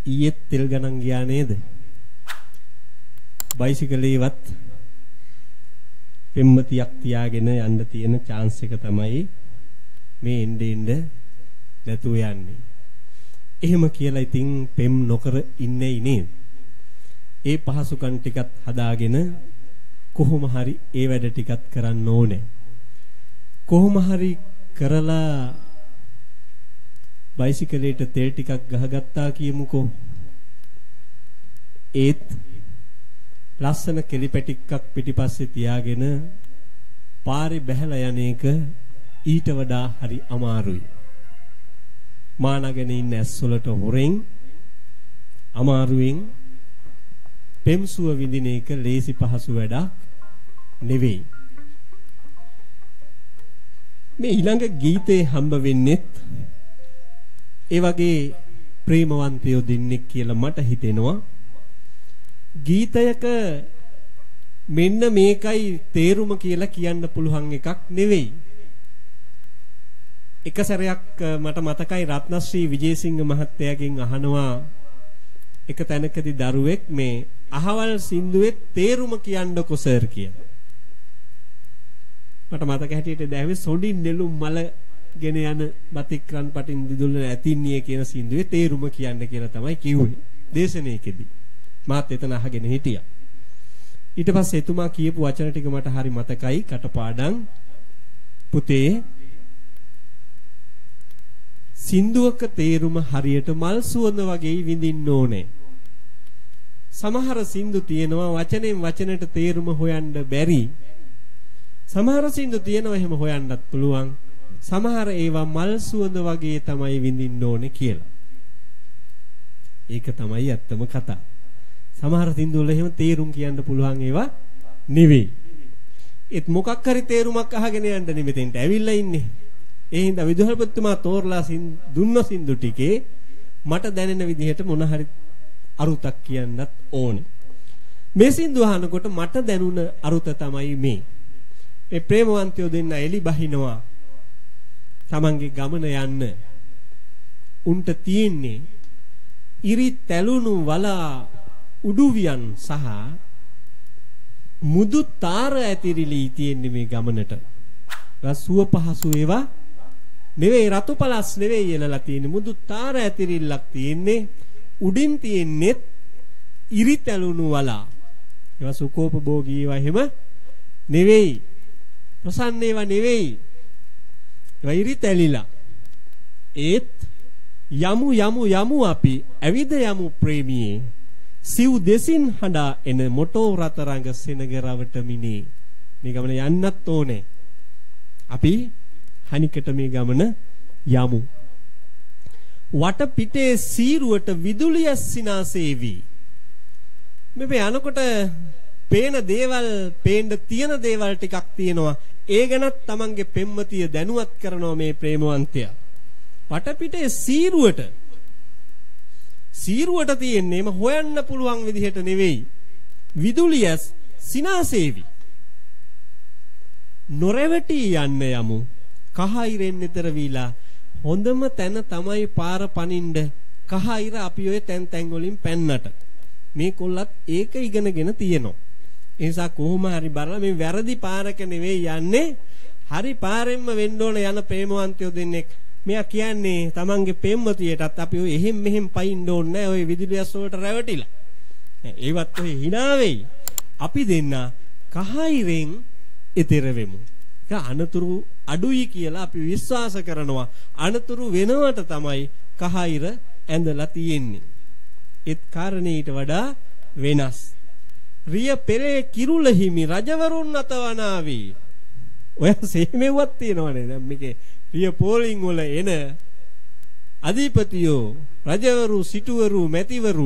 ඊයේ තෙල් ගණන් ගියා නේද? බයිසිකලේවත් පෙම්මතියක් තියාගෙන යන්න තියෙන chance එක තමයි මේ එන්නේ නැතුව යන්නේ. එහෙම කියලා ඉතින් පෙම් නොකර ඉන්නේ නේද? ඒ පහසුකම් ටිකත් හදාගෙන කොහොම හරි ඒ වැඩ ටිකත් කරන්න ඕනේ. කොහොම හරි කරලා බයිසිකලේට තෙල් ටිකක් ගහගත්තා කියමුකෝ. ඒත් ලස්සන කෙලිපැටික්කක් පිටිපස්සේ තියාගෙන පාරේ බැහැලා යන එක ඊට වඩා හරි අමාරුයි. මානගෙන ඉන්න ඇස්වලට හොරෙන් අමාරුවෙන් පෙම්සුව විඳින එක ලේසි පහසු වැඩක් නෙවෙයි. මේ ඊළඟ ගීතේ හම්බ වෙන්නෙත් ඒ වගේ ප්‍රේමවන්තයෝ දෙන්නෙක් කියලා මට හිතෙනවා. ගීතයක මෙන්න මේකයි තේරුම කියලා කියන්න පුළුවන් එකක් නෙවෙයි. එක සැරයක් මට මතකයි රත්නශ්‍රී විජේසිංහ මහත්තයාගෙන් අහනවා එක තැනකදී දරුවෙක් මේ අහවල් සින්දුවේ තේරුම කියන්නකො සර් කියලා. මට මතක හැටියට දැවෙ සොඩින් නෙළුම් මල ගෙන යන බතික්රන් පටින් දිදුල්න ඇතින්නිය කියන සින්දුවේ තේරුම කියන්න කියලා තමයි කිව්වේ දේශනාවකදී. මාත් එතන අහගෙන හිටියා. ඊට පස්සේ එතුමා කියපු වචන ටික මට හරි මතකයි කටපාඩම්. පුතේ සින්දුවක තේරුම හරියට මල් සුවඳ වගේ විඳින්න ඕනේ. සමහර සින්දු තියෙනවා වචනෙන් වචනට තේරුම හොයන්න බැරි. සමහර සින්දු තියෙනවා එහෙම හොයන්නත් පුළුවන්. සමහර ඒවා මල් සුවඳ වගේ තමයි විඳින්න ඕනේ කියලා. ඒක තමයි ඇත්තම කතාව. සමහර සින්දු වල එහෙම තේරුම් කියන්න පුළුවන් ඒවා නෙවෙයි. ඒත් මොකක් හරි තේරුමක් අහගෙන යන්න නෙමෙතෙන්ට ඇවිල්ලා ඉන්නේ. ඒ හින්දා විදුහල්පතිතුමා තෝරලා දුන්න සින්දු ටිකේ මට දැනෙන විදිහට මොන හරි අරුතක් කියන්නත් ඕනේ. මේ සින්දු අහනකොට මට දැනුණ අරුත තමයි මේ. මේ ප්‍රේමවන්තයෝ දෙන්න එලි බහිනවා. තමන්ගේ ගමන යන්න. උන්ට තියෙන්නේ ඉරි තැලුණු වලා උඩුවියන් සහ මුදු තාර ඇතිරිලි තියෙන්නේ මේ ගමනට. රසුව පහසු ඒවා නෙවෙයි, රතු පළස් නෙවෙයි එලලා තියෙන්නේ. මුදු තාර ඇතිරිල්ලක් තියෙන්නේ. උඩින් තියෙන්නේ ඉරි තැලුණු වලා. ඒවා සුකෝපභෝගී ඒවා එහෙම නෙවෙයි. ප්‍රසන්න ඒවා නෙවෙයි. ඒවා ඉරි තැලිලා. ඒත් යමු යමු යමු අපි ඇවිද යමු ප්‍රේමියේ. සිව් දෙසින් හඬා එන මොටෝ රතරංග සෙනග රවටමිනේ. මේ ගමන යන්නත් ඕනේ. අපි හනිකට මේ ගමන යමු. වට පිටේ සීරුවට විදුලිය සිනාසේවි. මේ යනකොට පේන දේවල්, පේන්න තියෙන දේවල් ටිකක් තියෙනවා. ඒ ගැනත් තමන්ගේ පෙම්මතිය දැනුවත් කරනවා මේ ප්‍රේමවන්තයා. වට පිටේ සීරුවට තියෙන්නේම හොයන්න පුළුවන් විදිහට නෙවෙයි. විදුලිය සිනාසේවි. නොරෙවටි යන්න යමු. කහයිරෙන් නිතර වීලා හොඳම තැන තමයි පාර පනින්න. කහයිර අපි ඔය තැන් තැන් වලින් පැන්නට. මේ කොල්ලත් ඒක ඉගෙනගෙන තියෙනවා. ඒ නිසා කොහොම හරි බලලා මේ වැරදි පාරක නෙවෙයි යන්නේ. හරි පාරෙන්ම වෙන්න ඕන යන ප්‍රේමවන්තයෝ දෙන්නෙක්. මෙයා කියන්නේ තමන්ගේ පෙම්මතියටත් අපි ඔය එහෙම් මෙහෙම් පයින්න ඕනේ නැහැ. ඔය විදුලියස් වලට රැවටිලා. ඒවත් ඔය hina වෙයි. අපි දෙන්න කහයිරෙන් ඊතර වෙමු. ඒක අනතුරු අඩුයි කියලා අපි විශ්වාස කරනවා. අනතුරු වෙනවට තමයි කහයිර ඇඳලා තියෙන්නේ. ඒත් කාරණේ ඊට වඩා වෙනස්. රිය පෙරේ කිරුල හිමි රජවරුන් අතවනාවි. ඔය සේමෙව්වක් තියෙනවනේ. දැන් මේකේ රිය පෝලිං වල එන අධිපතියෝ, රජවරු, සිටුවරු, මැතිවරු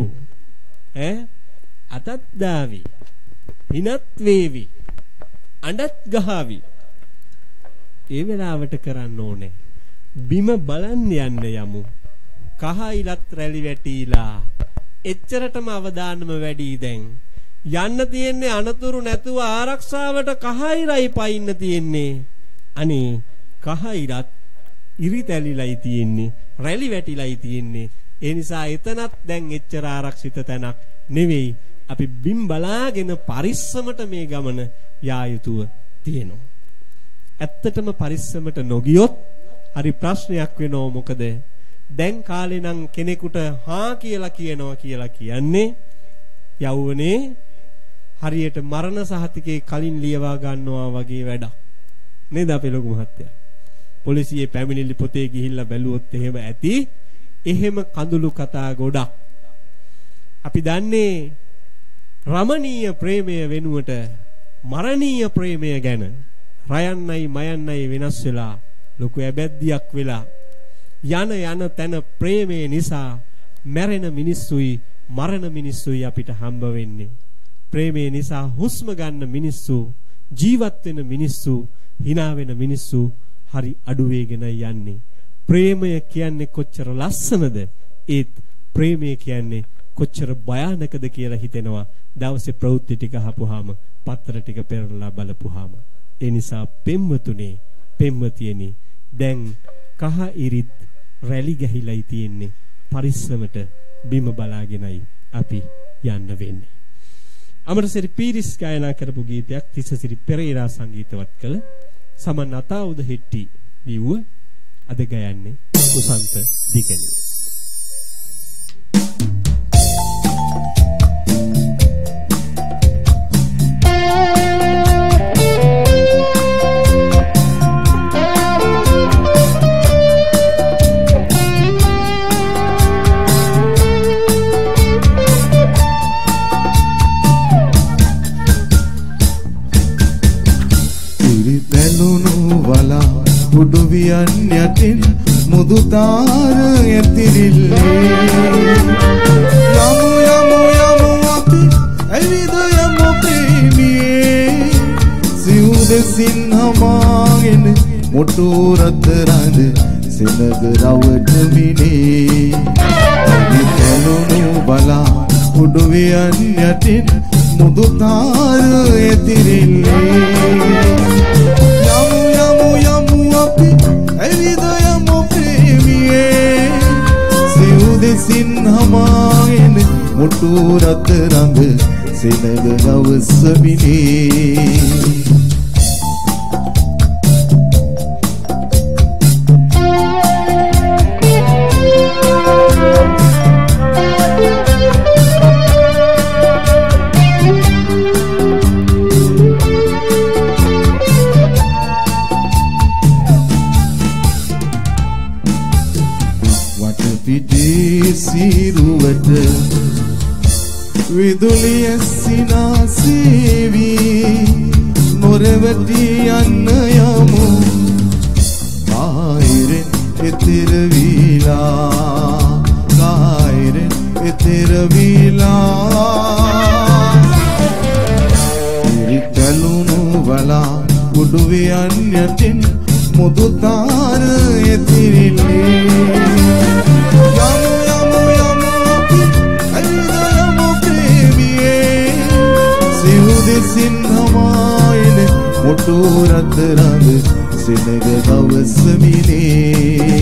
අතත් දාවි. හිනත් වේවි. අඬත් ගහවි. ඒ වෙලාවට කරන්න ඕනේ බිම බලන්න යන්න යමු. කහයිලත් රැලි වැටිලා. එච්චරටම අවදානම වැඩි දැන්. යන්න තියෙන්නේ අනතුරු නැතුව ආරක්ෂාවට කහයිරයි පයින්න තියෙන්නේ. අනේ කහයිරත් ඉරි තැලිලයි තියෙන්නේ. රැලි වැටිලයි තියෙන්නේ. ඒ නිසා එතනත් දැන් එච්චර ආරක්ෂිත තැනක් නෙවෙයි. අපි බිම් බලාගෙන පරිස්සමට මේ ගමන යා යුතුව තියෙනවා. ඇත්තටම පරිස්සමට නොගියොත් හරි ප්‍රශ්නයක් වෙනවා. මොකද දැන් කාලේ නම් කෙනෙකුට හා කියලා කියනවා කියලා කියන්නේ යවුවනේ හරියට මරණ සහතිකේ කලින් ලියවා ගන්නවා වගේ වැඩක්. නේද අපේ ලොකු මහත්තයා? පොලිසියේ පැමිණිලි පොතේ ගිහිල්ලා බැලුවොත් එහෙම ඇති. එහෙම කඳුළු කතා ගොඩක්. අපි දන්නේ රමණීය ප්‍රේමය වෙනුවට මරණීය ප්‍රේමය ගැන. රයන්නයි මයන්නයි වෙනස් වෙලා ලොකු ඇබැද්දියක් වෙලා යන තැන ප්‍රේමය නිසා මැරෙන මිනිස්සුයි මරණ මිනිස්සුයි අපිට හම්බ වෙන්නේ. ප්‍රේමය නිසා හුස්ම ගන්න මිනිස්සු, ජීවත් වෙන මිනිස්සු, hina වෙන මිනිස්සු හරි අඩු වෙගෙන යන්නේ. ප්‍රේමය කියන්නේ කොච්චර ලස්සනද? ඒත් ප්‍රේමය කියන්නේ කොච්චර භයානකද කියලා හිතෙනවා දවසේ ප්‍රවෘත්ති ටික අහපුවාම, පත්‍ර ටික පෙරලා බලපුවාම. ඒ නිසා පෙම්වතුනේ, පෙම්වතියනි, දැන් කහ ඉරිත් රැලි ගහිලායි තියෙන්නේ. පරිස්සමට බිම බලාගෙනයි අපි යන්න වෙන්නේ. අමරසිරි පීරිස් ගායනා කරපු ගීතයක් තිස්සසිරි පෙරේරා සංගීතවත් කළ සමන් අතාඋද හෙට්ටි ලිව්ව අද ගයන්නේ කුසන්ත දිකණිය. උඩුවියන් යටින් මුදු තාර ඇතිරිල්ලේ යමු යමු යමු අපි ඇවිද යමු ප්‍රේමියේ සිව් දෙසින් හමාගෙන මොටු රත්තරන්ද සෙනග රවටමිනේ ඉතලුණු බලා උඩුවියන් යටින් මුදු තාර ඇතිරිල්ලේ ඇවිදයමු ප්‍රේමියේ සිව් දෙසින් හමාගෙන මුටු රත්තරන්ද සෙනග නවසමිනේ සිරුවට විදුලිය සිනාසේවි නොරවටි යන්න යමු කායිරෙන් එතෙර වීලා කායිරෙන් එතෙර වීලා ඉරිතලුණු වලා උඩුවියන් යටින් මුදු තාර එතිරිල්ලේ සින්හමායන මොටු රත්තරන්ද සෙනග නවසමිනේ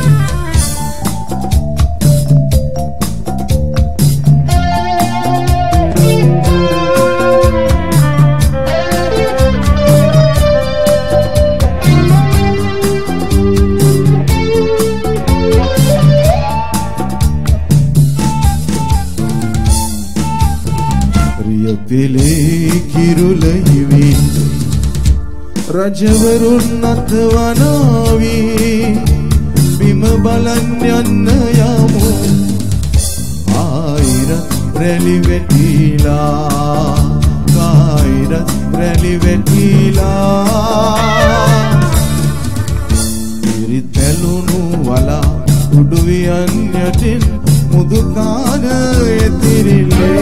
පිලේ කිරුල හිවි රජවරුන් අතවනාවි බිම බලන් යන්න යමු ආයිරත් රැලි වැටිලා ආයිරත් රැලි වැටිලා ඉරිතලුණු වලා උඩුවියන් යටින් මුදු කාන එතිරිල්ලේ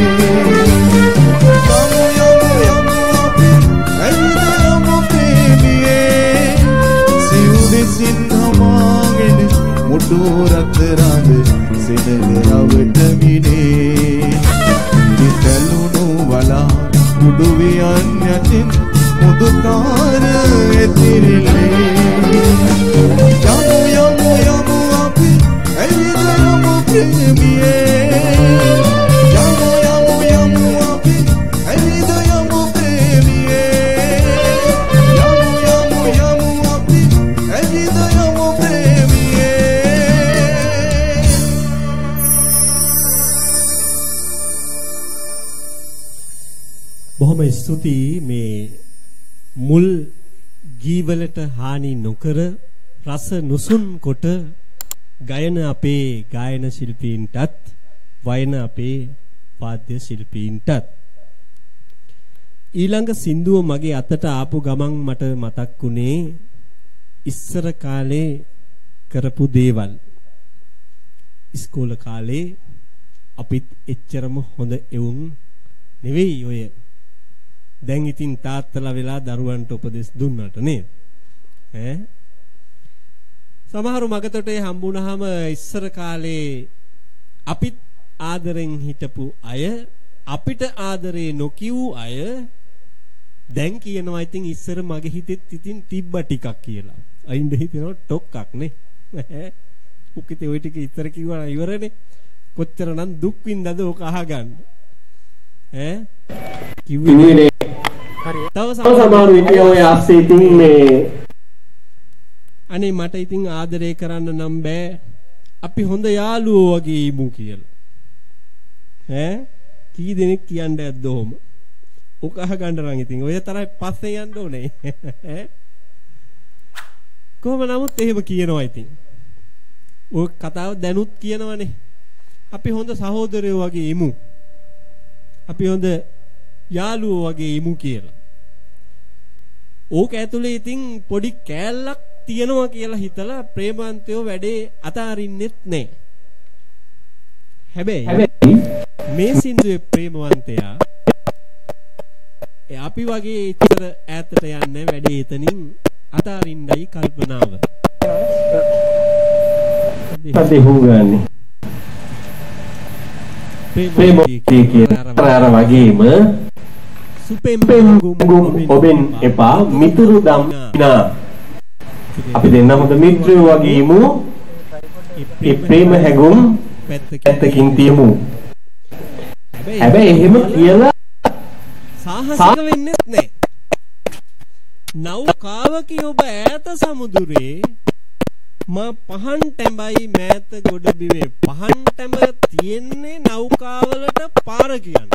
සින්හමාගෙන මුටු රත්තරන්ද සෙනග රවටමිනේ ඉතලුණු වලා උඩුවියන් යටින් මුදු තාර එතිරිල්ලේ යමු යමු යමු අපි ඇවිද යමු ප්‍රේමියේ බොහොම ස්තුතියි මේ මුල් ගීවලට හානි නොකර රස නුසුන් කොට ගයන අපේ ගායන ශිල්පීන්ටත් වයන අපේ වාද්‍ය ශිල්පීන්ටත් ඊළඟ සින්දුව මගේ අතට ආපු ගමන් මට මතක් වුණේ ඉස්සර කාලේ කරපු දේවල්. ඉස්කෝල කාලේ අපිත් එච්චරම හොඳ එවුන් නෙවෙයි ඔය. දැන් ඉතින් තාත්තලා වෙලා දරුවන්ට උපදෙස් දුන්නට නේද? සමහරු මගතොටේ හම්බුනහම ඉස්සර කාලේ අපිත් ආදරෙන් හිටපු අය අපිට ආදරේ නොකියු අය දැන් කියනවා ඉතින් ඉස්සර මගේ හිතෙත් ඉතින් තිබ්බ ටිකක් කියලා. අයින්ද හිතෙනවා ටොක්ක්ක් නේ. උකිතේ ওই ටික ඉස්සර කිව්වා ඉවරනේ. කොච්චරනම් දුක් විඳද ඕක අහගන්න. කිව්වේ නේ. හරි. තව සමහරු ඉන්නේ ඔය ASCII ඉතින් මේ අනේ මට ඉතින් ආදරේ කරන්න නම් බෑ. අපි හොඳ යාළුවෝ වගේ ඉමු කියලා. කී දෙනෙක් කියන්න ඇද්ද ඔහොම? ඔක අහගන්න නම් ඉතින් ඔය තරයි පස්සේ යන්න ඕනේ. කොහොම නමුත් එහෙම කියනවා ඉතින්. ඔය කතාව දැනුත් කියනවනේ. අපි හොඳ සහෝදරයෝ වගේ ඉමු. අපි හොඳ යාළුවෝ වගේ ඉමු කියලා. ඕක ඇතුලේ ඉතින් පොඩි කෑල්ලක් තියනවා කියලා හිතලා ප්‍රේමවන්තයෝ වැඩේ අතාරින්නෙත් නැහැ. හැබැයි මේ සින්දුවේ ප්‍රේමවන්තයා අපි වගේ ඉතර ඈතට යන්නේ වැඩේ එතනින් අතාරින්නයි කල්පනාව. සද්දේ හුගන්නේ. ප්‍රේමෝකී කියලා වගේම සුපෙම් ගුම් ඔබෙන් එපා මිතුරු දම්නා අපි දෙන්න හොඳ මිත්‍රයෝ වගේමු ඒ ප්‍රේම හැඟුම් පැත්තකින් තියමු. හැබැයි එහෙම කියලා සාහසික වෙන්නෙත් නැහැ. නෞකාවකී ඔබ ඈත සමුදුරේ මා පහන් ටැඹයි මෑත ගොඩබිමේ පහන් ටැඹ තියෙන්නේ නෞකාවලට පාර කියන්න.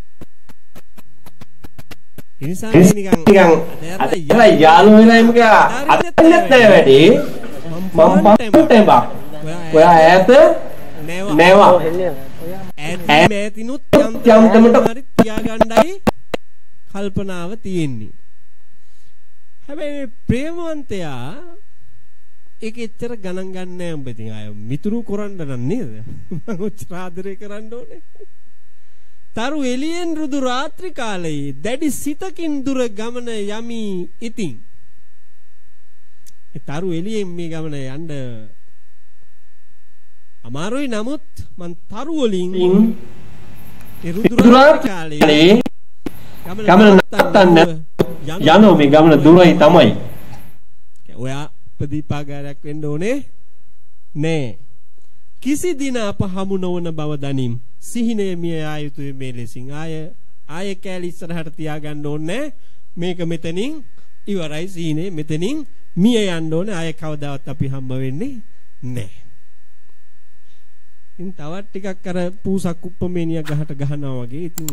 ඉනිසා නිකන් අද යාළුවෝ වෙලා එමුක අතෙන්නත් නැහැ වැඩි. මම පහන් ටැඹ ඔයා ඈත නෑවා ඈත මෑතිනුත් යම්තමට හරි තියාගන්නයි කල්පනාව තියෙන්නේ. හැබැයි ප්‍රේමවන්තයා ඒක එච්චර ගණන් ගන්න නෑ. උඹ ඉතින් ආය මිතුරු කරන්න නම් නේද? මම උච්ච ආදරේ කරන්න ඕනේ. තරු එළියෙන් රුදු රාත්‍රී කාලයේ දැඩි සිතකින් දුර ගමන යමි ඉතින්. ඒ තරු එළියෙන් මේ ගමන යන්න අමාරුයි. නමුත් මං තරු වලින් ඒ රුදු රාත්‍රී කාලයේ ගමන නවත්තන්න යනෝ මේ ගමන දුරයි තමයි. ඔයා ප්‍රදීපාගාරයක් වෙන්න ඕනේ නෑ. කිසි දින අප හමු නොවන බව දනිම්. සිහිනය මිය ආයුතුය මේ ලෙසින්. ආය කැලි ඉස්සරහට තියාගන්න ඕනේ. මේක මෙතනින් ඉවරයි. සිහිනේ මෙතනින් මිය යන්න ඕනේ. ආය කවදාවත් අපි හම්බ වෙන්නේ නෑ. ඉතින් තවත් ටිකක් අර පූසක් උප්පමේනිය ගහට ගහනවා වගේ. ඉතින්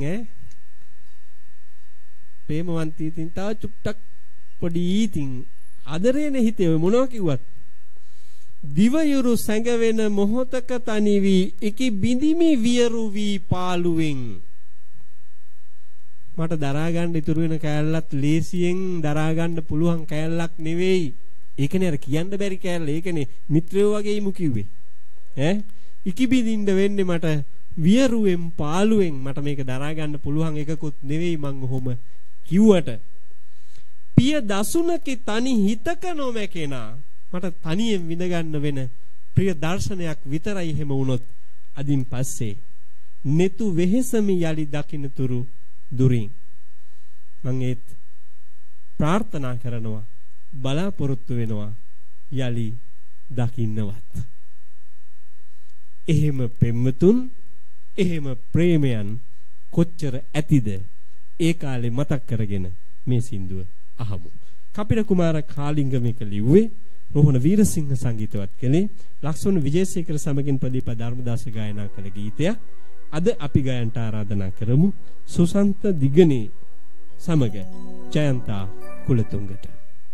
ප්‍රේමවන්තී ඉතින් තව චුට්ටක් පොඩි ඉතින් ආදරේනේ හිතේ ඔය මොනවා කිව්වත් දිවයුරු සැඟවෙන මොහොතක තනි වී ඉකි බිඳිමි වියරු වී පාළුවෙන්. මට දරා ගන්න ඉතුරු වෙන කෑල්ලත් ලේසියෙන් දරා ගන්න පුළුවන් කෑල්ලක් නෙවෙයි. ඒකනේ අර කියන්න බැරි කෑල්ල. ඒකනේ මිත්‍රයෝ වගේ ඉමු කිව්වේ. ඉකි බිඳින්න වෙන්නේ මට වියරුවෙන් පාළුවෙන්. මට මේක දරා ගන්න පුළුවන් එකකුත් නෙවෙයි මං ඔහොම කිව්වට. පිය දසුනකි තනි හිතක නොමැකෙනා. මට තනියෙන් විඳ ගන්න වෙන ප්‍රිය දර්ශනයක් විතරයි එහෙම වුණොත්. අදින් පස්සේ netu වෙහෙසමි යලි දකින්න තුරු දුරින්. මං ඒත් ප්‍රාර්ථනා කරනවා බලාපොරොත්තු වෙනවා යලි දකින්නවත්. එහෙම පෙම්මතුන් එහෙම ප්‍රේමයන් කොච්චර ඇතිද ඒ කාලේ මතක් කරගෙන මේ සින්දුව අහමු. කපිල කුමාර කාලිංග මේක ලිව්වේ. රෝහණ වීරසිංහ සංගීතවත් කළේ. ලක්ෂ්මන් විජේසේකර සමගින් ප්‍රදීප ධර්මදාස ගායනා කළ ගීතයක්. අද අපි ගයන්ට ආරාධනා කරමු සුසන්ත දිගනේ සමග ජයන්තා කුලතුංගට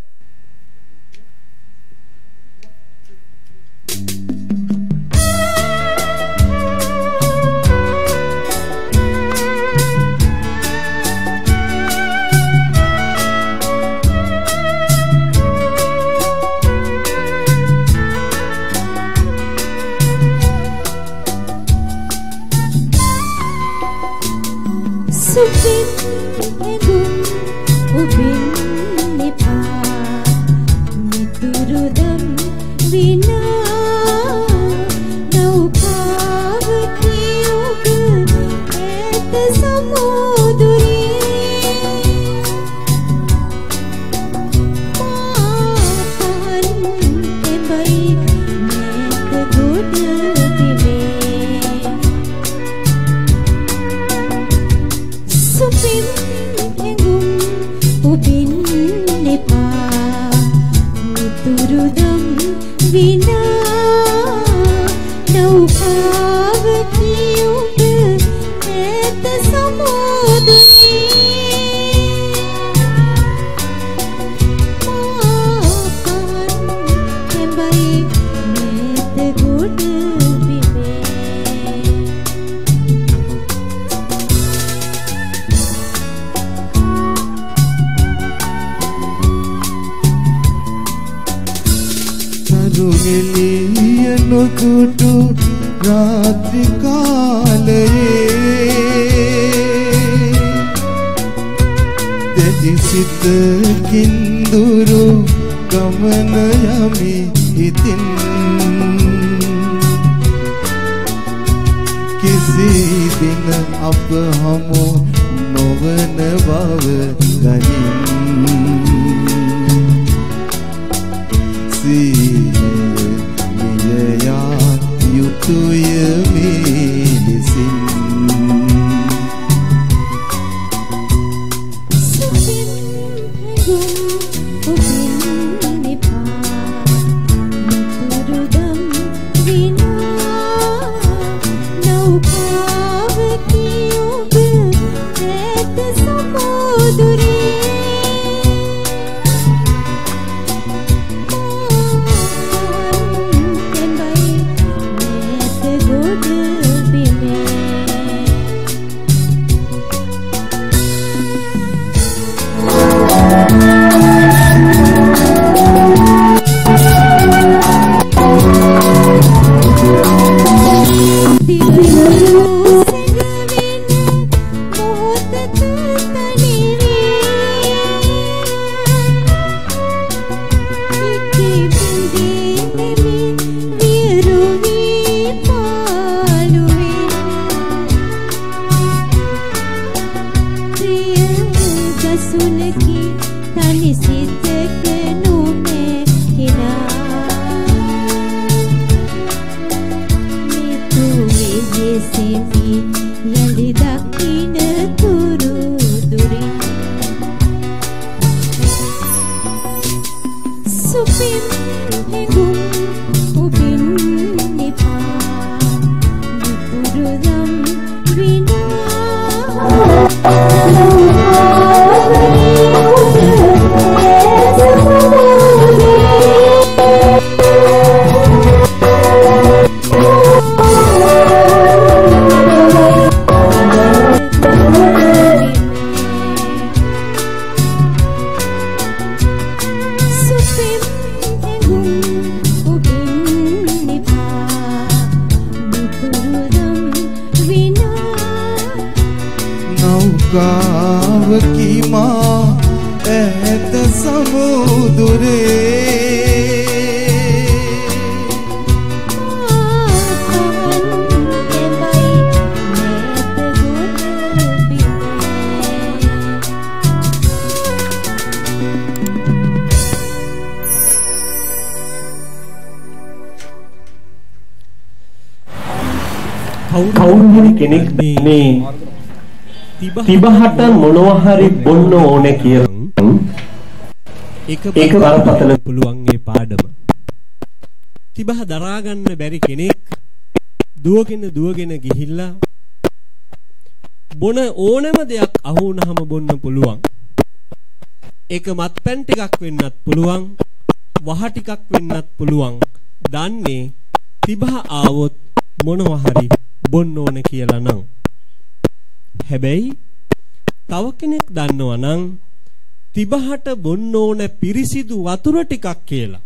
කෙනෙක් මේ තිබහට මොනවා හරි බොන්න ඕනේ කියලා ඒක බරපතල පුළුවන් ඒ පාඩම. තිබහ දරා ගන්න බැරි කෙනෙක් දුවගෙන ගිහිල්ලා බොන ඕනම දෙයක් අහු වුණාම බොන්න පුළුවන්. ඒක මත්පැන් ටිකක් වෙන්නත් පුළුවන්, වහ ටිකක් වෙන්නත් පුළුවන්. දන්නේ තිබහ ආවොත් මොනවා හරි බොන්න ඕන කියලා නම්. හැබැයි තව කෙනෙක් දන්නවා නම් තිබහට බොන්න ඕන පිරිසිදු වතුර ටිකක් කියලා.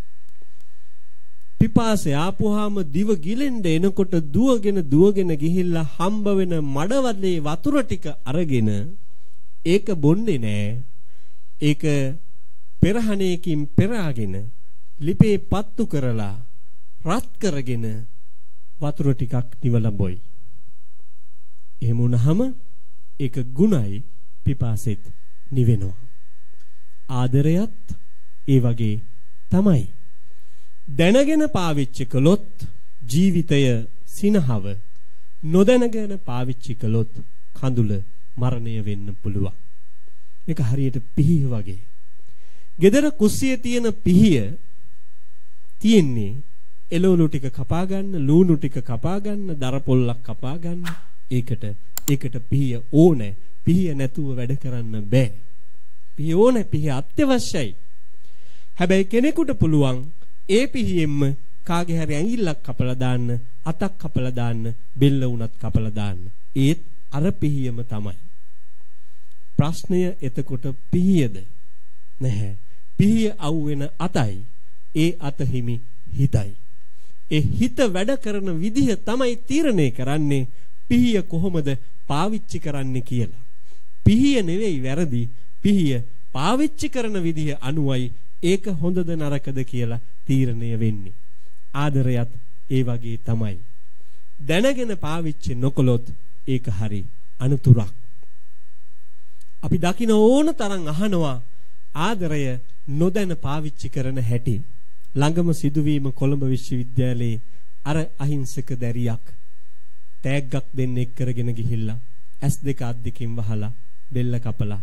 පිපාසය ආපුවාම දිව ගිලෙන්න එනකොට දුවගෙන ගිහිල්ලා හම්බ වෙන මඩවලේ වතුර ටික අරගෙන ඒක බොන්නේ නෑ. ඒක පෙරහණේකින් පෙරාගෙන ලිපේ පත්තු කරලා රත් කරගෙන වතුර ටිකක් නිවලා බොයි. එහෙම වුණාම ඒක ගුණයි, පිපාසෙත් නිවෙනවා. ආදරයත් ඒ වගේ තමයි. දැනගෙන පාවිච්චි කළොත් ජීවිතය සිනහව, නොදැනගෙන පාවිච්චි කළොත් කඳුල මරණය වෙන්න පුළුවන්. මේක හරියට පිහිය වගේ. ගෙදර කුස්සියේ තියෙන පිහිය තියෙන්නේ එළවලු ටික කපා ගන්න, ලූණු ටික කපා ගන්න, දර පොල්ලක් කපා ගන්න. ඒකට පිහිය ඕනේ. පිහිය නැතුව වැඩ කරන්න බෑ. පිහිය ඕනේ, පිහිය අත්‍යවශ්‍යයි. හැබැයි කෙනෙකුට පුළුවන් ඒ පිහියෙන්ම කාගේ හරි ඇඟිල්ලක් කපලා දාන්න, අතක් කපලා දාන්න, බෙල්ල උනත් කපලා දාන්න. ඒත් අර පිහියම තමයි. ප්‍රශ්නය එතකොට පිහියද? නැහැ. පිහිය අවුවෙන අතයි. ඒ අත හිමි හිතයි. ඒ හිත වැඩ කරන විදිහ තමයි තීරණය කරන්නේ පිහිය කොහොමද පාවිච්චි කරන්න කියලා. පිහිය නෙවෙයි වැරදි. පිහිය පාවිච්චි කරන විදිහ අනුවයි ඒක හොඳද නරකද කියලා තීරණය වෙන්නේ. ආදරයත් ඒ වගේ තමයි. දැනගෙන පාවිච්චි නොකළොත් ඒක හරි අනතුරක්. අපි දකින ඕන තරම් අහනවා ආදරය නොදැන පාවිච්චි කරන හැටි. ළඟම සිදුවීම කොළඹ විශ්වවිද්‍යාලයේ අර අහිංසක දැරියක් තෑග්ගක් දෙන්න එක් කරගෙන ගිහිල්ලා S2 අද්දකින් වහලා බෙල්ල කපලා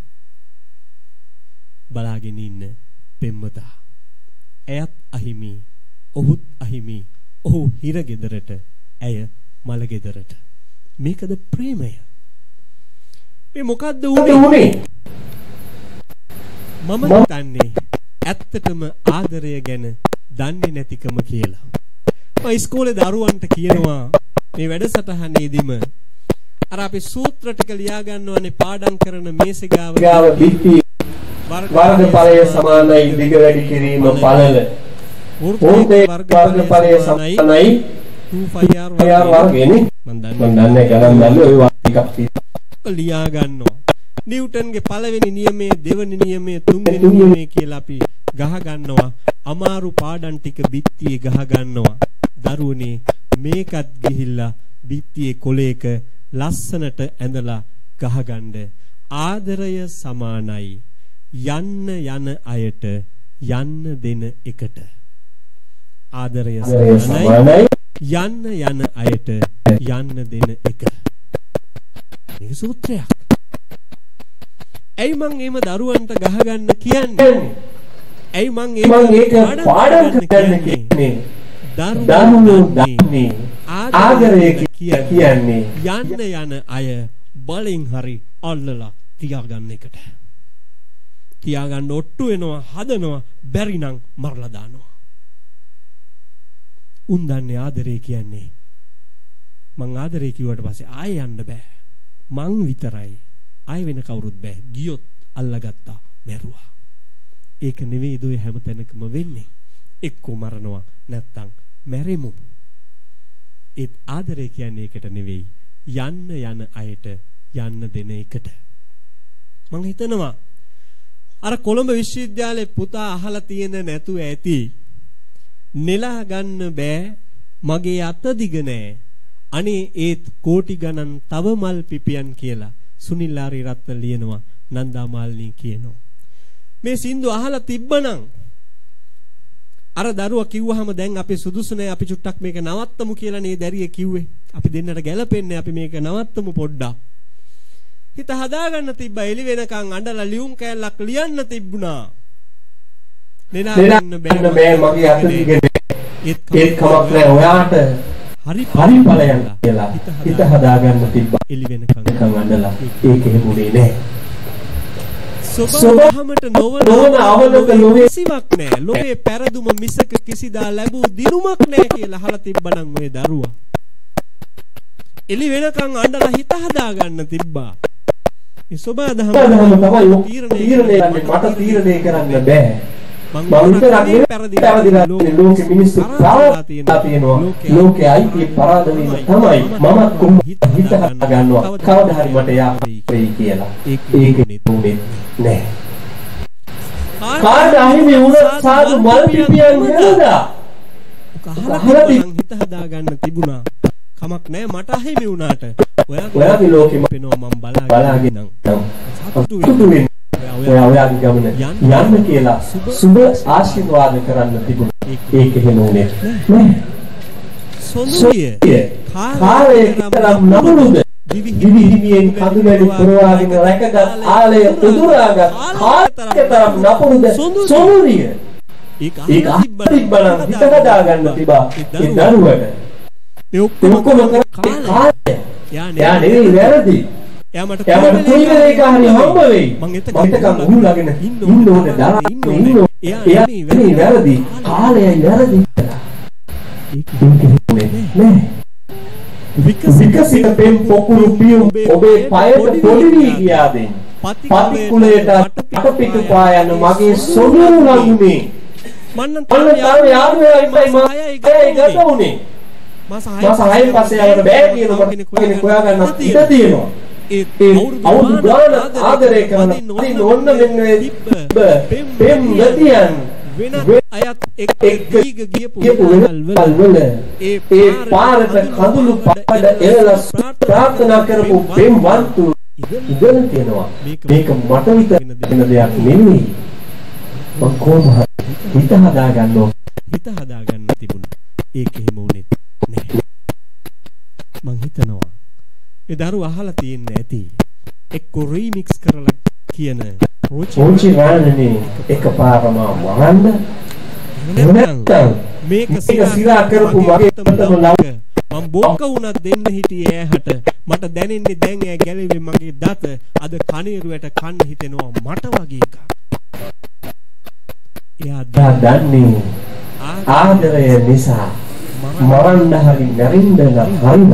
බලාගෙන ඉන්න පෙම්වතා. එයත් අහිමි, ඔහුත් අහිමි. ඔහු හිර ගෙදරට, ඇය මල ගෙදරට. මේකද ප්‍රේමය? මේ මොකද්ද උනේ? මම හිතන්නේ ඇත්තටම ආදරය ගැන දන්නේ නැතිකම කියලා. මම ඉස්කෝලේ දරුවන්ට කියනවා මේ වැඩසටහනේදීම අර අපි සූත්‍ර ටික ලියා ගන්නවනේ පාඩම් කරන මේසෙ ගාව බිත්ති වර්ගඵලය සමානයි දිග වැඩි කිරීම පළල වෘත්තයේ වර්ගඵලය සමානයි 2πr වර්ගයනේ. මම දන්නේ ගණන් දන්නේ ওই ටිකක් ලියා ගන්නවා. නිව්ටන්ගේ පළවෙනි නියමයේ, දෙවෙනි නියමයේ, තුන්වෙනි නියමයේ කියලා අපි ගහ ගන්නවා. අමාරු පාඩම් ටික බිත්තියේ ගහ ගන්නවා. දරුවනේ මේකත් ගිහිල්ලා බිත්තියේ කොලයක ලස්සනට ඇඳලා ගහගන්න. ආදරය සමානයි යන්න යන අයට යන්න දෙන එකට. ආදරය සමානයි යන්න යන අයට යන්න දෙන එක. මේක සූත්‍රයක්. ඇයි මං එහෙම දරුවන්ට ගහගන්න කියන්නේ? ඇයි මං ඒක පාඩම් කරන්න කියන්නේ? දරුවෝ දන්නේ ආදරය කියන්නේ යන්න යන අය බලෙන් හරි අල්ලලා තියාගන්න එකට. තියාගන්න ඔට්ටු වෙනවා, හදනවා, බැරි නම් මරලා දානවා. උන් දන්නේ ආදරය කියන්නේ මං ආදරය කිව්වට පස්සේ ආයෙ යන්න බෑ. මං විතරයි. ආයෙ වෙන කවුරුත් බෑ. ගියොත් අල්ලගත්තා, මැරුවා. ඒක නෙවෙයි දොය හැමතැනකම වෙන්නේ. එක්කෝ මරනවා නැත්තම් මැරෙමු. ඒත් ආදරය කියන්නේ ඒකට නෙවෙයි. යන්න යන අයට යන්න දෙන එකට. මං හිතනවා අර කොළඹ විශ්වවිද්‍යාලේ පුතා අහලා තියෙන නැතුව ඇති. නෙලා ගන්න බෑ මගේ අත දිග නෑ. අනේ ඒත් කෝටි ගණන් තව මල් පිපියන් කියලා සුනිල් ආරියරත්න ලියනවා. නන්දා මාල්නී කියනවා. මේ සින්දු අහලා තිබ්බනම් අර දරුවා කිව්වහම දැන් අපි සුදුසු නෑ, අපි චුට්ටක් මේක නවත්තමු කියලා නේ දැරිය කිව්වේ. අපි දෙන්නට ගැලපෙන්නේ, අපි මේක නවත්තමු පොඩ්ඩක්. හිත හදාගන්න තිබ්බා. එළි වෙනකන් අඬලා ලියුම් කෑල්ලක් ලියන්න තිබුණා. නෙලා ගන්න බෑ මගේ අත දිගනේ. ඒත් කමක් නෑ ඔයාට හරි ඵලයන් කියලා හිත හදාගන්න තිබ්බා. එළි වෙනකන් අඬලා ඒක එහෙමුනේ නෑ. සබහමට නොවන අවනත ලෝකේ කිසිවක් නැහැ. ලෝකේ පෙරදුම මිසක කිසිදා ලැබූ දිනුමක් නැහැ කියලා අහලා තිබ්බනම් ඔය දරුවා. එලි වෙනකන් අඬලා හිත හදා ගන්න තිබ්බා. මේ සබදහම තමයි තීරණය මට තීරණය කරන්න බෑ. මම විතරක් පැරදිලා ලෝකෙ මිනිස්සු ප්‍රාර්ථනා තියෙනවා. ලෝකේ අයිති පරාද වීම තමයි මම කොහොම හිත ගන්නවා. කවදා හරි මට යා වෙයි කියලා. ඒක නෙතුනේ නෑ. කාට අහිමි වුණත් සාදු මල් පිපියන් හෙළලා. කහලා හිත හදා ගන්න තිබුණා. කමක් නෑ මට අහිමි වුණාට. ඔයාගේ ලෝකෙම පේනවා මම බලාගෙන සතුටු වෙන්න. ඔයාගේ ගමන යන්න කියලා සුබ ආශිර්වාද කරන්න තිබුණා. ඒක එහෙම උනේ නෑ. සොඳුරිය කාලේ තරම් නබුරුද දිවිහිමියෙන් කඳුලැලි පුරවාගෙන රැකගත් ආලය උදුරාගත් කාලේ තරම් නබුරුද සොඳුරිය. ඒක අහිබ්බනම් හිත හදා ගන්න තිබා ඒ දරුවට. ඒ ඔක්කොම කාලේ යා නෙවෙයි වැරදි. එයා මට කොයි වෙලේක හරි හම්බ වෙයි. මං එතකම් උහුලාගෙන ඉන්න ඕනේ දරාගෙන ඉන්න. එයා නෙවෙයි වැරදි. කාලයයි වැරදි. ඒක නේ. විකසිත පෙම් පොකුරු පියුම් ඔබේ පයට පොඩි වී ගියාද? පති කුලයට අටපිට පායන මගේ සොඳුරු ළඟුනේ. මන්න තාම යාළුවා ඉන්නයි මම ගත උනේ. මාස 6 පස්සේ යන්න බෑ කියන කෙනෙක් හොයාගන්න ඉඩ තියෙනවා. ඒ අවුරුදු ගානක් ආදරය කරන ඕන්න මෙන්න පෙම් ගතියන් වෙන අයත් එක්ක ගියපු වල ඒ පාරට කඳුළු පඩ එළලා ප්‍රාර්ථනා කරපු පෙම් වන්තු ඉගෙන තියෙනවා. මේක මට විතර දෙයක් නෙමෙයි. මම කොහොමද හිත හදා ගන්න තිබුණා. ඒක එහෙම උනේ නැහැ. මං හිතනවා ඒ දරුවා අහලා තියෙන්නේ ඇති. එක්ක රීමික්ස් කරලා කියන රෝචි රාණනේ එකපාරම වහන්න නැත්තම් මේක සිරා කරපු මගේ තමම ළඟ මම බොක්ක වුණත් දෙන්න හිටියේ ඈහට. මට දැනෙන්නේ දැන් ඈ ගැලෙන්නේ මගේ දත. අද කණේරුවට කන්න හිතෙනවා මට වගේ එකක්. එයා දන්නේ ආදරය නිසා මරන්න හරි නැරින්න හරිද?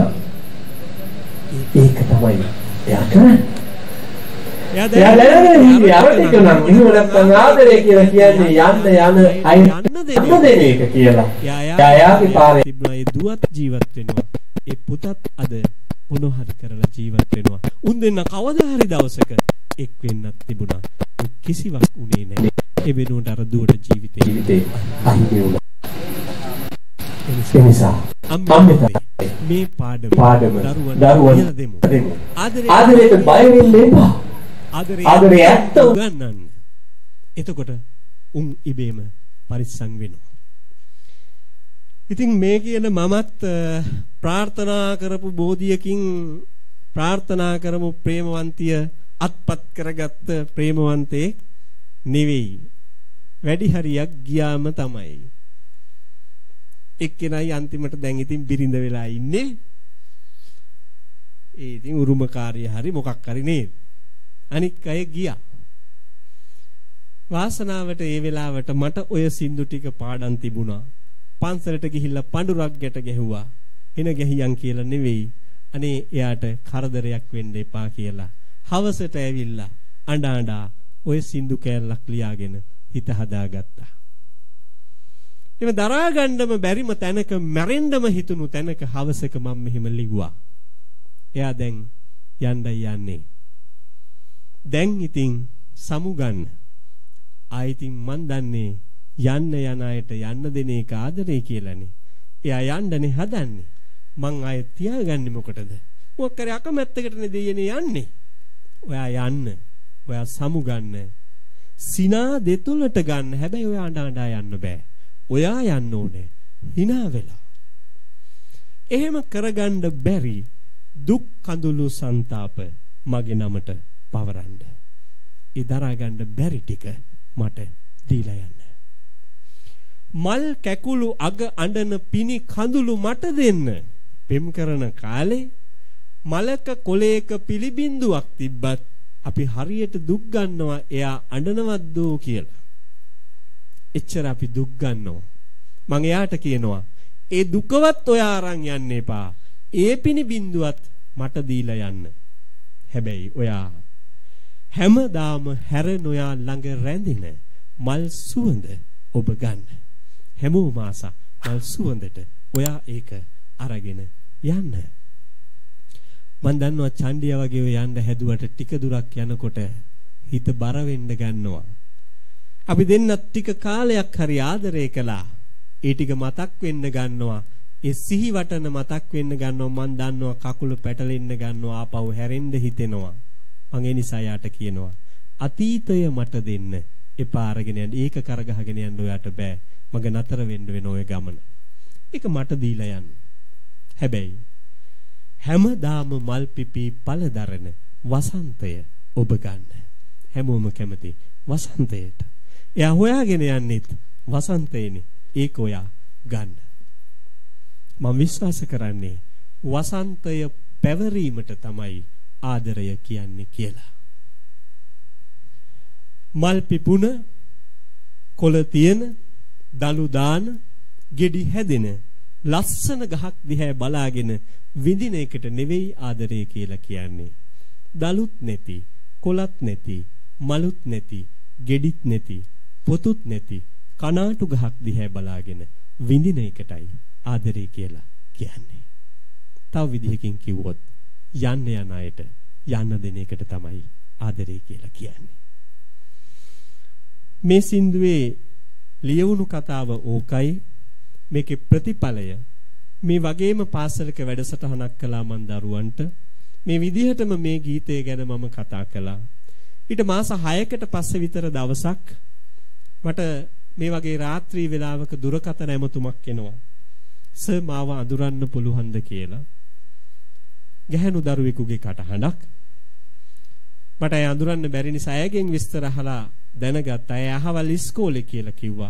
ඒක තමයි එයා කරන්නේ. එයා දැනගෙන ඉන්නේ අරටික නම් එහෙම නැත්නම් ආදරය කියලා කියන්නේ යන්න අය යන්න දෙන එක කියලා. එයාගේ පාරේ තිබුණා ඒ දුවත් ජීවත් වෙනවා. ඒ පුතත් අද මොන හරි කරලා ජීවත් වෙනවා. උන් දෙන්න කවදා හරි දවසක එක් වෙන්නත් තිබුණා. කිසිවක් උනේ නැහැ. ඒ වෙනුවට අර දුවට ජීවිතේ අහිමි වුණා. එනිසා අම්මේ මේ පාඩම දරුවන් දෙමු. ආදරයට බය වෙන්න එපා. ආදරය ඇත්ත උගන්නන්න. එතකොට උන් ඉබේම පරිස්සම් වෙනවා. ඉතින් මේ කියන මමත් ප්‍රාර්ථනා කරපු බෝධියකින් ප්‍රාර්ථනා කරමු ප්‍රේමවන්තිය අත්පත් කරගත්ත ප්‍රේමවන්තේ නෙවෙයි. වැඩි හරියක් ගියාම තමයි. එක්කෙනයි අන්තිමට දැන් ඉතින් බිරිඳ වෙලා ඉන්නේ. ඒ ඉතින් උරුමකාරිය හරි මොකක් හරි නේද? අනික් අය ගියා. වාසනාවට ඒ වෙලාවට මට ඔය සින්දු ටික පාඩම් තිබුණා. පන්සලට ගිහිල්ලා පඳුරක් ගැට ගැහුවා. එන ගැහියන් කියලා නෙවෙයි. අනේ එයාට කරදරයක් වෙන්න එපා කියලා. හවසට ඇවිල්ලා අඬා ඔය සින්දු කෑල්ලක් ලියාගෙන හිත හදාගත්තා. එම දරා ගන්නම බැරිම තැනක මැරෙන්නම හිතුණු තැනක හවසක මම මෙහෙම ලිව්වා. එයා දැන් යන්නේ. දැන් ඉතින් සමුගන්න. ආයිතින් මන් දන්නේ යන්න යන අයට යන්න දෙන එක ආදරේ කියලානේ. එයා යන්නනේ හදන්නේ. මං ආයෙ තියාගන්නේ මොකටද? මොකක් කරේ අකමැත්තකටනේ දෙයනේ යන්නේ. ඔයා යන්න. ඔයා සමුගන්න. සිනා දෙතුලට ගන්න. හැබැයි ඔයා අඬා යන්න බෑ. ඔයා යන්න ඕනේ hina වෙලා. එහෙම කරගන්න බැරි දුක් කඳුළු ਸੰతాප මගේ නමට පවරන්න. ඒ දරා ගන්න බැරි ටික මට දීලා යන්න. මල් කැකුළු අග අඬන පිණි කඳුළු මට දෙන්න. පෙම් කරන කාලේ මලක කොලේක පිළිබින්දුවක් තිබ්බත් අපි හරියට දුක් ගන්නවා එයා අඬනවද්ද කියලා. එච්චර අපි දුක් ගන්නවා. මං එයාට කියනවා ඒ දුකවත් ඔයා අරන් යන්න එපා. ඒ පිණි බින්දුවත් මට දීලා යන්න. හැබැයි ඔයා හැමදාම හැර නොයා ළඟ රැඳෙන මල් සුවඳ ඔබ ගන්න. හැමෝම ආසා මල් සුවඳට ඔයා ඒක අරගෙන යන්න. මන් දන්නවා චණ්ඩියා වගේ ඔය යන්න හැදුවට ටික දුරක් යනකොට හිත බර වෙන්න ගන්නවා. අපි දෙන්නත් ටික කාලයක් හරි ආදරය කළා. ඒ ටික මතක් වෙන්න ගන්නවා. ඒ සිහි වටන මතක් වෙන්න ගන්නවා. මන් දන්නවා කකුල පැටලෙන්න ගන්නවා. ආපහු හැරෙන්න හිතෙනවා. මං ඒ නිසා යාට කියනවා අතීතය මට දෙන්න එපා අරගෙන යන්න. ඒක කරගහගෙන යන්න ඔයාට බෑ. මග නතර වෙන්න වෙන ඔය ගමන. ඒක මට දීලා යන්න. හැබැයි හැමදාම මල් පිපි පළදරන වසන්තය ඔබ ගන්න. හැමෝම කැමති වසන්තයට. එයා හොයාගෙන යන්නෙත් වසන්තයනේ. ඒක ඔයා ගන්න. මම විශ්වාස කරන්නේ වසන්තය පැවරීමට තමයි ආදරය කියන්නේ කියලා. මල් පිපුණ, කොළ තියෙන, දලු දාන, ගෙඩි හැදෙන ලස්සන ගහක් දිහා බලාගෙන විඳින එකට නෙවෙයි ආදරය කියලා කියන්නේ. දලුත් නැති, කොළත් නැති, මලුත් නැති, ගෙඩිත් නැති, පොතුත් නැති කනාටු ගහක් දිහා බලාගෙන විඳින එකටයි ආදරය කියලා කියන්නේ. තව විදිහකින් කිව්වොත් යන්න යන අයට යන්න දෙන එකට තමයි ආදරය කියලා කියන්නේ. මේ සින්දුවේ ලියවුණු කතාව ඕකයි. මේකේ ප්‍රතිඵලය මේ වගේම පාසලක වැඩසටහනක් කළා මන් දරුවන්ට. මේ විදිහටම මේ ගීතය ගැන මම කතා කළා. ඊට මාස 6කට පස්සේ විතර දවසක් මට මේ වගේ රාත්‍රී වෙලාවක දුරකථන ඇමතුමක් එනවා. සර් මාව අඳුරන්න පුළුවන්ද කියලා. ගැහැණු දරුවෙකුගේ කටහඬක්. මට අය අඳුරන්න බැරි නිසා අයගෙන් විස්තර අහලා දැනගත්තා. අය අහවල් ඉස්කෝලේ කියලා කිව්වා.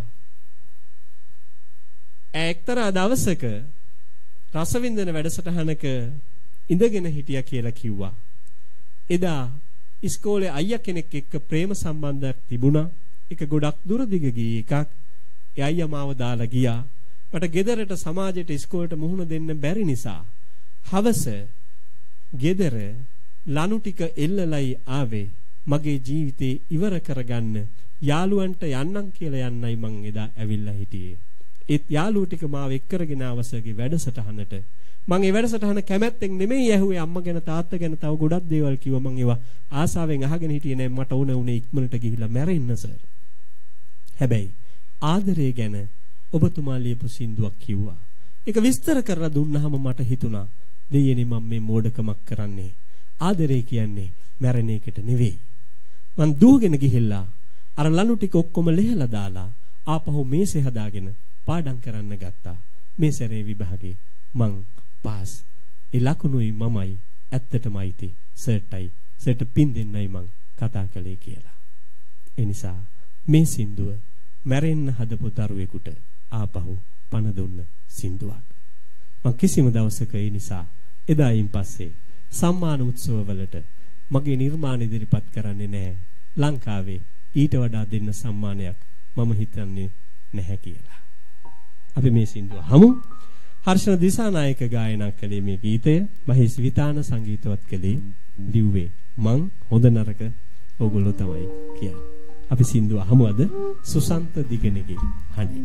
එක්තරා දවසක රසවින්දන වැඩසටහනක ඉඳගෙන හිටියා කියලා කිව්වා. එදා ඉස්කෝලේ අයියා කෙනෙක් එක්ක ප්‍රේම සම්බන්ධයක් තිබුණා. ඒක ගොඩක් දුර දිග ගිය එකක්. ඒ අයියා මාව දාලා ගියා. මට ගෙදරට සමාජයට ඉස්කෝලේට මුහුණ දෙන්න බැරි නිසා හවස ගෙදර ලනු ටික එල්ලලයි ආවේ. මගේ ජීවිතේ ඉවර කරගන්න යාළුවන්ට යන්නම් කියලා යන්නයි මං එදා ඇවිල්ලා හිටියේ. ඒත් යාළුවෝ ටික මාව එක් කරගෙන ආවසගේ වැඩසටහනට. මං ඒ වැඩසටහන කැමැත්තෙන් නෙමෙයි ඇහුවේ. අම්මා ගැන තාත්තා ගැන තව ගොඩක් දේවල් කිව්වා. මං ඒවා ආසාවෙන් අහගෙන හිටියේ නෑ. මට උනේ ඉක්මනට ගිහිල්ලා මැරෙන්න සර්. හැබැයි ආදරය ගැන ඔබතුමා ලියපු සින්දුවක් කිව්වා. ඒක විස්තර කරලා දුන්නාම මට හිතුණා දෙයනේ මම මේ මෝඩකමක් කරන්නේ. ආදරය කියන්නේ මැරෙන එකට නෙවෙයි. මං දුවගෙන ගිහිල්ලා අර ලනු ටික ඔක්කොම ලෙහලා දාලා ආපහු මේසේ හදාගෙන පාඩම් කරන්න ගත්තා. මේ සැරේ විභාගේ මං පාස්. ඒ ලකුණුයි මමයි ඇත්තටමයිති සර්ටයි සර්ට පින් දෙන්නයි මං කතා කළේ කියලා. ඒ නිසා මේ සින්දුව මැරෙන්න හදපු දරුවෙකුට ආපහු පණ දුන්න සින්දුවක්. මං කිසිම දවසක ඒ නිසා එදායින් පස්සේ සම්මාන උත්සවවලට මගේ නිර්මාණ ඉදිරිපත් කරන්නේ නැහැ. ලංකාවේ ඊට වඩා දෙන්න සම්මානයක් මම හිතන්නේ නැහැ කියලා. අපි මේ සින්දුව හමු. හර්ෂණ දිසානායක ගායනා කළේ මේ ගීතය. මහේස් විතාන සංගීතවත් කළේ ලිව්වේ මං හොඳ නරක ඕගොල්ලෝ තමයි කියන්නේ. අපි සින්දුව හමු අද සුසන්ත දිගණගේ හඬින්.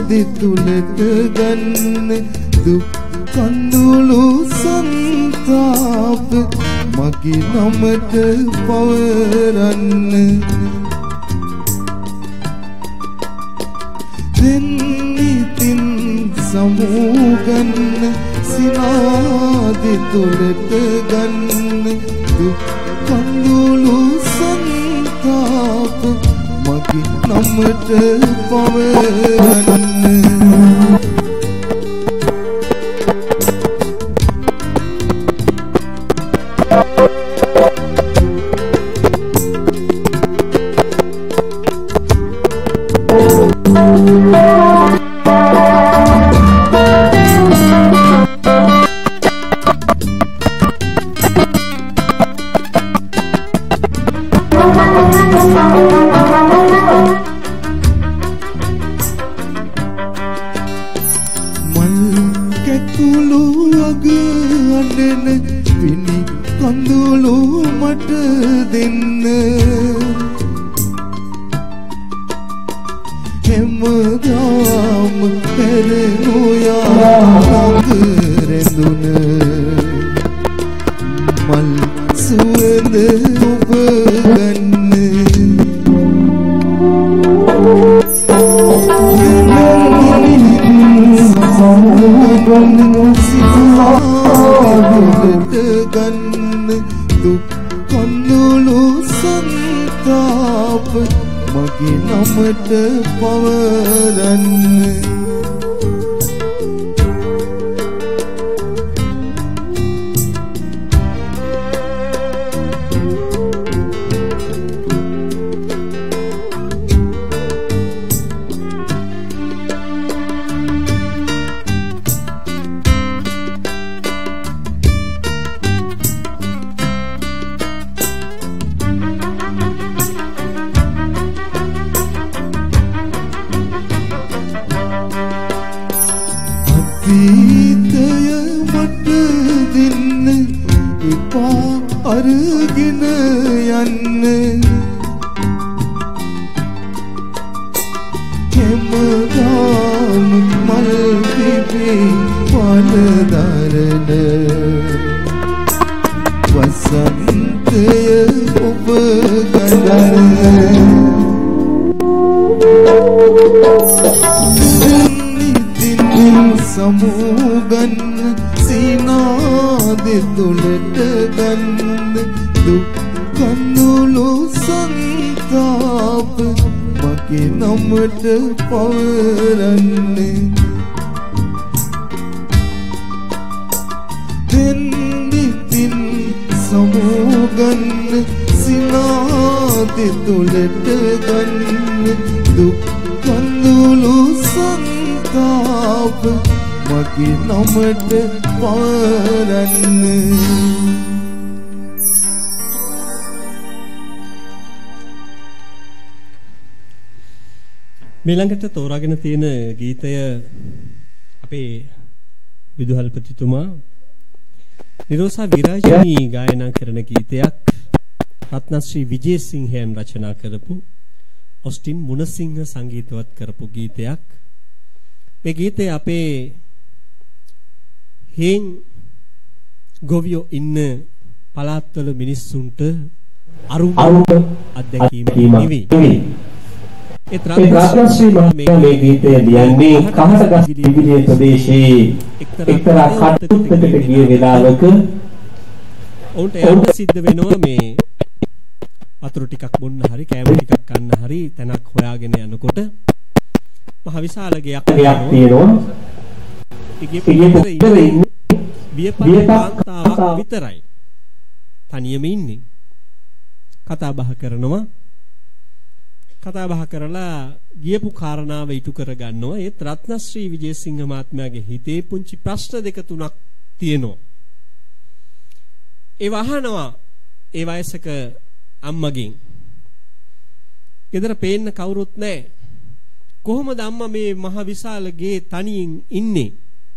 දිතුලට ගන්න දුක් කඳුළු සන්තාප මගේ නමට පවරන්න දෙන්නිතින් සමූගන්න සිනාදි තුලට ගන්න දුක් කඳුළු සන්තාප මගේ නමට පවරන්න ඊළඟට තෝරාගෙන තියෙන ගීතය අපේ විදුහල්පතිතුමා නිරෝසා විරාජනී ගායනා කරන ගීතයක් රත්නශ්‍රී විජේසිංහයන් රචනා කරපු ඔස්ටින් මුණසිංහ සංගීතවත් කරපු ගීතයක් මේ ගීතය අපේ හේන් ගොවියෝ ඉන්න පළාත්වල මිනිස්සුන්ට අරුම අත්දැකීමක් නෙවෙයි ඒ රත්නශ්‍රී මහත්මයා මේ ගීතය ලියන්නේ කහටගස් දිවිලිය ප්‍රදේශයේ එක්තරා කටුත්තකට ගිය වෙලාවක ඔවුන්ට යන්න සිද්ධ වෙනවා මේ වතුර ටිකක් බොන්න හරි කෑම ටිකක් කන්න හරි තැනක් හොයාගෙන යනකොට මහ විශාල ගයක් තියෙනවා ඒ වියපත්තාවක් විතරයි තනියම ඉන්නේ කතා බහ කරනවා කතා බහ කරලා ගියපු කාරණාව ඉටු කර ගන්නවා ඒත් රත්නශ්‍රී විජේසිංහ මහත්මයාගේ හිතේ පුංචි ප්‍රශ්න දෙක තුනක් තියෙනවා ඒ වහනවා ඒ වයසක අම්මගෙන් ගෙදර පේන්න කවුරුත් නැහැ කොහොමද අම්මා මේ මහ විශාල ගේ තනියෙන් ඉන්නේ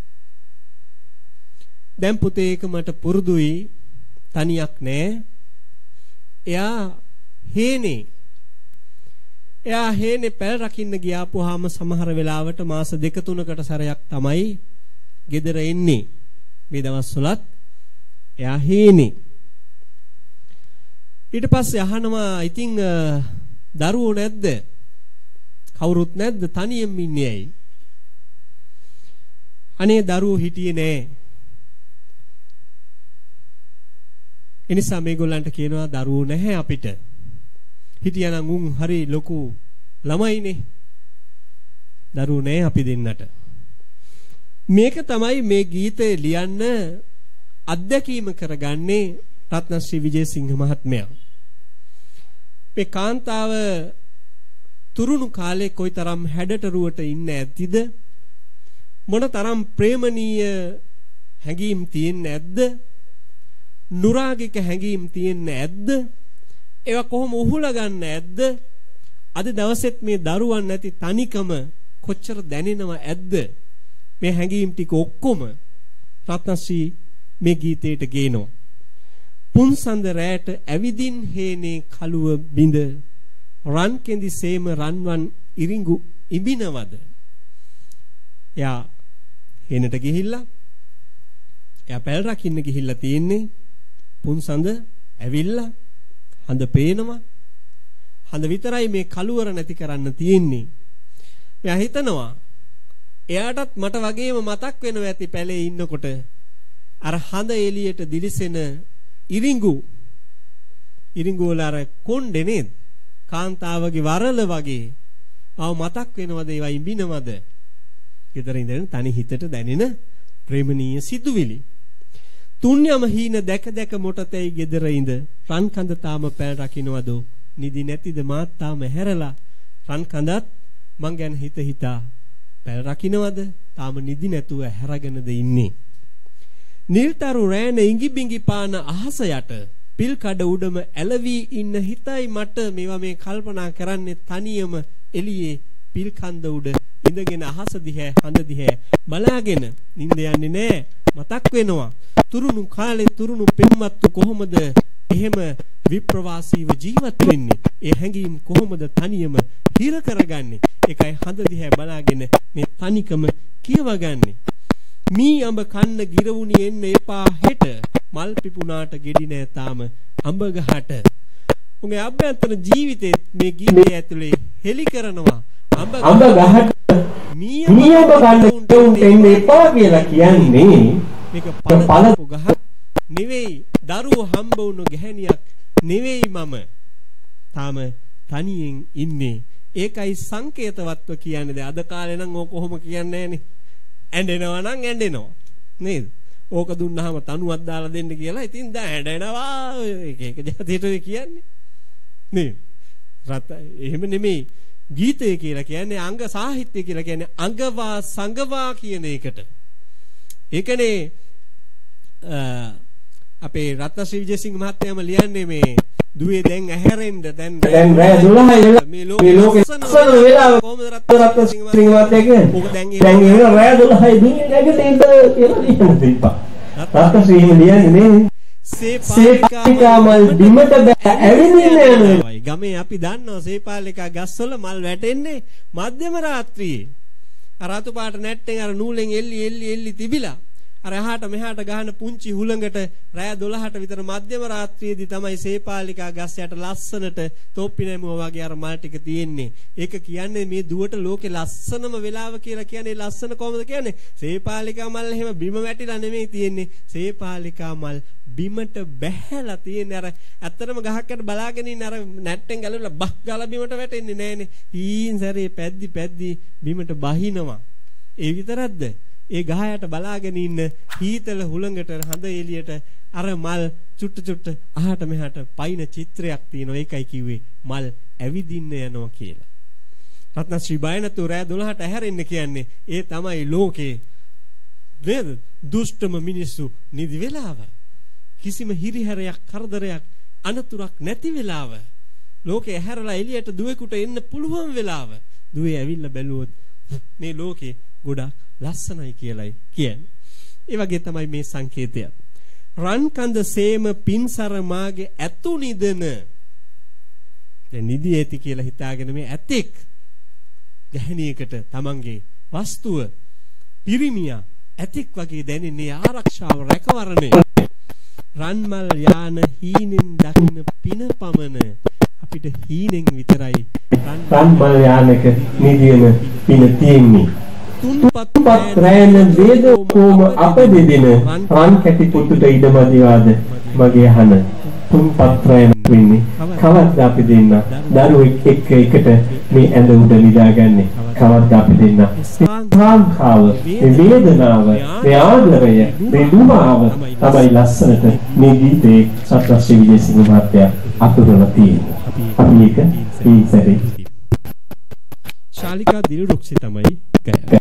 දැන් පුතේ ඒක මට පුරුදුයි තනියක් නැහැ එයා හේනේ එයා හේනේ පැල් රකින්න ගියාපුවාම සමහර වෙලාවට මාස 2-3කට සැරයක් තමයි ගෙදර එන්නේ. මේ දවස්වලත් එයා හේනේ. ඊට පස්සේ අහනවා ඉතින් දරුවෝ නැද්ද? කවුරුත් නැද්ද? තනියෙන් ඉන්නේ ඇයි? අනේ දරුවෝ හිටියේ නෑ. එනිසා මේගොල්ලන්ට කියනවා දරුවෝ නැහැ අපිට. හිටියනම් උන් හරි ලොකු ළමයිනේ. දරුවෝ නැහැ අපි දෙන්නට. මේක තමයි මේ ගීතය ලියන්න අත්දැකීම කරගන්නේ රත්නශ්‍රී විජේසිංහ මහත්මයා. මේ කාන්තාව තුරුණු කාලේ කොයිතරම් හැඩටරුවට ඉන්න ඇද්දිද? මොනතරම් ප්‍රේමණීය හැඟීම් තියෙන්නේ නැද්ද? නුරාගික හැඟීම් තියෙන්නේ නැද්ද? ඒවා කොහොම උහුලා ගන්න ඇද්ද? අද දවසෙත් මේ දරුවන් නැති තනිකම කොච්චර දැනෙනව ඇද්ද? මේ හැඟීම් ටික ඔක්කොම රත්නශ්‍රී මේ ගීතයට ගේනවා. පුන්සඳ රැට ඇවිදින් හේනේ කලුව බිඳ රන් කෙඳි සේම රන්වන් ඉරිඟු ඉබිනවද? එයා හේනට ගිහිල්ලා එයා පැල් රකින්න ගිහිල්ලා තියෙන්නේ. පුන්සඳ ඇවිල්ලා හඳ පේනවා. හඳ විතරයි මේ කලුවර නැති කරන්න තියෙන්නේ. එයා හිතනවා එයාටත් මට වගේම මතක් වෙනවා ඇති පැලේ ඉන්නකොට අර හඳ එළියට දිලිසෙන ඉරිඟු වල අර කොණ්ඩේ නේද? කාන්තාවගේ වරල වගේ ආව මතක් වෙනවද? ඒවා ඉඹිනවද? ගෙදර ඉඳන් තනි හිතට දැනෙන ප්‍රේමණීය සිතුවිලි. තුන්යම හීන දැක දැක මොටතේ ගෙදර ඉඳ රන් කඳ තාම පැල් රකින්නවද? නිදි නැතිද මාත් තාම හැරලා රන් කඳත් මං ගැන හිතා පැල් රකින්නවද? තාම නිදි නැතුව හැරගෙනද ඉන්නේ. නිල්තරු රෑන ඉඟි බිඟි පාන අහස යට පිල් කඩ උඩම ඇලවි ඉන්න හිතයි මට මේවා මේ කල්පනා කරන්නේ තනියම එළියේ පිල් කන්ද උඩ ඉඳගෙන අහස දිහා හඳ දිහා බලාගෙන නිින්ද යන්නේ නෑ. මතක් වෙනවා තුරුණු කාලේ තුරුණු පෙම්වත්තු කොහොමද එහෙම විප්‍රවාසීව ජීවත් වෙන්නේ? ඒ හැඟීම් කොහොමද තනියම හිර කරගන්නේ? ඒකයි හඳ දිහා බලාගෙන මේ තනිකම කියවගන්නේ. මී අඹ කන්න ගිරවුනි එන්න එපා හෙට මල් පිපුණාට ගෙඩි නෑ තාම අඹ ගහට. උගේ අභ්‍යන්තර ජීවිතේ මේ ගීතය ඇතුලේ හෙලි කරනවා අඹ ගහට මී අඹ කන්න එන්න එපා කියලා කියන්නේ මේක පළපු ගහක් නෙවෙයි, දරුවෝ හම්බ වුණු ගැහණියක් නෙවෙයි මම. තාම තනියෙන් ඉන්නේ. ඒකයි සංකේතවත්ව කියන්නේ. අද කාලේ නම් ඕක කොහොම කියන්නේ නැහනේ. ඇඬෙනවා නම් ඇඬෙනවා නේද? ඕක දුන්නාම තනුවක් දාලා දෙන්න කියලා ඉතින් දැන් ඇඬෙනවා. එක જાතියට කියන්නේ නේද? එහෙම නෙමෙයි. ගීතය කියලා කියන්නේ අංග සාහිත්‍ය කියලා කියන්නේ අංගවා සංගවා කියන එකට. ඒකනේ අපේ රත්නශ්‍රී විජේසිංහ මහත්තයාම ලියන්නේ මේ දුවේ දැන් ඇහැරෙන්න දැන් රෑ 12 මේ ලෝකේ සසන වෙලාව කොහොමද රත්නශ්‍රී මහත්තයා කියන්නේ? ඕක දැන් ඒ රෑ 12 දුවේ නැගිටින්න කියලා ලියන්න තිබ්බා. රත්නශ්‍රී ලියන්නේ සේපාලිකා මල් බිමට ඇවිදින්න යනවා. ගමේ අපි දන්නවා සේපාලිකා ගස්වල මල් වැටෙන්නේ මධ්‍යම රාත්‍රියේ. අර අතු පාට නැට්ටෙන් අර නූලෙන් එල්ලි තිබිලා අර එහාට මෙහාට ගහන පුංචි හුළඟට රෑ 12ට විතර මධ්‍යම රාත්‍රියේදී තමයි සේපාලිකා ගස් යට ලස්සනට තොප්පි නැමුවා වගේ අර මල් ටික තියෙන්නේ. ඒක කියන්නේ මේ දුවට ලෝකේ ලස්සනම වෙලාව කියලා කියන්නේ. ලස්සන කොහොමද කියන්නේ? සේපාලිකා මල් එහෙම බිම වැටිලා නෙමෙයි තියෙන්නේ. සේපාලිකා මල් බිමට බැහැලා තියෙන්නේ. අර ඇත්තටම ගහක් යට බලාගෙන ඉන්න අර නැට්ටෙන් ගැලවිලා බක් ගාලා බිමට වැටෙන්නේ නැහනේ. ඊන් සැරේ පැද්දි බිමට බහිනවා. ඒ විතරක්ද? ඒ ගහයට බලාගෙන ඉන්න හීතල හුළඟට හඳ එළියට අර මල් චුට්ට අහට මෙහාට පයින් චිත්‍රයක් තියෙනවා. ඒකයි කිව්වේ මල් ඇවිදින්න යනවා කියලා. රත්නශ්‍රී බයනතු රෑ 12ට ඇහැරෙන්න කියන්නේ ඒ තමයි ලෝකේ නේද? දුෂ්ටම මිනිස්සු නිදි වෙලාව. කිසිම හිරිහැරයක් කරදරයක් අනතුරක් නැති වෙලාව. ලෝකේ ඇහැරලා එළියට දුවෙකුට එන්න පුළුවන් වෙලාව. දුවේ ඇවිල්ලා බැලුවොත් මේ ලෝකේ ගොඩක් ලස්සනයි කියලායි කියන්නේ. ඒ වගේ තමයි මේ සංකේතය. රන් කඳ සේම පින්සර මාගේ ඇතු නිදන දැන් නිදි ඇති කියලා හිතාගෙන මේ ඇතෙක් ගැහණියකට තමන්ගේ වස්තුව පිරිමියා ඇතෙක් වගේ දැනෙන්නේ ආරක්ෂාව රැකවරණය. රන්මල් යාන හීනෙන් දකින්න පින පමන අපිට හීනෙන් විතරයි රන්මල් යානක නිදින පින තියෙන්නේ. තුන්පත් රැයන වේද කොම අප දෙදෙන රන් කැටි පුතුට ඉඩමදිවාද මගේ අහන. තුන්පත් රැයන වෙන්නේ කවද්ද අපි දෙන්න දරුවෙක් එක්ක එකට මේ ඇඳ උඩ නිදාගන්නේ. කවද්ද අපි දෙන්න කාංකාව, මේ වේදනාව, මේ ආදරය, මේ දුමාව තමයි ලස්සනට මේ ගීතේ සත්‍යශ්‍රී විජේසිංහ මහත්තයා අතුරලා තියෙන්නේ. අපි ඒක ඉස්සරේ ශාලිකා දිලුරුක්ෂි තමයි ගයන්නේ.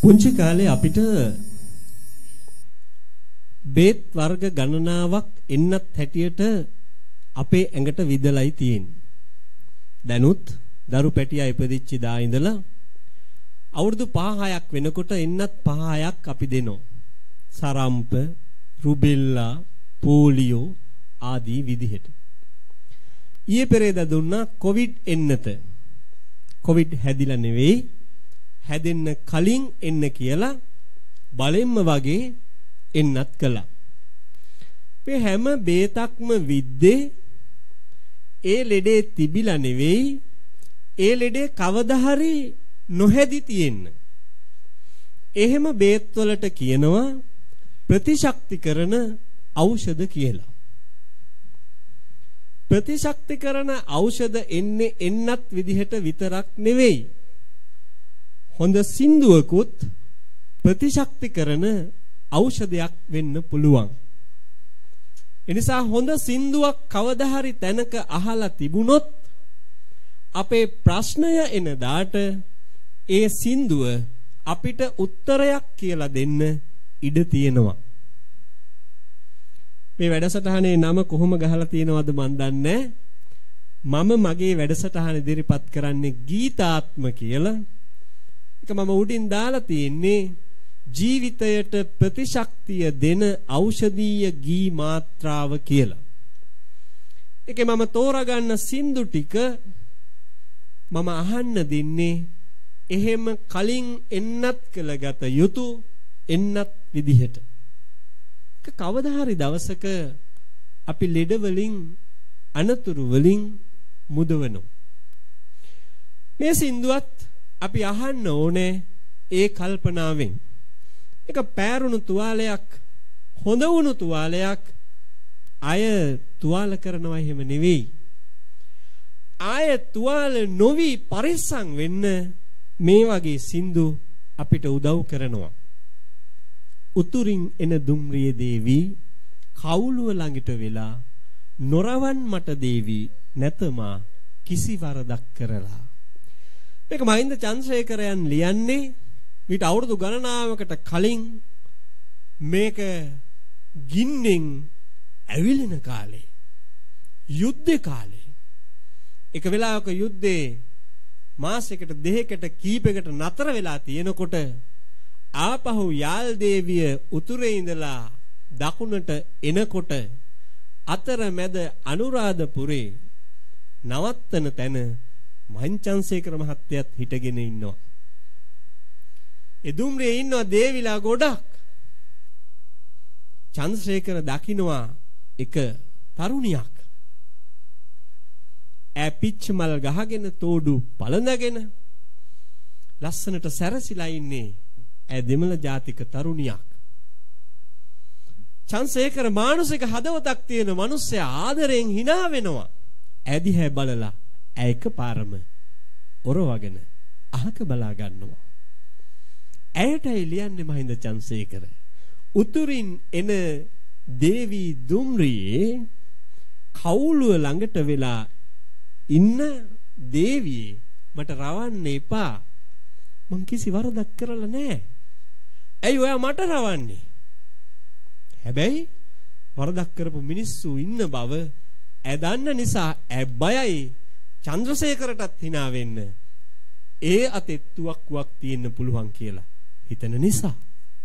පුංචි කාලේ අපිට බේත් වර්ග ගණනාවක් එන්නත් හැටියට අපේ ඇඟට විදලයි තියෙන්නේ. දැනුත් දරු පැටියා ඉපදිච්ච දා ඉඳලා අවුරුදු 5-6ක් වෙනකොට එන්නත් 5-6ක් අපි දෙනවා. සරම්ප, රුබෙල්ලා, පෝලියෝ ආදී විදිහට. ඊයේ පෙරේදා දුන්නා කොවිඩ් එන්නත. කොවිඩ් හැදිලා නෙවෙයි, හැදෙන්න කලින් එන්න කියලා බලෙන්ම වගේ එන්නත් කළා. මේ හැම බේතක්ම විද්දේ ඒ ලෙඩේ තිබිලා නෙවෙයි, ඒ ලෙඩේ කවදා හරි නොහැදි තියෙන්න. එහෙම බේත් වලට කියනවා ප්‍රතිශක්ති කරන ඖෂධ කියලා. ප්‍රතිශක්ති කරන ඖෂධ එන්නේ එන්නත් විදිහට විතරක් නෙවෙයි. හොඳ සින්දුවකුත් ප්‍රතිශක්ති කරන ඖෂධයක් වෙන්න පුළුවන්. එනිසා හොඳ සින්දුවක් කවදා හරි තැනක අහලා තිබුණොත් අපේ ප්‍රශ්නය එන දාට ඒ සින්දුව අපිට උත්තරයක් කියලා දෙන්න ඉඩ තියෙනවා. මේ වැඩසටහනේ නම කොහොම ගහලා තියෙනවද මන් දන්නේ. මම මගේ වැඩසටහන ඉදිරිපත් කරන්නේ ගීතාත්ම කියලා. ඒක මම උඩින් දාලා තියෙන්නේ ජීවිතයට ප්‍රතිශක්තිය දෙන ඖෂධීය ගී මාත්‍රාව කියලා. ඒකේ මම තෝරාගන්න සින්දු ටික මම අහන්න දෙන්නේ එහෙම කලින් එන්නත් කළගත යුතු එන්නත් විදිහට. කවදා හරි දවසක අපි ලෙඩ වලින් අනතුරු වලින් මුදවනවා. මේ සින්දුවත් අපි අහන්න ඕනේ ඒ කල්පනාවෙන්. එක පෑරුණු තුවාලයක්, හොඳ වුණු තුවාලයක් අය තුවාල කරනවා එහෙම නෙවෙයි. ආය තුවාල නොවි පරිස්සම් වෙන්න මේ වගේ සින්දු අපිට උදව් කරනවා. උතුරින් එන දුම්රිය දේවි කවුළුව ළඟට වෙලා නොරවන් මට දේවි නැතමා කිසි වරදක් කරලා. මේක මහින්ද චන්ද්‍රසේකරයන් ලියන්නේ විතර අවුරුදු ගණනාවකට කලින් මේක ගින්නෙන් ඇවිලෙන කාලේ, යුද්ධ කාලේ. එක වෙලාවක යුද්ධේ මාසයකට දෙකකට කීපයකට නතර වෙලා තියෙනකොට ආපහු යාල් දේවිය උතුරේ ඉඳලා දකුණට එනකොට අතරමැද අනුරාධපුරේ නවත්තන තැන මහින්චන්සේකර මහත්තයත් හිටගෙන ඉන්නවා. එදුම්රියේ ඉන්නවා දේවිලා ගොඩක්. චන්ද්‍රසේකර දකින්නවා එක තරුණියක්. ඈ පිච්ච මල් ගහගෙන තෝඩු පළඳගෙන ලස්සනට සැරසිලා ඉන්නේ ඈ දෙමළ ජාතික තරුණියක්. චන්ද්‍රසේකර මානසික හදවතක් තියෙන මිනිස්සයා ආදරෙන් hina වෙනවා. ඈ දිහා බලලා ඈ එකපාරම ඔරවගෙන අහක බලා ගන්නවා. ඇයටයි ලියන්නේ මහින්ද චන්ද්‍රසේකර. උතුරින් එන දේවි දුම්රියේ කවුළුව ළඟට වෙලා ඉන්න දේවියේ මට රවන්න එපා. මං කිසි වරදක් කරලා නැහැ. ඇයි ඔයා මට රවන්නේ? හැබැයි වරදක් කරපු මිනිස්සු ඉන්න බව ඈ දන්න නිසා ඈ බයයි චන්ද්‍රසේකරටත් hina වෙන්න. ඒ අතේ තුවක්කුවක් තියෙන්න පුළුවන් කියලා හිතන නිසා.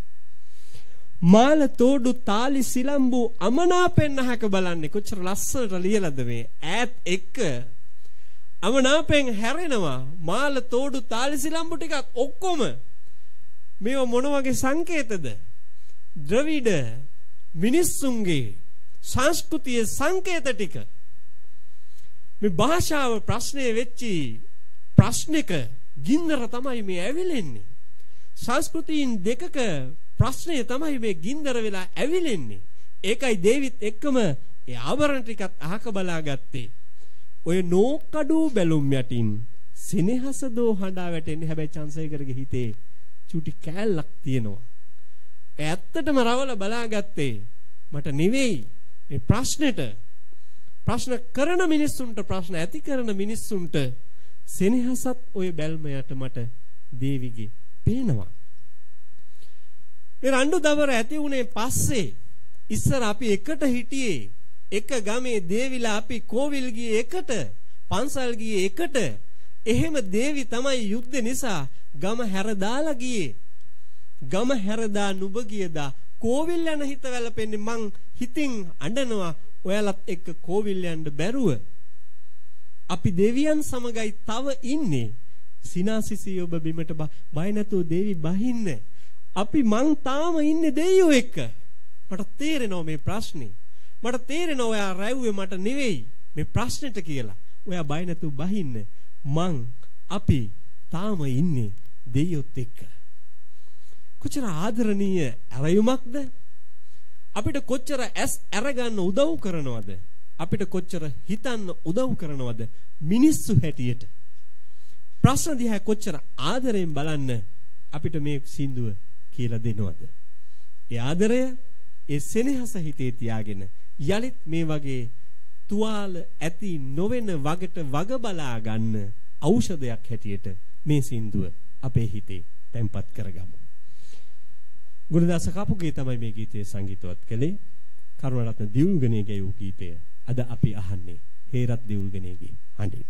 මාල තෝඩු තාලි සිලම්බු අමනාපෙන් අහක බලන්නේ කොච්චර ලස්සනට ලියලාද මේ ඈත් එක්ක අමනාපෙන් හැරෙනවා. මාල තෝඩු තාලි සිලම්බු ටිකක් ඔක්කොම මේව මොන වගේ සංකේතද? ද්‍රවිඩ මිනිස්සුන්ගේ සංස්කෘතියේ සංකේත ටික. මේ භාෂාව ප්‍රශ්නේ වෙච්චි ප්‍රශ්නික ගින්දර තමයි මේ ඇවිලෙන්නේ. සංස්කෘතීන් දෙකක ප්‍රශ්නය තමයි මේ ගින්දර වෙලා ඇවිලෙන්නේ. ඒකයි දේවිත් එක්කම ඒ ආභරණ ටිකත් අහක බලාගත්තේ. ඔය නෝකඩු බැලුම් යටින් සෙනෙහස දෝ හඬා වැටෙන්නේ. හැබැයි චන්ද්‍රසේකරගේ හිතේ චුටි කෑල්ලක් තියෙනවා. ඇත්තටම රවල බලාගත්තේ මට නෙවෙයි මේ ප්‍රශ්නෙට. ප්‍රශ්න කරන මිනිස්සුන්ට, ප්‍රශ්න ඇති කරන මිනිස්සුන්ට සෙනෙහසත් ඔය බැල්ම යට මට දේවිගේ පේනවා. මේ රණ්ඩු දබර ඇති වුණේ පස්සේ ඉස්සර අපි එකට හිටියේ. එක ගමේ දේවිලා අපි කෝවිල් ගියේ එකට, පන්සල් ගියේ එකට. එහෙම දේවි තමයි යුද්ධ නිසා ගම හැරදාලා ගියේ. ගම හැරදා නුඹ ගියදා කෝවිල් යන හිත වැළපෙන්නේ. මං හිතින් අඬනවා ඔයාලත් එක්ක කෝවිල් යන්න බැරුව. අපි දෙවියන් සමගයි තව ඉන්නේ. සිනාසිසී ඔබ බිමට බය නැතුව දේවි බහින්න. අපි මං තාම ඉන්නේ දෙයියෝ එක්ක. මට තේරෙනවා මේ ප්‍රශ්නේ. මට තේරෙනවා ඔයා රැව්වේ මට නෙවෙයි මේ ප්‍රශ්නෙට කියලා. ඔයා බය නැතුව බහින්න. අපි තාම ඉන්නේ දෙයියොත් එක්ක. කොච්චර ආදරණීය ඇරයුමක්ද? අපිට කොච්චර ඇස් අරගන්න උදව් කරනවද? අපිට කොච්චර හිතන්න උදව් කරනවද මිනිස්සු හැටියට? ප්‍රශ්න දිහා කොච්චර ආදරයෙන් බලන්න අපිට මේ සින්දුව කියලා දෙනවද? ඒ ආදරය, ඒ සෙනෙහස හිතේ තියාගෙන යලිත් මේ වගේ තුවාල ඇති නොවන වගට වග බලා ගන්න ඖෂධයක් හැටියට මේ සින්දුව අපේ හිතේ තැම්පත් කරගමු. ගුණදාස කපුගේ තමයි මේ ගීතයේ සංගීතවත් කළේ. කරුණාරත්න දියුල්ගනේ ගැයූ ගීතය අද අපි අහන්නේ හේරත් දියුල්ගනේගේ හඬින්.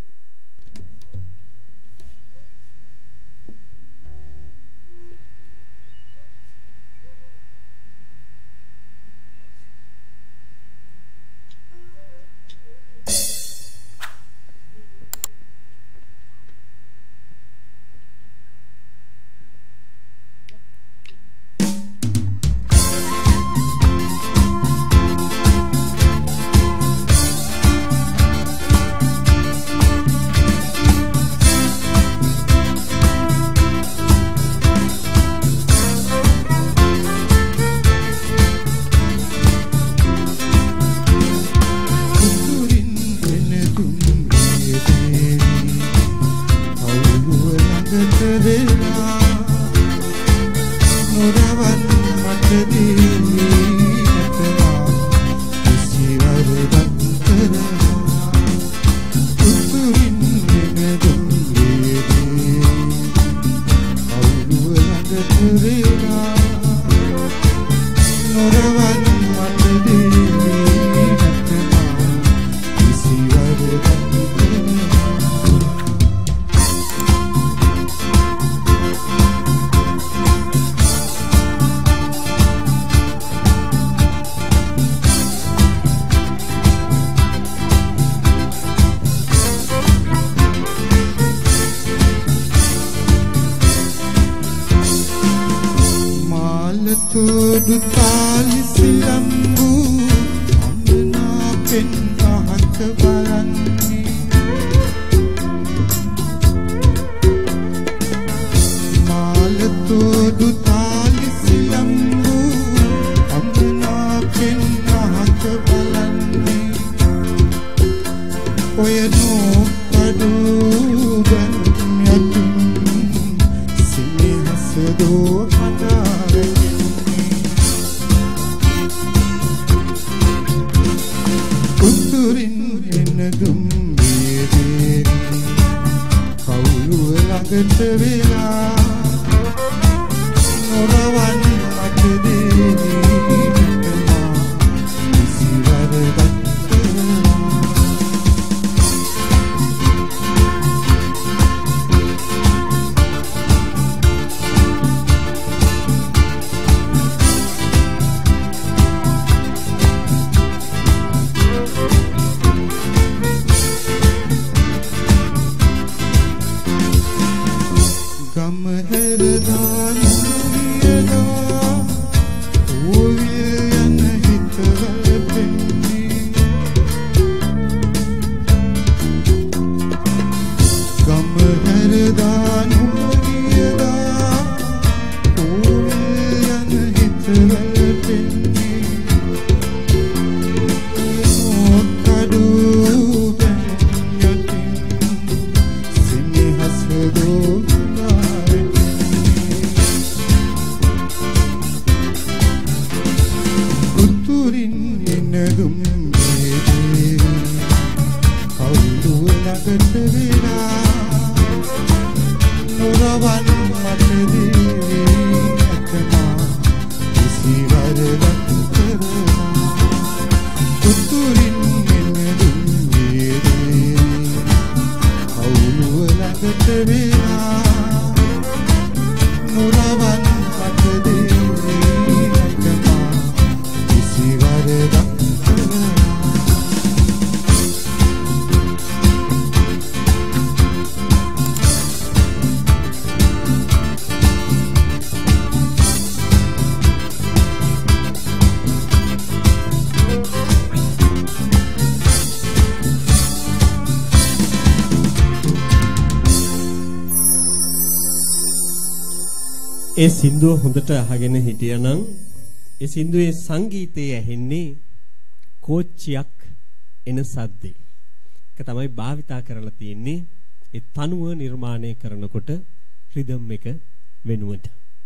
ඒ සින්දුව හොඳට අහගෙන හිටියනම් ඒ සින්දුවේ සංගීතයේ ඇහෙන්නේ කෝච්චියක් එන සද්දේ. ඒක තමයි භාවිතා කරලා තියෙන්නේ ඒ තනුව නිර්මාණය කරනකොට රිද්ම් එක වෙනුවට.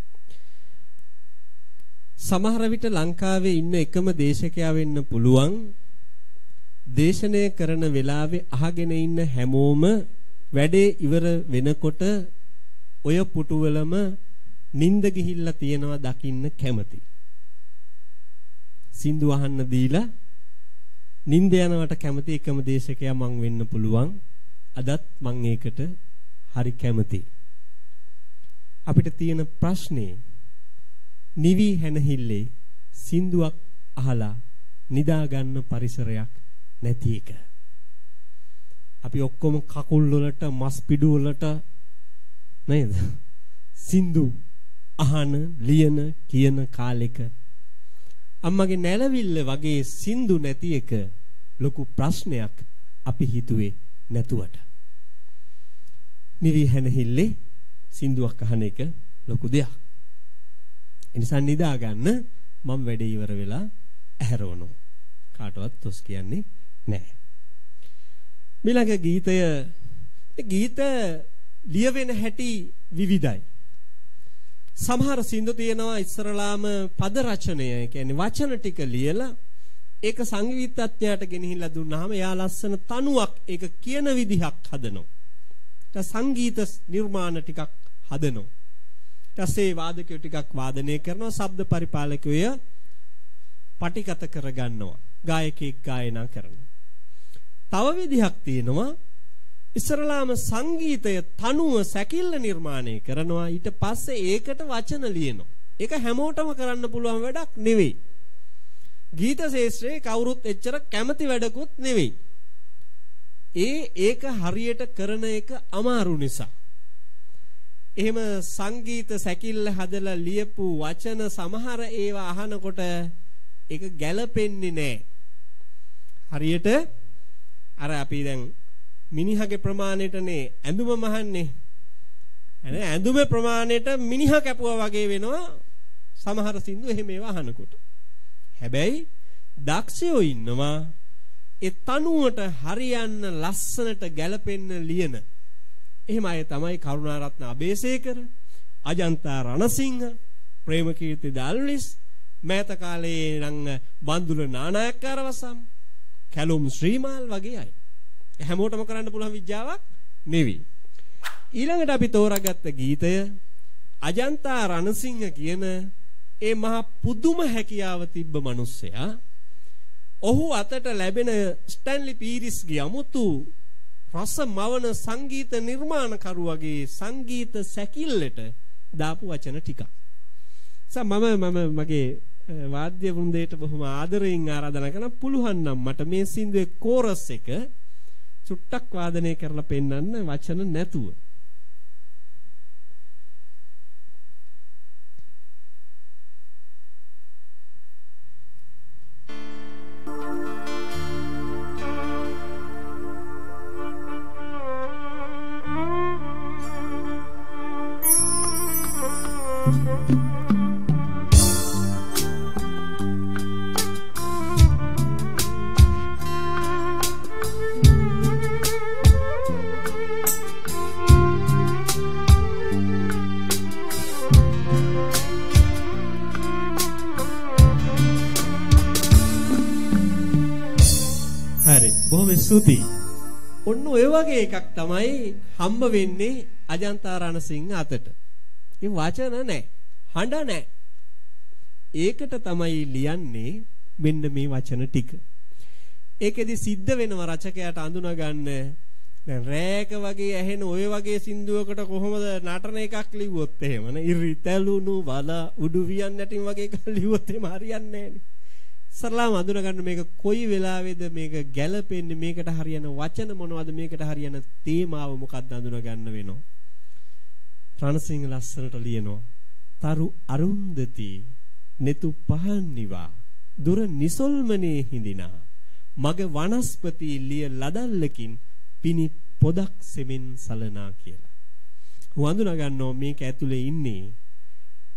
සමහර විට ලංකාවේ ඉන්න එකම දේශකයා වෙන්න පුළුවන්. දේශනය කරන වෙලාවේ අහගෙන ඉන්න හැමෝම වැඩේ ඉවර වෙනකොට ඔය පුටුවලම නිින්ද ගිහිල්ලා තියනවා දකින්න කැමති. සින්දු අහන්න දීලා නිින්ද යනවට කැමති එකම දේශකයා මං වෙන්න පුළුවන්. අදත් මං ඒකට හරි කැමති. අපිට තියෙන ප්‍රශ්නේ නිවි හැනහිල්ලේ සින්දුවක් අහලා නිදා ගන්න පරිසරයක් නැති එක. අපි ඔක්කොම කකුල් වලට මස් පිඩු වලට නේද සින්දු අහන ලියන කියන කාලෙක අම්මගේ නැලවිල්ල වගේ සින්දු නැති එක ලොකු ප්‍රශ්නයක් අපි හිතුවේ නැතුවට. නිවි හැනහිල්ලේ සින්දුවක් අහන එක ලොකු දෙයක්. ඒ නිසා නිදා ගන්න මම වැඩේ ඉවර වෙලා ඇහැරවනවා. කාටවත් තොස් කියන්නේ නැහැ. මිලඟ ගීත ලියවෙන හැටි විවිධයි. සමහර සින්දු තියෙනවා ඉස්සරලාම පද රචනය, ඒ කියන්නේ වචන ටික ලියලා ඒක සංගීතඥයාට ගෙනහිල්ලා දුන්නාම එයා ලස්සන තනුවක් ඒක කියන විදිහක් හදනවා. ඊට සංගීත නිර්මාණ ටිකක් හදනවා. ඊටසේ වාදකයෝ ටිකක් වාදනය කරනවා, ශබ්ද පරිපාලකයෝ පටිගත කරගන්නවා, ගායකයෙක් ගායනා කරනවා. තව විදිහක් තියෙනවා ඉස්සරලාම සංගීතය තනුව සැකිල්ල නිර්මාණය කරනවා, ඊට පස්සේ ඒකට වචන ලියනවා. ඒක හැමෝටම කරන්න පුළුවන් වැඩක් නෙවෙයි. ගීත ශාස්ත්‍රයේ කවුරුත් එච්චර කැමති වැඩකුත් නෙවෙයි. ඒක හරියට කරන එක අමාරු නිසා. එහෙම සංගීත සැකිල්ල හදලා ලියපු වචන සමහර ඒවා අහනකොට ඒක ගැලපෙන්නේ නැහැ. හරියට අර අපි දැන් මිනිහගේ ප්‍රමාණයටනේ ඇඳුම මහන්නේ. ඇඳුමේ ප්‍රමාණයට මිනිහා කැපුවා වගේ වෙනවා සමහර සින්දු එහෙම ඒවා අහනකොට. හැබැයි දක්ෂයෝ ඉන්නවා ඒ තනුවට හරියන්න ලස්සනට ගැලපෙන්න ලියන. එහෙම අය තමයි කරුණාරත්න අබේසේකර, අජන්තා රණසිංහ, ප්‍රේමකීර්ති දල්විස්, මෑත කාලේ නම් බන්දුල නානායක්කාරවසම්, කැලුම් ශ්‍රීමාල් වගේ අය. හැමෝටම කරන්න පුළුවන් විද්‍යාවක් නෙවෙයි. ඊළඟට අපි තෝරාගත්ත ගීතය අජන්තා රණසිංහ කියන ඒ මහ පුදුම හැකියාව තිබ්බ මිනිස්සයා. ඔහු අතට ලැබෙන ස්ටැන්ලි පීරිස්ගේ අමුතු රස මවන සංගීත නිර්මාණකරුවගේ සංගීත සැකිල්ලට දාපු වචන ටිකක්. මම මගේ වාද්‍ය වෘන්දයට බොහොම ආදරයෙන් ආරාධනා කරන පුළුවන් නම් මට මේ සින්දුවේ කෝරස් එක චුට්ටක් වාදනය කරලා පෙන්නන්න වචන නැතුව. ස්තුතියි. ඔන්න ඔය වගේ එකක් තමයි හම්බ වෙන්නේ අජන්තා රණසිංහ අතට. ඒ වචන නැහැ, හඬ නැහැ. ඒකට තමයි ලියන්නේ මෙන්න මේ වචන ටික. ඒකෙදි සිද්ධ වෙනවා රචකයාට අඳුනා ගන්න. දැන් රෑක වගේ ඇහෙන ඔය වගේ සින්දුවකට කොහොමද නටන එකක් ලිව්වොත් එහෙම නේ. ඉරිතැලුණු වල උඩු වියන් නැටින් වගේ එකක් ලිව්වොත් එහෙම හරියන්නේ නැහැ නේ. සරලවම අඳුන ගන්න මේක කොයි වෙලාවේද මේක ගැලපෙන්නේ, මේකට හරියන වචන මොනවද, මේකට හරියන තේමාව මොකක්ද අඳුන ගන්න වෙනවා. රණසිංහ ලස්සනට ලියනවා. තරු අරුන්දති netu පහන්නිවා දුර නිසල්මනේ හිඳිනා මග වනස්පති ලිය ලදල්ලකින් පිනි පොදක් සෙමින් සලනා කියලා. වඳුනා ගන්නවා මේක ඇතුලේ ඉන්නේ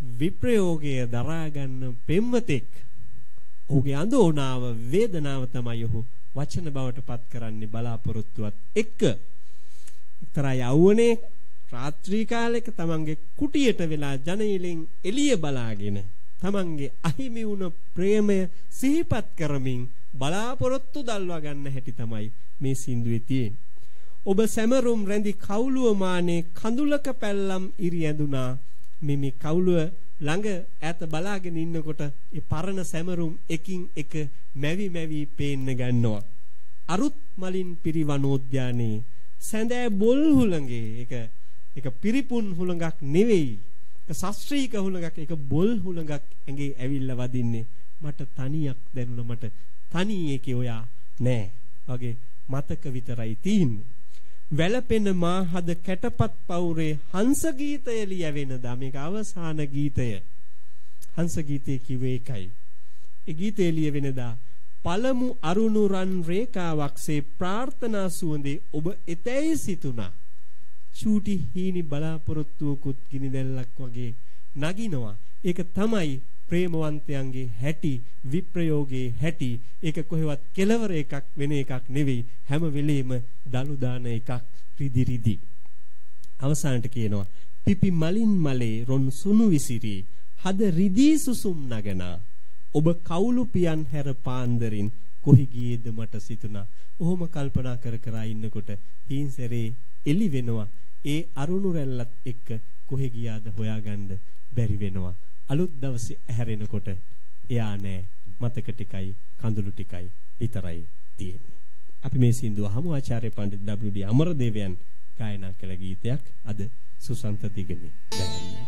විප්‍රයෝගය දරා ගන්න පෙම්වතෙක් ඔහුගේ අඳෝනාව වේදනාව තමයි ඔහු වචන බවට පත් කරන්නේ බලාපොරොත්තුවත් එක්ක. එක්තරා යෞවනයේ රාත්‍රී කාලයක තමන්ගේ කුටියට වෙලා ජනේලෙන් එළිය බලාගෙන තමන්ගේ අහිමි වුණ ප්‍රේමය සිහිපත් කරමින් බලාපොරොත්තු දල්වා ගන්න හැටි තමයි මේ සින්දුවේ තියෙන්නේ. ඔබ සැමරුම් රැඳි කවුළුව මානේ කඳුලක පැල්ලම් ඉරි ඇඳුනා. මේ කවුළුව ළඟ ඈත බලාගෙන ඉන්නකොට ඒ පරණ සැමරුම් එකින් එක මැවි මැවි පේන්න ගන්නවා. අරුත් මලින් පිරිවනෝද්‍යානයේ සැඳෑ බොල් හුළඟේ ඒක පිරිපුන් හුළඟක් නෙවෙයි. ඒක ශාස්ත්‍රීය හුළඟක්. ඒක බොල් හුළඟක් ඇඟේ ඇවිල්ලා වදින්නේ. මට තනියක් දැනුණා. මට තනි එකේ ඔයා නෑ. වගේ මතක විතරයි තියෙන්නේ. වැළපෙන මාහද කැටපත් පවුරේ හංස ගීතය ලියවෙනදා. මේක අවසාන ගීතය. හංස ගීතය කිව්වේ ඒකයි. ඒ ගීතය ලියවෙනදා පළමු අරුණු රන් රේඛාවක්සේ ප්‍රාර්ථනා සුවඳේ ඔබ එතැයි සිතුනා. චූටි හීනි බලාපොරොත්තුවකුත් ගිනි දැල්ලක් වගේ නගිනවා. ඒක තමයි ප්‍රේමවන්තයන්ගේ හැටි, විප්‍රයෝගයේ හැටි. ඒක කොහෙවත් කෙලවර එකක් වෙන එකක් නෙවෙයි. හැම වෙලෙම දලු දාන එකක් රිදි රිදි. අවසානට කියනවා පිපි මලින් මලේ රොන් සුණු විසිරි හද රිදී සුසුම් නගනා. ඔබ කවුළු පියන් හැර පාන්දරින් කොහි ගියේද මට සිතුණා. ඔහොම කල්පනා කර කර ඉන්නකොට හීන්සරේ එලි වෙනවා. ඒ අරුණු රැල්ලත් එක්ක කොහෙ ගියාද හොයාගන්න බැරි වෙනවා. අලුත් දවසේ ඇහැරෙනකොට එයා නෑ. මතක ටිකයි කඳුළු ටිකයි විතරයි තියෙන්නේ. අපි මේ සින්දුව අහමු. ආචාර්ය පඬිත් W.D. අමරදේවයන් ගායනා කළ ගීතයක් අද සුසන්ත දිගනේ ගයන්නේ.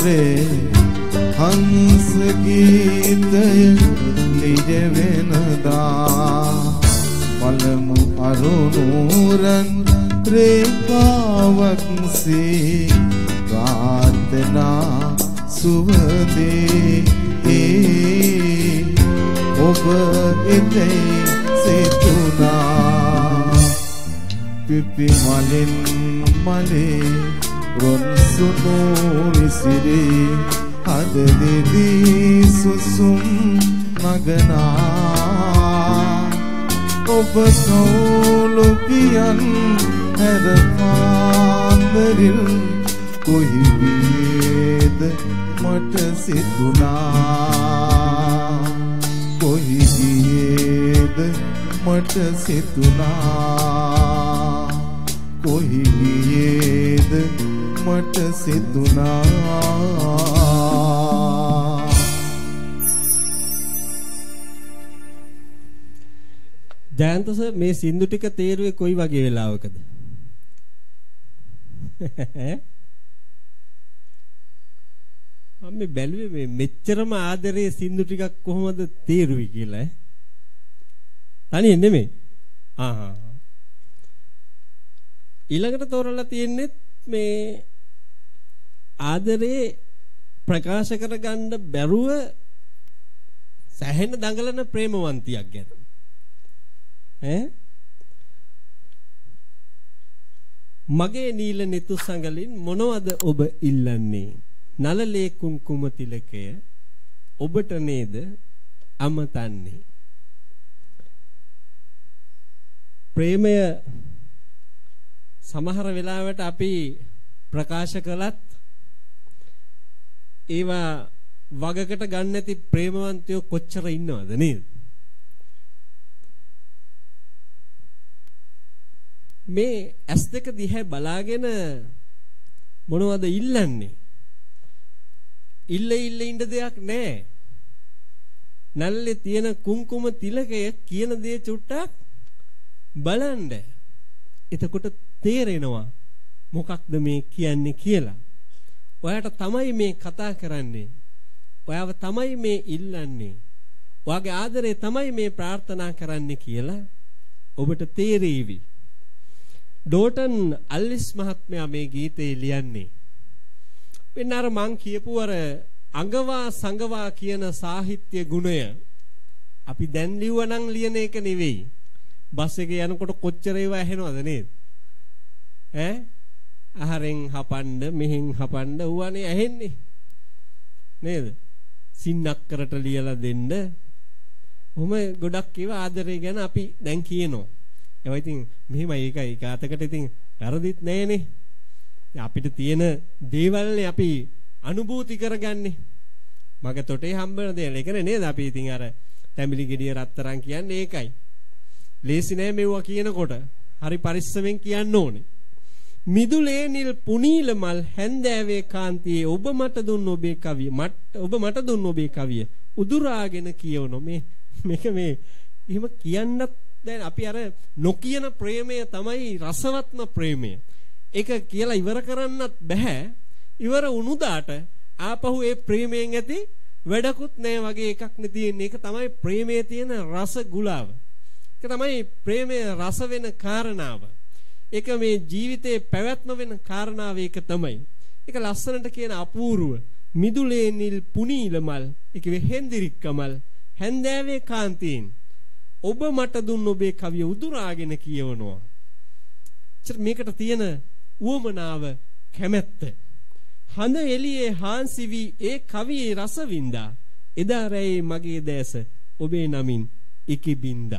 ආදරේ හංස ගීතය ලියවෙනදා පළමු අරුණුරන් රේඛාවක් සේ ප්‍රාර්ථනා සුවදේ ඔබ එතේ සිතුනා පිපි මලින් මලේ රොන් සුනු විසිරේ අද දෙවි සුසුම් නගනා ඔබ කවුළු කියන් හැර පාන්දරින් කොහි ගියේද මට සිතුනා කොහි ගියේද මට සිතුනා කොහි ගියේද මට සිතුනා ජයන්ත සර් මේ සින්දු ටික තේරුවේ කොයි වගේ වෙලාවකද? මම බැලුවේ මේ මෙච්චරම ආදරේ සින්දු ටිකක් කොහොමද තේරුවේ කියලා ඈ. තනියෙන් නෙමෙයි. ඊළඟට තෝරලා තියෙන්නේ මේ ආදරේ ප්‍රකාශ කරගන්න බැරුව සැහෙන දඟලන ප්‍රේමවන්තියක් ගැන. මගේ නිල නිතු සංගලින් මොනවද ඔබ ඉල්ලන්නේ? නලලේ කුංකුම තිලකය ඔබට නේද අමතන්නේ? ප්‍රේමය සමහර වෙලාවට අපි ප්‍රකාශ කළත් ඒවා වගකට ගන්න නැති ප්‍රේමවන්තයෝ කොච්චර ඉන්නවද නේද? මේ S2 දිහා බලාගෙන මොනවද ඉල්ලන්නේ? ඉල්ල ඉන්න දෙයක් නැහැ. නල්ලේ තියෙන කුංකුම තිලකය කියන දේ චුට්ටක් බලන්න. එතකොට තේරෙනවා මොකක්ද මේ කියන්නේ කියලා. ඔයාට තමයි මේ කතා කරන්නේ. ඔයාව තමයි මේ ඉල්ලන්නේ. ඔයාගේ ආදරේ තමයි මේ ප්‍රාර්ථනා කරන්නේ කියලා ඔබට තේරෙවි. ඩෝටන් අල්විස් මහත්මයා මේ ගීතේ ලියන්නේ වෙන අර මං කියපු අර අඟවා සංගවා කියන සාහිත්‍ය ගුණය අපි දැන් ලිව්වනම් ලියන එක නෙවෙයි. බස් එකේ යනකොට කොච්චර ඒවා ඇහෙනවද නේද? අහරෙන් හපන්න මෙහෙන් හපන්න ඌවනේ ඇහෙන්නේ නේද? සින්නක්කරට ලියලා දෙන්න. ඔහොම ගොඩක් ඒවා ආදරේ ගැන අපි දැන් කියනවා. ඒවා ඉතින් මෙහෙමයි ඒකයි කාතකට ඉතින් වැරදිත් නෑනේ. අපිට තියෙන දේවල්නේ අපි අනුභූති කරගන්නේ. මගේ තොටේ හම්බෙන දේවල් ඒකනේ නේද? අපි ඉතින් අර තැඹිලි ගෙඩිය රත්තරන් කියන්නේ ඒකයි. ලේසි නෑ මෙවුවා කියනකොට. හරි පරිස්සමෙන් කියන්න ඕනේ. මිදුලේ නිල් පුනීල මල් හැන්දෑවේ කාන්තියේ ඔබ මට දුන්න ඔබේ කවිය ඔබ මට දුන්න ඔබේ කවිය උදුරාගෙන කියවන මේක මේ එහෙම කියන්නත් දැන් අපි අර නොකියන ප්‍රේමය තමයි රසවත්ම ප්‍රේමය. ඒක කියලා ඉවර කරන්නත් බෑ. ඉවර වුණුදාට ආපහු ඒ ප්‍රේමයෙන් ඇති වැඩකුත් නෑ වගේ එකක් නේ තියෙන්නේ. ඒක තමයි ප්‍රේමයේ තියෙන රස ගුලාව. ඒක තමයි ප්‍රේමයේ රස වෙන කාරණාව. ඒක මේ ජීවිතේ පැවැත්ම වෙන කාරණාව ඒක තමයි. ඒක ලස්සනට කියන අපූර්ව මිදුලේ නිල් පුනීල මල් ඒක වෙහෙන්දිරික්ක මල් හැන්දෑවේ කාන්තියෙන් ඔබ මට දුන්න ඔබේ කවිය උදුරාගෙන කියවනවා. මේකට තියෙන උවමනාව කැමැත්ත. හඳ එළියේ හාන්සි වී ඒ කවියේ රස වින්දා. එදා රැයේ මගේ දැස ඔබේ නමින් ඉකිබින්දා.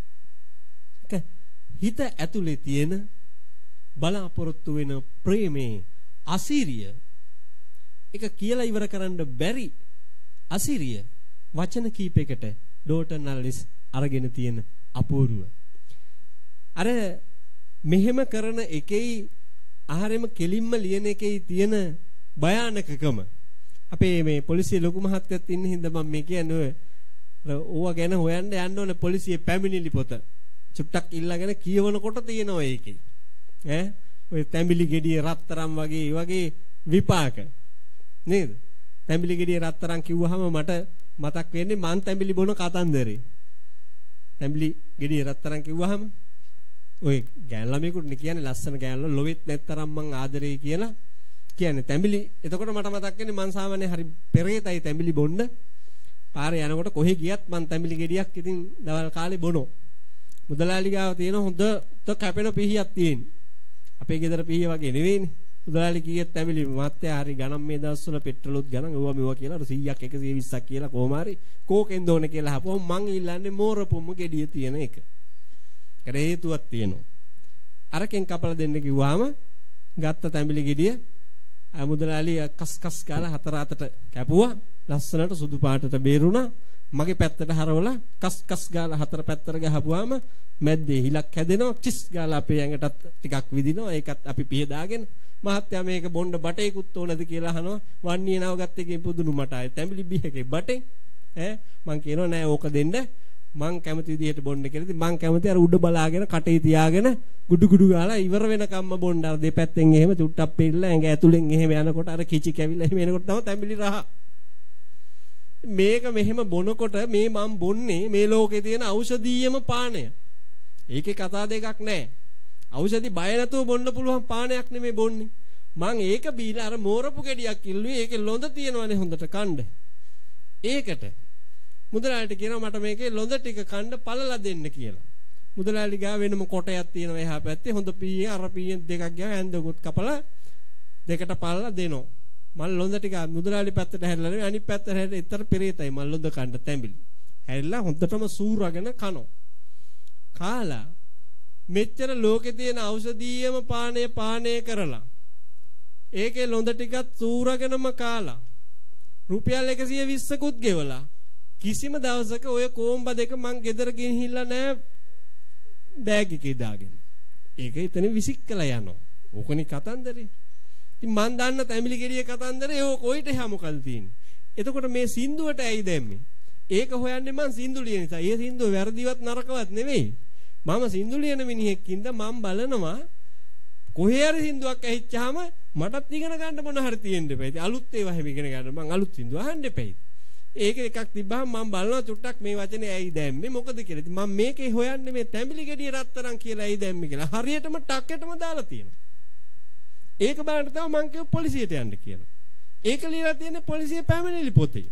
හිත ඇතුලේ තියෙන බලාපොරොත්තු වෙන ප්‍රේමේ අසිරිය. ඒක කියලා ඉවර කරන්න බැරි අසිරිය වචන කීපයකට ඩෝටන් අල්විස් අරගෙන තියෙන අපූර්ව. අර මෙහෙම කරන එකේ ආහාරෙම කෙලින්ම ලියන එකේ තියෙන භයානකකම. අපේ මේ පොලිසිය ලොකු මහත්තයත් ඉන්න හින්දා මම මේ කියන්නේ ඕවා ගැන හොයන්න යන්න ඕනේ පොලිසියේ පැමිණිලි පොත. චුට්ටක් ඉල්ලගෙන කියවනකොට තියෙනවා ඒකේ. ඔය තැඹිලි ගෙඩිය රත්තරම් වගේ විපාක. නේද? තැඹිලි ගෙඩිය රත්තරන් කිව්වහම මට මතක් වෙන්නේ මං තැඹිලි බොන කතන්දරේ. තැඹිලි ගෙඩිය රත්තරන් කිව්වහම ඔය ගෑන් ළමයෙකුට කියන්නේ ලස්සන ගෑන්ල ලොවෙත් නැත්තරම් මං ආදරේ කියලා කියන්නේ තැඹිලි. එතකොට මට මතක් වෙන්නේ මං සාමාන්‍ය හරි පෙරේතයි තැඹිලි බොන්න. පාරේ යනකොට කොහෙ ගියත් මං තැඹිලි ගෙඩියක් ඉතින් දවල් කාලේ බොනෝ. මුදලාලි ගාව තියෙන හොඳ කැපෙන පිහියක් තියෙන්නේ. අපේ ගෙදර පිහිය වගේ නෙවෙයිනේ. මුදලාලි කීයත් තැඹිලි මාත්‍යා හරි ගණන් මේ දවස්වල පෙට්‍රලුත් ගණන් ඒවා මේවා කියලා 100ක් 120ක් කියලා කොහොම හරි කෝකෙන් දෝන කියලා හපුවම මං ඉල්ලන්නේ මෝරපොම්ම ගෙඩිය තියෙන එක. ඒකට හේතුවක් තියෙනවා. අරකින් කපලා දෙන්න කිව්වම ගත්ත තැඹිලි ගෙඩිය මුදලාලි කස් කස් ගාලා 4-8ට කැපුවා. ලස්සනට සුදු පාටට බේරුණා. මගේ පැත්තට හරවලා කස් කස් ගාලා 4 පැත්තට ගහපුවාම මැද්දේ හිලක් හැදෙනවා. චිස් ගාලා අපේ ඇඟටත් ටිකක් විදිනවා. ඒකත් අපි පිහ දාගෙන මහත්තයා මේක බොණ්ඩ බටේකුත් ඕනද කියලා අහනවා. වන්නේ නව ගත්ත එකේ පුදුණු මට ආයේ තැඹිලි බිහකේ බටේ මං කියනවා නෑ ඕක දෙන්න මං කැමති විදිහට බොන්න කියලා. ඉතින් මං කැමති අර උඩ බලාගෙන කටේ තියාගෙන ගුඩු ගුඩු ගාලා ඉවර වෙනකම්ම බොන්න. අර දෙපැත්තෙන් එහෙම චුට්ටක් පෙරලා ඇඟ ඇතුලෙන් එහෙම යනකොට අර කිචි කැවිලා එහෙම එනකොට තමයි තැඹිලි රහ. මේක මෙහෙම බොනකොට මේ මම බොන්නේ මේ ලෝකේ තියෙන ඖෂධීයම පානය. ඒකේ කතා දෙකක් නැහැ. ඖෂධි බය නැතුව බොන්න පුළුවන් පානයක් නෙමෙයි බොන්නේ. මං ඒක බීලා අර මෝරපු ගෙඩියක් ඉල්ලුවේ. ඒකේ ලොඳ තියෙනවනේ හොඳට කන්න. ඒකට මුදලාලිට කියනවා මට මේකේ ලොඳ ටික කන්න පළලා දෙන්න කියලා. මුදලාලි ගාව වෙනම කොටයක් තියෙනවා එහා පැත්තේ. හොඳ පීයේ අර පීයෙන් දෙකක් ගාව ඇඳගොත් කපලා දෙකට පළලා දෙනවා. මල් ලොඳ ටික මුදලාලි පැත්තට හැරිලා නෙවෙයි අනිත් පැත්තට හැරිලා ඊතර පෙරේතයි මල් ලොඳ කන්න තැඹිලි. හැරිලා හොඳටම සූරගෙන කනවා. කාලා මෙච්චර ලෝකේ තියෙන ඖෂධීයම පානය කරලා ඒකේ ලොඳ ටිකක් සූරගෙනම කාලා රුපියල් 120කුත් ගෙවලා කිසිම දවසක ඔය කොම්බ දෙක මං ගෙදර ගෙනහිල්ලා නෑ බෑග් එකේ දාගෙන. ඒක එතන විසිකලා යනවා. ඕකනේ කතන්දරේ. ඉතින් මං දන්න තැඹිලි ගෙඩියේ කතන්දරේ ඕක කොයිට එහා මොකද තියෙන්නේ. එතකොට මේ සින්දුවට ඇයි දැම්මේ? ඒක හොයන්නේ මං සින්දු ලියන නිසා. ඒ සින්දුව වැරදිවත් නරකවත් නෙවෙයි. මම සින්දු ලියන මිනිහෙක්ින්ද මම බලනවා කොහේ හරි සින්දුවක් ඇහිච්චාම මටත් ඉගෙන ගන්න මොන හරි තියෙන්න එපා. ඉතින් අලුත් ඒවා හැම ඉගෙන ගන්න මං අලුත් සින්දු අහන්න එපා. ඒක එකක් තිබ්බහම මම බලනවා චුට්ටක් මේ වචනේ ඇයි දැම්මේ මොකද කියලා. ඉතින් මම මේකේ හොයන්නේ මේ තැඹිලි ගෙඩිය රත්තරන් කියලා ඇයි දැම්මේ කියලා. හරියටම ටක්කෙටම දාලා තියෙනවා. ඒක බලන්න තමයි මං කිව්ව පොලිසියට යන්න කියලා. ඒක ලියලා තියෙන්නේ පොලිසිය පැමිණිලි පොතේ.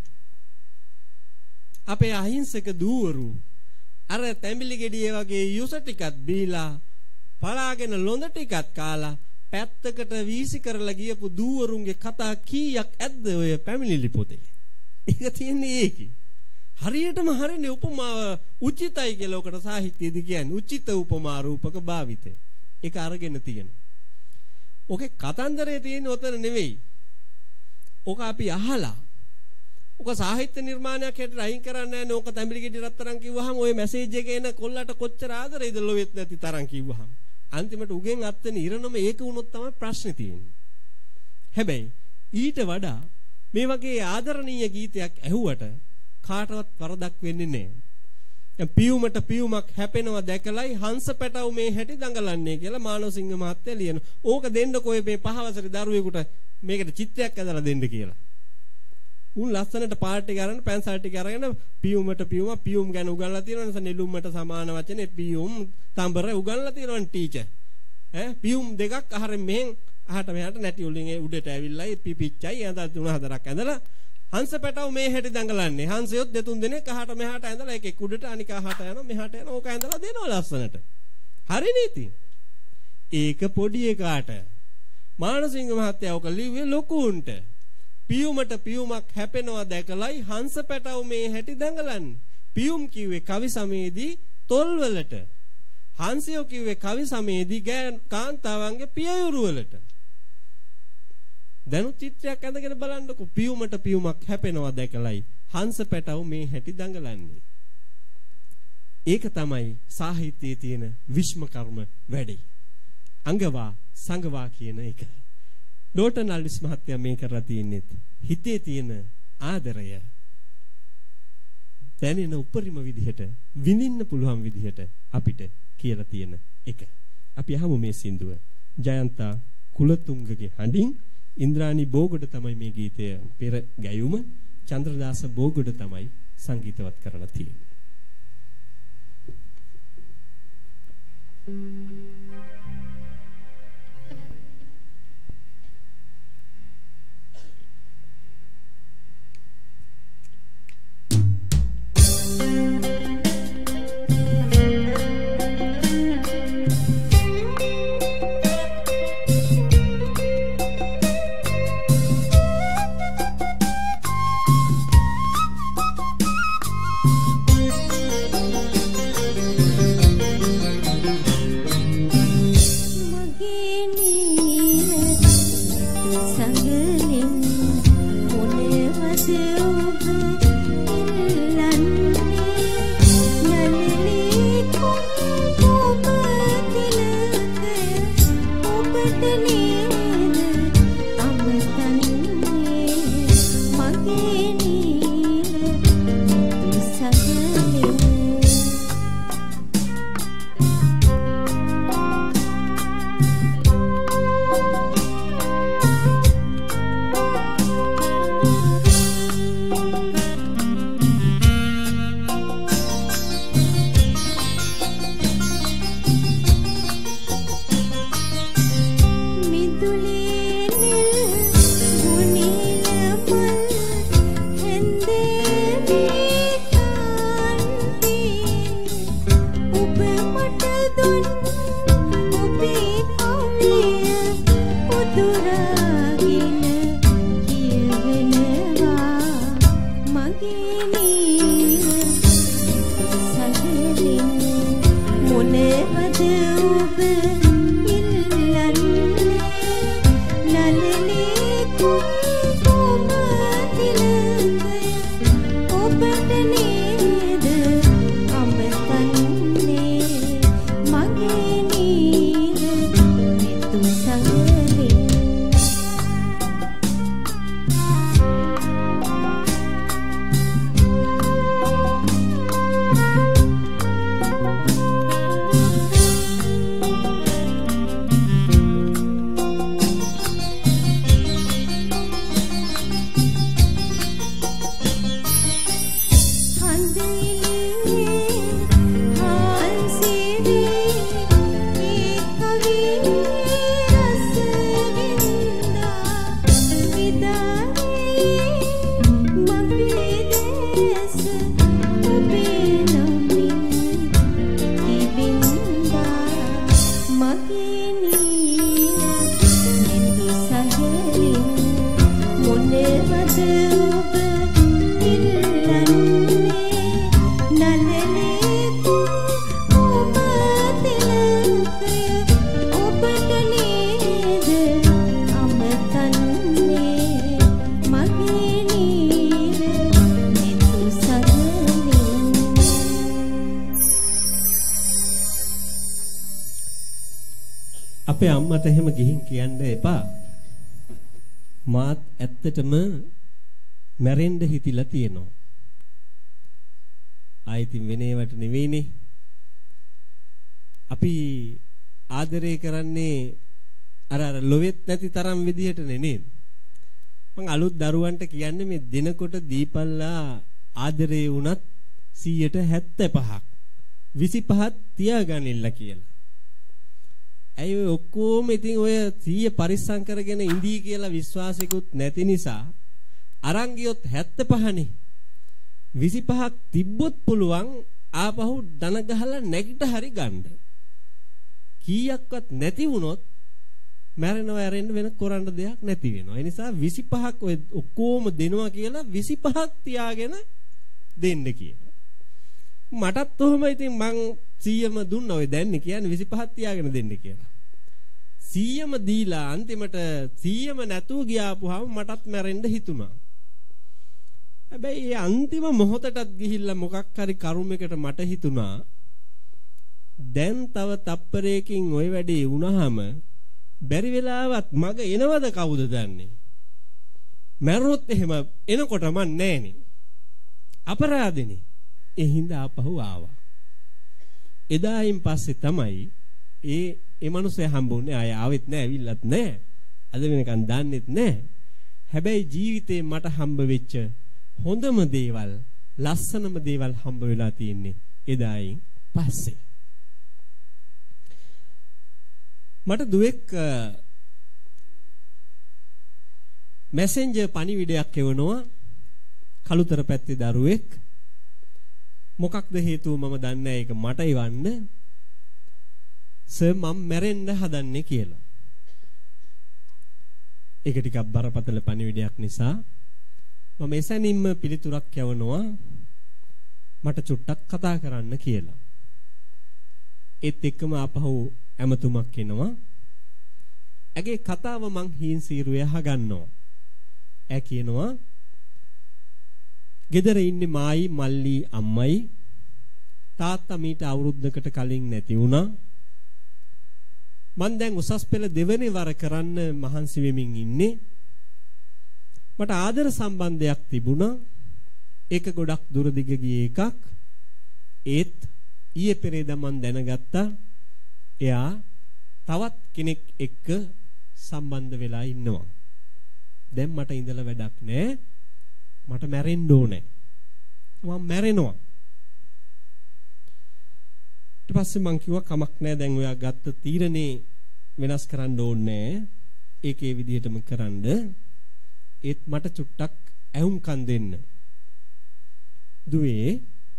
අපේ අහිංසක දූවරු අර තැඹිලි ගෙඩිය වගේ යුස ටිකක් බීලා පලාගෙන ලොඳ ටිකක් කාලා පැත්තකට වීසි කරලා ගියපු දූවරුන්ගේ කතා කීයක් ඇද්ද ඔය පැමිණිලි පොතේ. ඒක තියෙන්නේ ඒකේ. හරියටම හරිනේ උපමාව උචිතයි කියලා ඔකට සාහිත්‍යයේදී කියන්නේ උචිත උපමා රූපක භාවිතය. ඒක අරගෙන තියෙනවා. ඔකේ කතන්දරේ තියෙන්නේ ඔතන නෙවෙයි. ඔක අපි අහලා ඔක සාහිත්‍ය නිර්මාණයක් හැටියට අයින් කරන්නේ නැහැ. ඕක තැඹිලි ගෙඩි රත්තරන් කිව්වහම ওই මැසේජ් එක එන කොල්ලට කොච්චර ආදරේද ලොවෙත් නැති තරම් කිව්වහම. අන්තිමට උගෙන් අත්වෙන ඉරණම ඒක වුණොත් තමයි ප්‍රශ්නේ තියෙන්නේ. හැබැයි ඊට වඩා මේ වගේ ආදරණීය ගීතයක් ඇහුවට කාටවත් වරදක් වෙන්නේ නැහැ. දැන් පියුමට පියුමක් හැපෙනවා දැකලයි හංස පැටව මේ හැටි දඟලන්නේ කියලා මානවසිංහ මහත්තයා ලියනවා. ඕක දෙන්නකෝ මේ 5 වසරේ දරුවෙකුට මේකට චිත්‍රයක් ඇදලා දෙන්න කියලා. උන් ලස්සනට පාට ටික අරගෙන පැන්සල් ටික අරගෙන පියුමට පියුම් ගැන උගන්ලා තියෙනවා. නිසා නෙළුම්මට සමාන වචනේ පියුම් තඹර උගන්ලා තියෙනවා ටීචර්. පියුම් දෙකක් අහරින් මෙහෙන් අහට මෙහාට නැටි උලින් උඩට ඇවිල්ලායි පිපිච්චයි ඇඳලා 3-4ක් ඇඳලා හංස පැටව මේ හැටි දඟලන්නේ. හංසයොත් දෙතුන් දෙනෙක් අහට මෙහාට ඇඳලා එකෙක් උඩට අනික අහට යනවා මෙහාට යනවා. ඕක ඇඳලා දෙනවා ලස්සනට. හරිනේ ඉතින්. ඒක පොඩි එකාට මානසිංහ මහත්තයා ඕක ලිව්වේ ලොකුන්ට. පියුමට පියුමක් හැපෙනවා දැකලයි හංස පැටව මේ හැටි දඟලන්නේ. පියුම් කිව්වේ කවි සමයේදී තොල්වලට. හංසයෝ කිව්වේ කවි සමයේදී කාන්තාවන්ගේ පියයුරු වලට. දැනුත් චිත්‍රයක් ඇඳගෙන බලන්නකො පියුමට පියුමක් හැපෙනවා දැකලයි හංස පැටව මේ හැටි දඟලන්නේ. ඒක තමයි සාහිත්‍යයේ තියෙන විශ්ම කර්ම වැඩි. අංගවා සංගවා කියන එක. ඩෝටන් අල්විස් මහත්තයා මේ කරලා තියෙන්නේ හිතේ තියෙන ආදරය දැනෙන උපරිම විදිහට විඳින්න පුළුවන් විදිහට අපිට කියලා තියෙන එක. අපි අහමු මේ සින්දුව ජයන්තා කුලතුංගගේ හඬින් ඉන්ද්‍රාණි බෝගොඩ තමයි මේ ගීතය පෙර ගැයුම. චන්ද්‍රදාස බෝගොඩ තමයි සංගීතවත් කරලා තියෙන්නේ. අපේ අම්මට එහෙම ගිහින් කියන්න එපා. මාත් ඇත්තටම මැරෙන්න හිතිලා තියෙනවා. ආයිතින් වෙනේවට නෙවෙයිනේ. අපි ආදරය කරන්නේ අර ලොවෙත් නැති තරම් විදිහටනේ නේද? මං අලුත් දරුවන්ට කියන්නේ මේ දිනකොට දීපල්ලා ආදරේ වුණත් 75ක් 25ක් තියාගනින්න කියලා. ඇයි ඔය ඔක්කොම ඉතින් ඔය 100 පරිස්සම් කරගෙන ඉඳී කියලා විශ්වාසිකුත් නැති නිසා අරන් ගියොත් 75නේ 25ක් තිබ්බොත් පුළුවන් ආපහු දන ගහලා නැගිට හරි ගන්න. කීයක්වත් නැති වුණොත් මැරෙනවා ඇරෙන්න වෙන කරන්න දෙයක් නැති වෙනවා. ඒ නිසා 25ක් ඔය ඔක්කොම දෙනවා කියලා 25ක් තියාගෙන දෙන්න කියලා. මටත් ඔහම ඉතින් මං 100ම දුන්නා. ඔය දැන්නේ කියන්නේ 25ක් තියාගෙන දෙන්න කියලා. 100ම දීලා අන්තිමට 100ම නැතුව ගියාපුවාම මටත් මැරෙන්න හිතුණා. හැබැයි ඒ අන්තිම මොහොතටත් ගිහිල්ලා මොකක් හරි කරුමයකට මට හිතුණා දැන් තව තප්පරයකින් ওই වැඩේ වුණාම බැරි වෙලාවත් මග එනවද කවුද දන්නේ? මැරුණොත් එහෙම එනකොට මන් නෑනේ. අපරාධනේ. ඒ හින්දා ආපහු ආවා. එදායින් පස්සේ තමයි ඒ මනුස්සයා හම්බුනේ. ආයෙ ආවෙත් නෑ, ඇවිල්ලත් නෑ. අද වෙනකන් දන්නෙත් නැහැ. හැබැයි ජීවිතේ මට හම්බ වෙච්ච හොඳම දේවල්, ලස්සනම දේවල් හම්බ වෙලා තියෙන්නේ එදායින් පස්සේ. මට දුවෙක් මැසෙන්ජර් පණිවිඩයක් එවනවා. කළුතර පැත්තේ දරුවෙක්. මොකක්ද හේතුව මම දන්නේ නැහැ. ඒක මට එවන්න. සර් මම මැරෙන්න හදන්නේ කියලා. ඒක ටිකක් බරපතල පණිවිඩයක් නිසා මම එසැනින්ම පිළිතුරක් යවනවා. මට චුට්ටක් කතා කරන්න කියලා. ඒත් එක්කම ආපහු ඇමතුමක් එනවා. ඇගේ කතාව මං හීන් සීරුවේ අහගන්නවා. ඈ කියනවා ගෙදර ඉන්නේ මායි මල්ලි අම්මයි තාත්තා මීට අවුරුද්දකට කලින් නැති වුණා. මං දැන් උසස් පෙළ දෙවෙනි වර කරන්න මහන්සි වෙමින් ඉන්නේ. මට ආදර සම්බන්ධයක් තිබුණා. ඒක ගොඩක් දුර දිග ගිය එකක්. ඒත් ඊයේ පෙරේදා මං දැනගත්තා එයා තවත් කෙනෙක් එක්ක සම්බන්ධ වෙලා ඉන්නවා. දැන් මට ඉඳලා වැඩක් නැහැ. මට මැරෙන්න ඕනේ. මම මැරෙනවා. ඊට පස්සේ මං කිව්වා කමක් නැහැ. දැන් ඔයා ගත්ත තීරණේ වෙනස් කරන්න ඕනේ නැහැ. ඒකේ විදිහටම කරන්න. ඒත් මට චුට්ටක් ඇහුම්කන් දෙන්න. දුවේ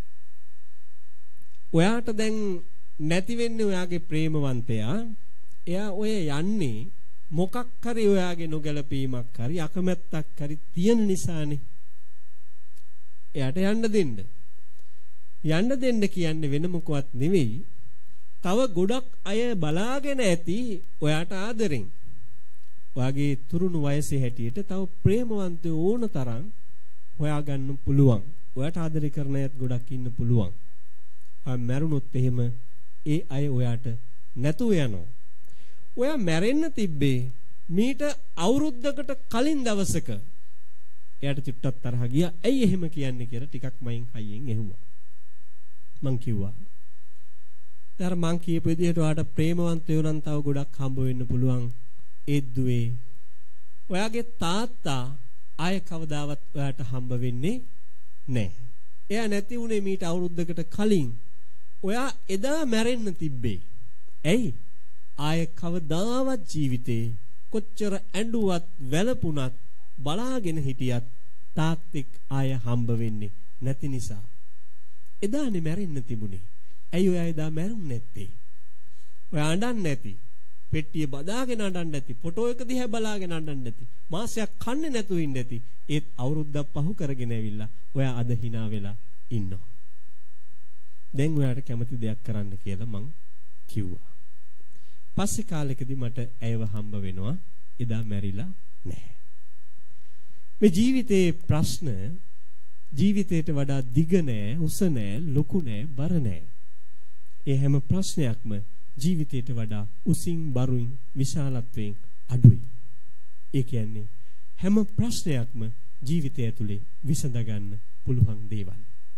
ඔයාට දැන් නැති වෙන්නේ ඔයාගේ ප්‍රේමවන්තයා. එයා ඔය යන්නේ මොකක් හරි ඔයාගේ නොගැලපීමක් හරි අකමැත්තක් හරි තියෙන නිසානේ. එයාට යන්න දෙන්න. යන්න දෙන්න කියන්නේ වෙන මොකවත් නෙවෙයි. තව ගොඩක් අය බලාගෙන ඇති ඔයාට ආදරෙන්. ඔයාගේ තුරුණු වයසේ හැටියට තව ප්‍රේමවන්තයෝ ඕන තරම් හොයාගන්න පුළුවන්. ඔයාට ආදරය කරන අයත් ගොඩක් ඉන්න පුළුවන්. ඔයා මැරුණොත් එහෙම ඒ අය ඔයාට නැතුව යනවා. ඔයා මැරෙන්න තිබ්බේ මීට අවුරුද්දකට කලින් දවසක. එයාට චුට්ටක් තරහ ගියා. ඇයි එහෙම කියන්නේ කියලා ටිකක් මයින් හයියෙන් ඇහුවා. මං කිව්වා තර මං කියපු විදිහට ඔයාට ප්‍රේමවන්තයෝ නම් තව ගොඩක් හම්බ වෙන්න පුළුවන්. ඒත් දුවේ ඔයාගේ තාත්තා ආය කවදාවත් ඔයාට හම්බ වෙන්නේ නැහැ. එයා නැති වුණේ මීට අවුරුද්දකට කලින්. ඔයා එදා මැරෙන්න තිබ්බේ. ඇයි? ආය කවදාවත් ජීවිතේ කොච්චර ඇඬුවත් වැළපුණත් බලාගෙන හිටියත් තාත්තෙක් ආය හම්බ වෙන්නේ නැති නිසා. එදානේ මැරෙන්න තිබුණේ. ඇයි ඔයා එදා මැරුන්නේ නැත්තේ? ඔයා අඬන්නේ නැති. පෙට්ටිය බදාගෙන අඬන්නේ නැති. ෆොටෝ එක දිහා බලාගෙන අඬන්නේ නැති. මාසයක් කන්නේ නැතුව ඉන්නේ නැති. ඒත් අවුරුද්දක් පහු කරගෙන ඇවිල්ලා ඔයා අද hina වෙලා ඉන්නවා. දැන් ඔයාට කැමති දෙයක් කරන්න කියලා මං කිව්වා. පස්සේ කාලෙකදී මට ඇයව හම්බ වෙනවා. එදා මැරිලා නැහැ. මේ ජීවිතේ ප්‍රශ්න ජීවිතයට වඩා දිග නෑ, උස නෑ, ලොකු නෑ, බර නෑ. ඒ හැම ප්‍රශ්නයක්ම ජීවිතයට වඩා උසින්, බරුයින්, විශාලත්වයෙන් අඩුයි. ඒ කියන්නේ හැම ප්‍රශ්නයක්ම ජීවිතය ඇතුලේ විසඳගන්න පුළුවන් දේවල්.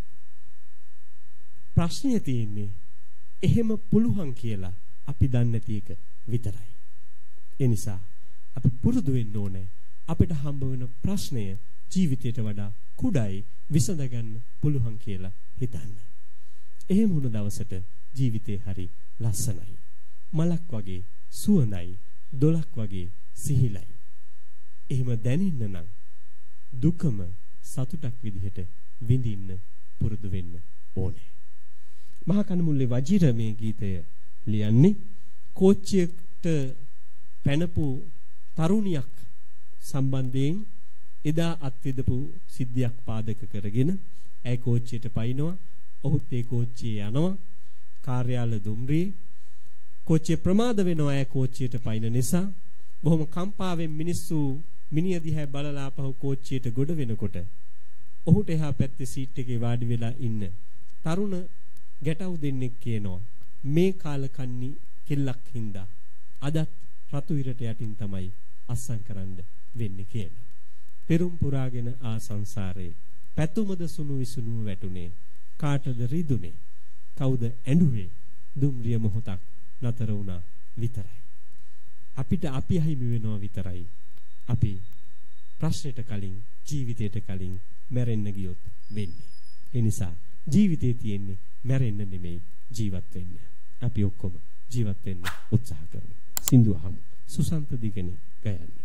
ප්‍රශ්නය තියෙන්නේ එහෙම පුළුවන් කියලා අපි දන්නේ නැති එක විතරයි. ඒ නිසා අපි පුරුදු වෙන්න ඕනේ අපිට හම්බ වෙන ප්‍රශ්නය ජීවිතයට වඩා කුඩායි විසඳගන්න පුළුවන් කියලා හිතන්න. එහෙම වුණ දවසට ජීවිතේ හරි ලස්සනයි. මලක් වගේ සුවඳයි, දොලක් වගේ සිහිලයි. එහෙම දැනෙන්න නම් දුකම සතුටක් විදිහට විඳින්න පුරුදු වෙන්න ඕනේ. මහා කනමුල්ලේ වජිර මේ ගීතය ලියන්නේ කෝච්චියට පැනපු තරුණියක් සම්බන්ධයෙන් එදා අත්විඳපු සිද්ධියක් පාදක කරගෙන ඇය කෝච්චියට පයින්නවා. ඔහුත් ඒ කෝච්චියේ යනවා. කාර්යාල දුම්රියේ කෝච්චිය ප්‍රමාද වෙනවා. ඇය කෝච්චියට පයින්න නිසා බොහොම කම්පාවෙන් මිනිස්සු මිනිහ දිහා බලලා ආපහු කෝච්චියට ගොඩ වෙනකොට ඔහුට එහා පැත්තේ සීට් එකේ වාඩි වෙලා ඉන්න තරුණ ගැටව් දෙන්නෙක් කියනවා මේ කාලකන්ණි කෙල්ලක් හින්දා අදත් රතු ඉරට යටින් තමයි අස්සම් කරන්න වෙන්නේ කියලා. පෙරුම් පුරාගෙන ආ සංසාරේ පැතුමද සුණු විසුණු වැටුනේ කාටද රිදුනේ කවුද ඇඬුවේ දුම්රිය මොහොතක් නතර වුණා විතරයි. අපිට අපි අහිමි වෙනවා විතරයි. අපි ප්‍රශ්නෙට කලින් ජීවිතයට කලින් මැරෙන්න ගියොත් වෙන්නේ. ඒ නිසා ජීවිතේ තියෙන්නේ මැරෙන්න නෙමෙයි ජීවත් වෙන්න. අපි ඔක්කොම ජීවත් වෙන්න උත්සාහ කරමු. සින්දුව අහමු. සුසන්ත දිගනේ ගයන්නේ.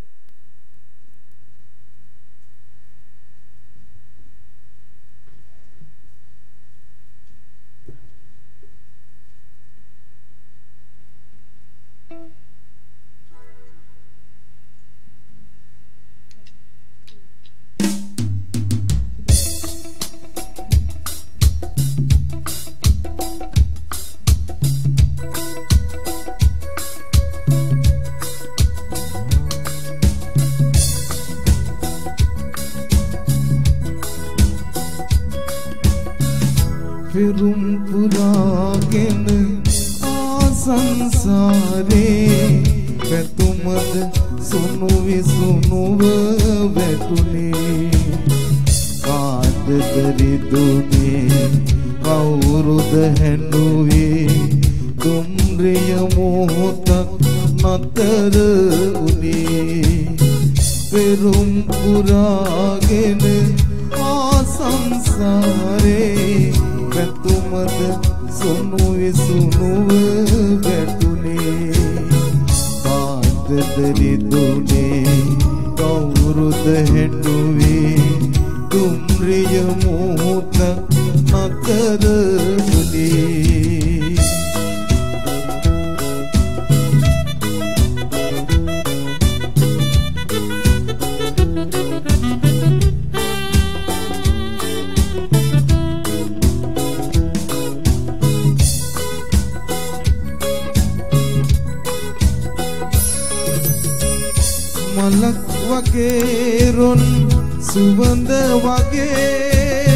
පෙරුම් පුරාගෙන ආසංසාරේ පැතුමද සුණු විසුණුව වැටුනේ කාටද රිදුනේ කවුරුද හැඬුවේ දුම්රිය මොහොතක් නතර උනේ පෙරුම් පුරාගෙන ආසංසාරේ පැතුමද සුණු විසුණුව වැටුනේ කාටද රිදුනේ කවුරුද හැඬුවේ දුම්රිය මොහොතක් නතර උනේ මලක් වගේ රොන් සුවඳ වගේ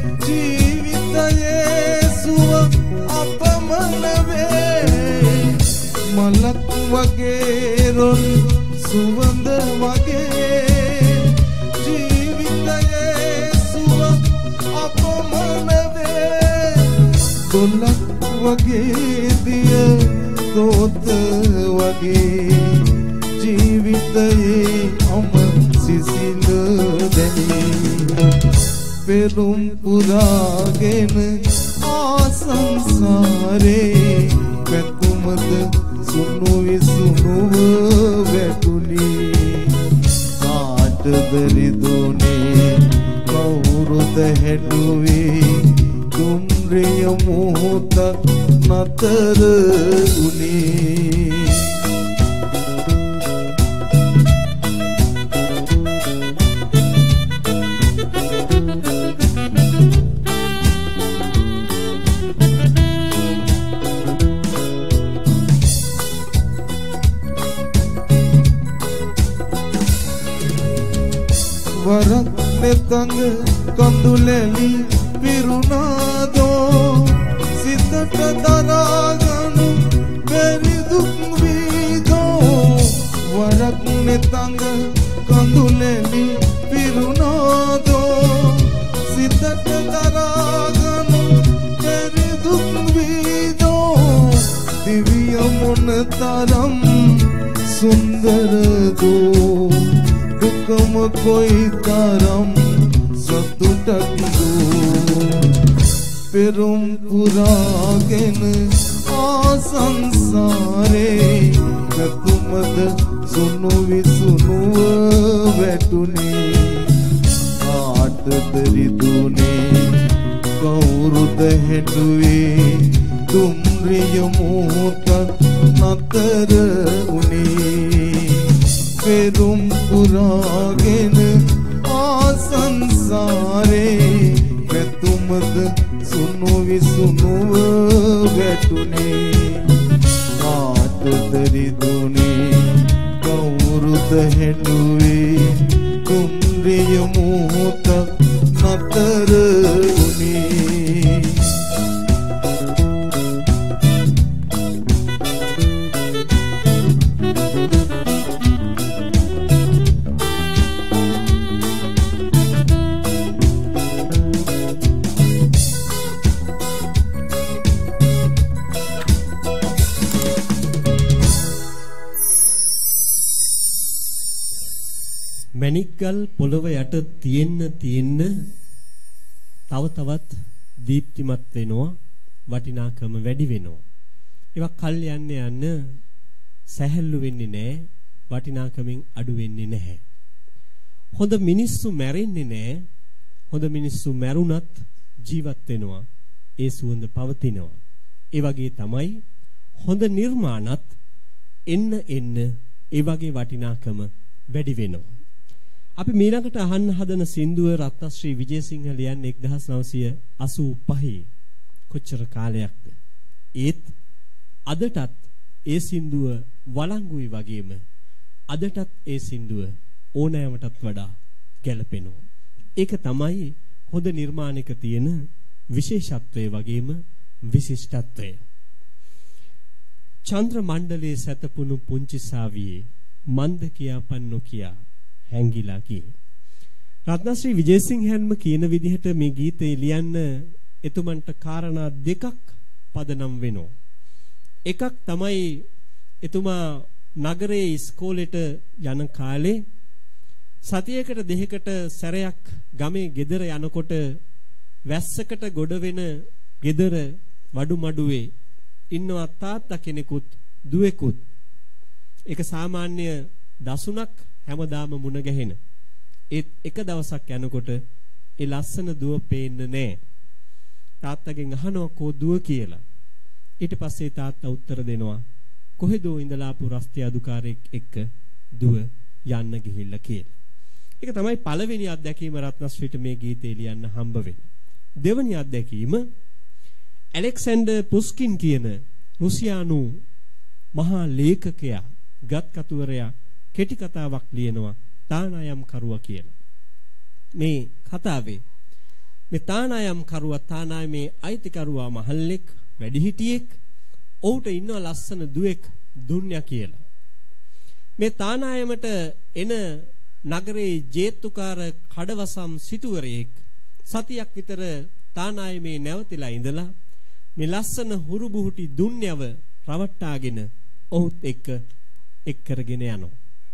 ජීවිතයේ සුව අපමණ වේ මලක් වගේ රොන් සුවඳ වගේ ජීවිතයේ සුව අපමණ වේ දොලක් වගේ දිය තෝත වගේ ජීවිතයේ අම සිසිල දැනේ පෙරුම් පුරාගෙන ආසංසාරේ පැතුමද සුණු විසුණුව වැටුනේ කාටද රිදුනේ කවුරුද හැඬුවේ දුම්රිය මොහොතක් නතර උනේ වරක් මෙතඟ කඳුලැලි පිරුණාදෝ සිතට දරාගනු බැරි දුක් වීදෝ වරක් මෙතඟ කඳුලැලි පිරුණාදෝ සිතට දරාගනු බැරි දුක් වීදෝ දිවිය මොන තරම් සුන්දරදෝ දුකම කොයි තරම් සතුටක් පෙරුම් පුරාගෙන ආසංසාරේ පැතුමද සුණු විසුණුව වැටුනේ කාටද රිදුනේ කවුරුද හැඬුවේ දුම්රිය මොහොතක් නතර උනේ පෙරුම් පුරාගෙන ආසංසාරේ පැතුමද සුණු විසුණුව වැටුනේ කාටද රිදුනේ කවුරුද හැඬුවේ දුම්රිය මොහොතක් නතර උනේ දේවල් පොළව යට තියෙන්න තව තවත් දීප්තිමත් වෙනවා, වටිනාකම වැඩි වෙනවා. ඒවා කල් යන්න සැහැල්ලු වෙන්නේ නැහැ, වටිනාකමින් අඩු වෙන්නේ නැහැ. හොඳ මිනිස්සු මැරෙන්නේ නැහැ. හොඳ මිනිස්සු මැරුණත් ජීවත් වෙනවා. ඒ සුවඳ පවතිනවා. ඒ වගේ තමයි හොඳ නිර්මාණත් එන්න ඒ වගේ වටිනාකම වැඩි වෙනවා. අපි ඊළඟට අහන්න හදන සින්දුව රත්නශ්‍රී විජේසිංහ ලියන්නේ 1985 කොච්චර කාලයක්ද? ඒත් අදටත් ඒ සින්දුව වළංගුයි වගේම අදටත් ඒ සින්දුව ඕනෑමටත් වඩා ගැළපෙනවා. ඒක තමයි හොඳ නිර්මාණයක තියෙන විශේෂත්වය වගේම විශිෂ්ටත්වය. චන්ද්‍ර මණ්ඩලයේ සැතපුණු පුංචි සාවියේ මන්ද කියාපන් නොකියා හැංගිලා කියේ. රත්නශ්‍රී විජේසිංහන්ම කියන විදිහට මේ ගීතය ලියන්න එතුමන්ට කාරණා දෙකක් පදනම් වෙනවා. එකක් තමයි එතුමා නගරයේ ඉස්කෝලේට යන කාලේ සතියකට දෙකකට සැරයක් ගමේ ගෙදර යනකොට වැස්සකට ගොඩ වෙන ගෙදර වඩුමඩුවේ ඉන්නවා තාත්තා කෙනෙකුත් දුවෙකුත්. ඒක සාමාන්‍ය දසුණක් හැමදාම මුණ ගැහෙන. ඒත් එක දවසක් යනකොට ඒ ලස්සන දුව පේන්නේ නැහැ. තාත්තගෙන් අහනවා කෝ දුව කියලා. ඊට පස්සේ තාත්තා උත්තර දෙනවා කොහෙදෝ ඉඳලා ආපු රස්තිය අදුකාරයෙක් එක්ක දුව යන්න ගිහිල්ලා කියලා. ඒක තමයි පළවෙනි අත්දැකීම රත්නශ්‍රීට මේ ගීතේ ලියන්න හම්බ වෙන්නේ. දෙවෙනි අත්දැකීම ඇලෙක්සැන්ඩර් පුස්කින් කියන රුසියානු මහා ලේඛකයා ගත්කතුවරයා කෙටි කතාවක් ලියනවා තානායම් කරුවා කියලා. මේ කතාවේ මේ තානායම් කරුවා තානායමේ අයිතිකරුවා මහල්ලෙක් වැඩිහිටියෙක් ඔහුට ඉන්න ලස්සන දුවෙක් දුන්යා කියලා. මේ තානායමට එන නගරේ ජේතුකාර කඩවසම් සිටුවරයෙක් සතියක් විතර තානායමේ නැවතිලා ඉඳලා මේ ලස්සන හුරුබුහුටි දුන්යව රවට්ටාගෙන ඔහුත් එක් කරගෙන යනවා.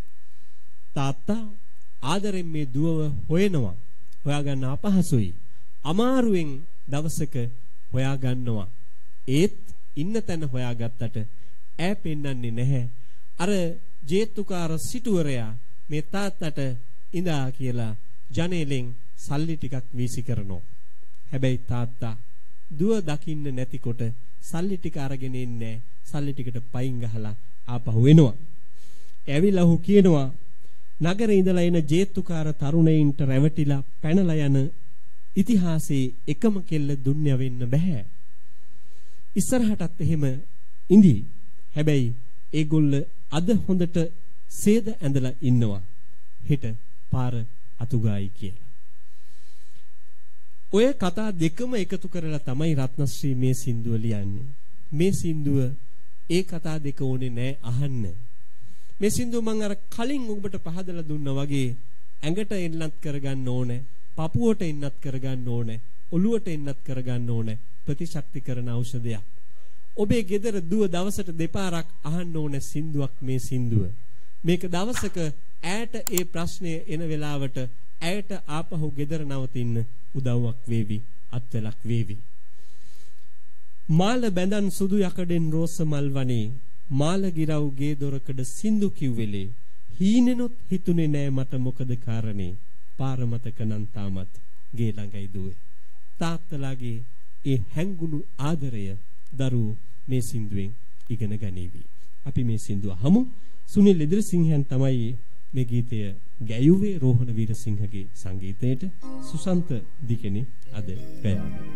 තාත්තා ආදරෙන් මේ දුවව හොයනවා. හොයාගන්න අපහසුයි. අමාරුවෙන් දවසක හොයාගන්නවා. ඒත් ඉන්න තැන හොයාගත්තට ඈ පෙන්නන්නේ නැහැ. අර ජේතුකාර සිටුවරයා මේ තාත්තට ඉඳා කියලා ජනේලෙන් සල්ලි ටිකක් වීසි කරනවා. හැබැයි තාත්තා දුව දකින්න නැතිකොට සල්ලි ටික අරගෙන ඉන්නේ. සල්ලි ටිකට පයින් ගහලා ආපහු එනවා. ඇවිල්ලා ඔහු කියනවා නගරේ ඉඳලා එන ජේතුකාර තරුණයින්ට රැවටිලා පැනලා යන ඉතිහාසයේ එකම කෙල්ල දුන්ය වෙන්න බෑ. ඉස්සරහටත් එහෙම ඉඳි. හැබැයි ඒගොල්ල අද හොඳට සේද ඇඳලා ඉන්නවා. හෙට පාර අතුගායි කියලා. ඔය කතා දෙකම එකතු කරලා තමයි රත්නශ්‍රී මේ සින්දුව ලියන්නේ. මේ සින්දුව ඒ කතා දෙක ඕනේ නෑ අහන්න. මේ සින්දුව මම අර කලින් ඔබට පහදලා දුන්නා වගේ ඇඟට එන්නත් කරගන්න ඕනේ, පපුවට එන්නත් කරගන්න ඕනේ, ඔළුවට එන්නත් කරගන්න ඕනේ ප්‍රතිශක්ති කරන ඖෂධයක්. ඔබේ ගෙදර දුව දවසට දෙපාරක් අහන්න ඕනේ සින්දුවක් මේ සින්දුව. මේක දවසක ඈට ඒ ප්‍රශ්නේ එන වෙලාවට ඈට ආපහු ගෙදර නවතින්න උදව්වක් වේවි, අත්වලක් වේවි. මාල බැඳන් සුදු යකඩෙන් රෝස මල් වනේ මාල ගිරව් ගේ දොරකඩ සින්දු කිව්වෙලේ හීනෙනොත් හිතුනේ නෑ මට මොකද කාරණේ පාර මතක නම් තාමත් ගේ ළඟයි දුවේ. තාත්තලාගේ ඒ හැංගුණු ආදරය දරුවෝ මේ සින්දුවෙන් ඉගෙන ගනීවි. අපි මේ සින්දුව අහමු. සුනිල් ඉදිරිසිංහයන් තමයි මේ ගීතය ගැයුවේ රෝහණ වීරසිංහගේ සංගීතයට. සුසන්ත දිකෙනි අද ගයාවේ.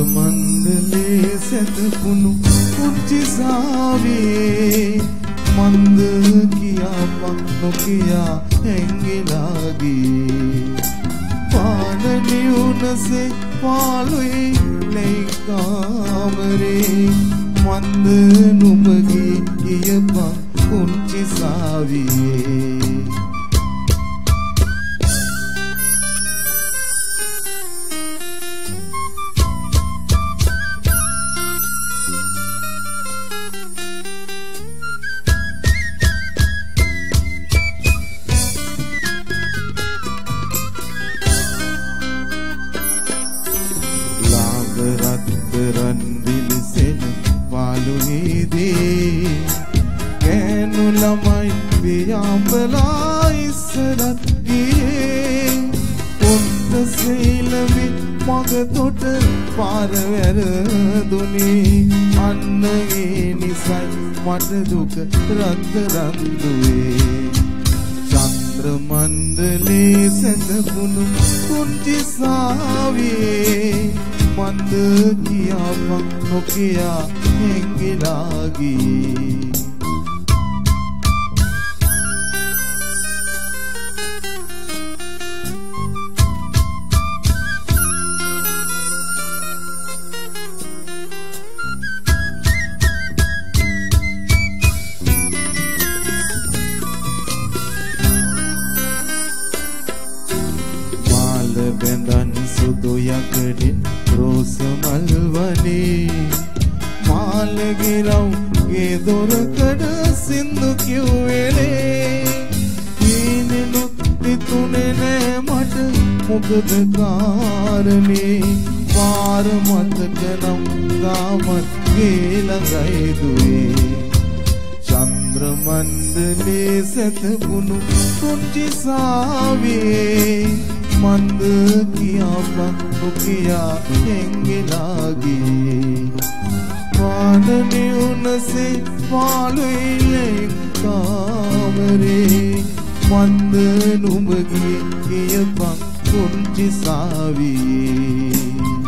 මණ්ඩලේ සැතපුණු කුංචි සාවියේ මන්ද කියාපක් නොකියා හැංගිලා ගියේ පානනි උනසේ පාළුයි ලේ කාමරේ මන්ද නුඹගේ කියපක් කුංචි සාවියේ දුක රත්තරන් දුවේ චන්ද්‍ර මණ්ඩලේ සැතපුණු කුංචි සාවියේ මන්ද කියාපක් නොකියා හැංගිලා ගියේ සැතපුණු කුංචි සාවියේ මන්ද කියාපක් නොකියා හැංගිලා ගියේ පානනි උනසේ පාළුයි ලේ කාමරේ මන්ද නුඹගේ කියපක් කුංචි සාවියේ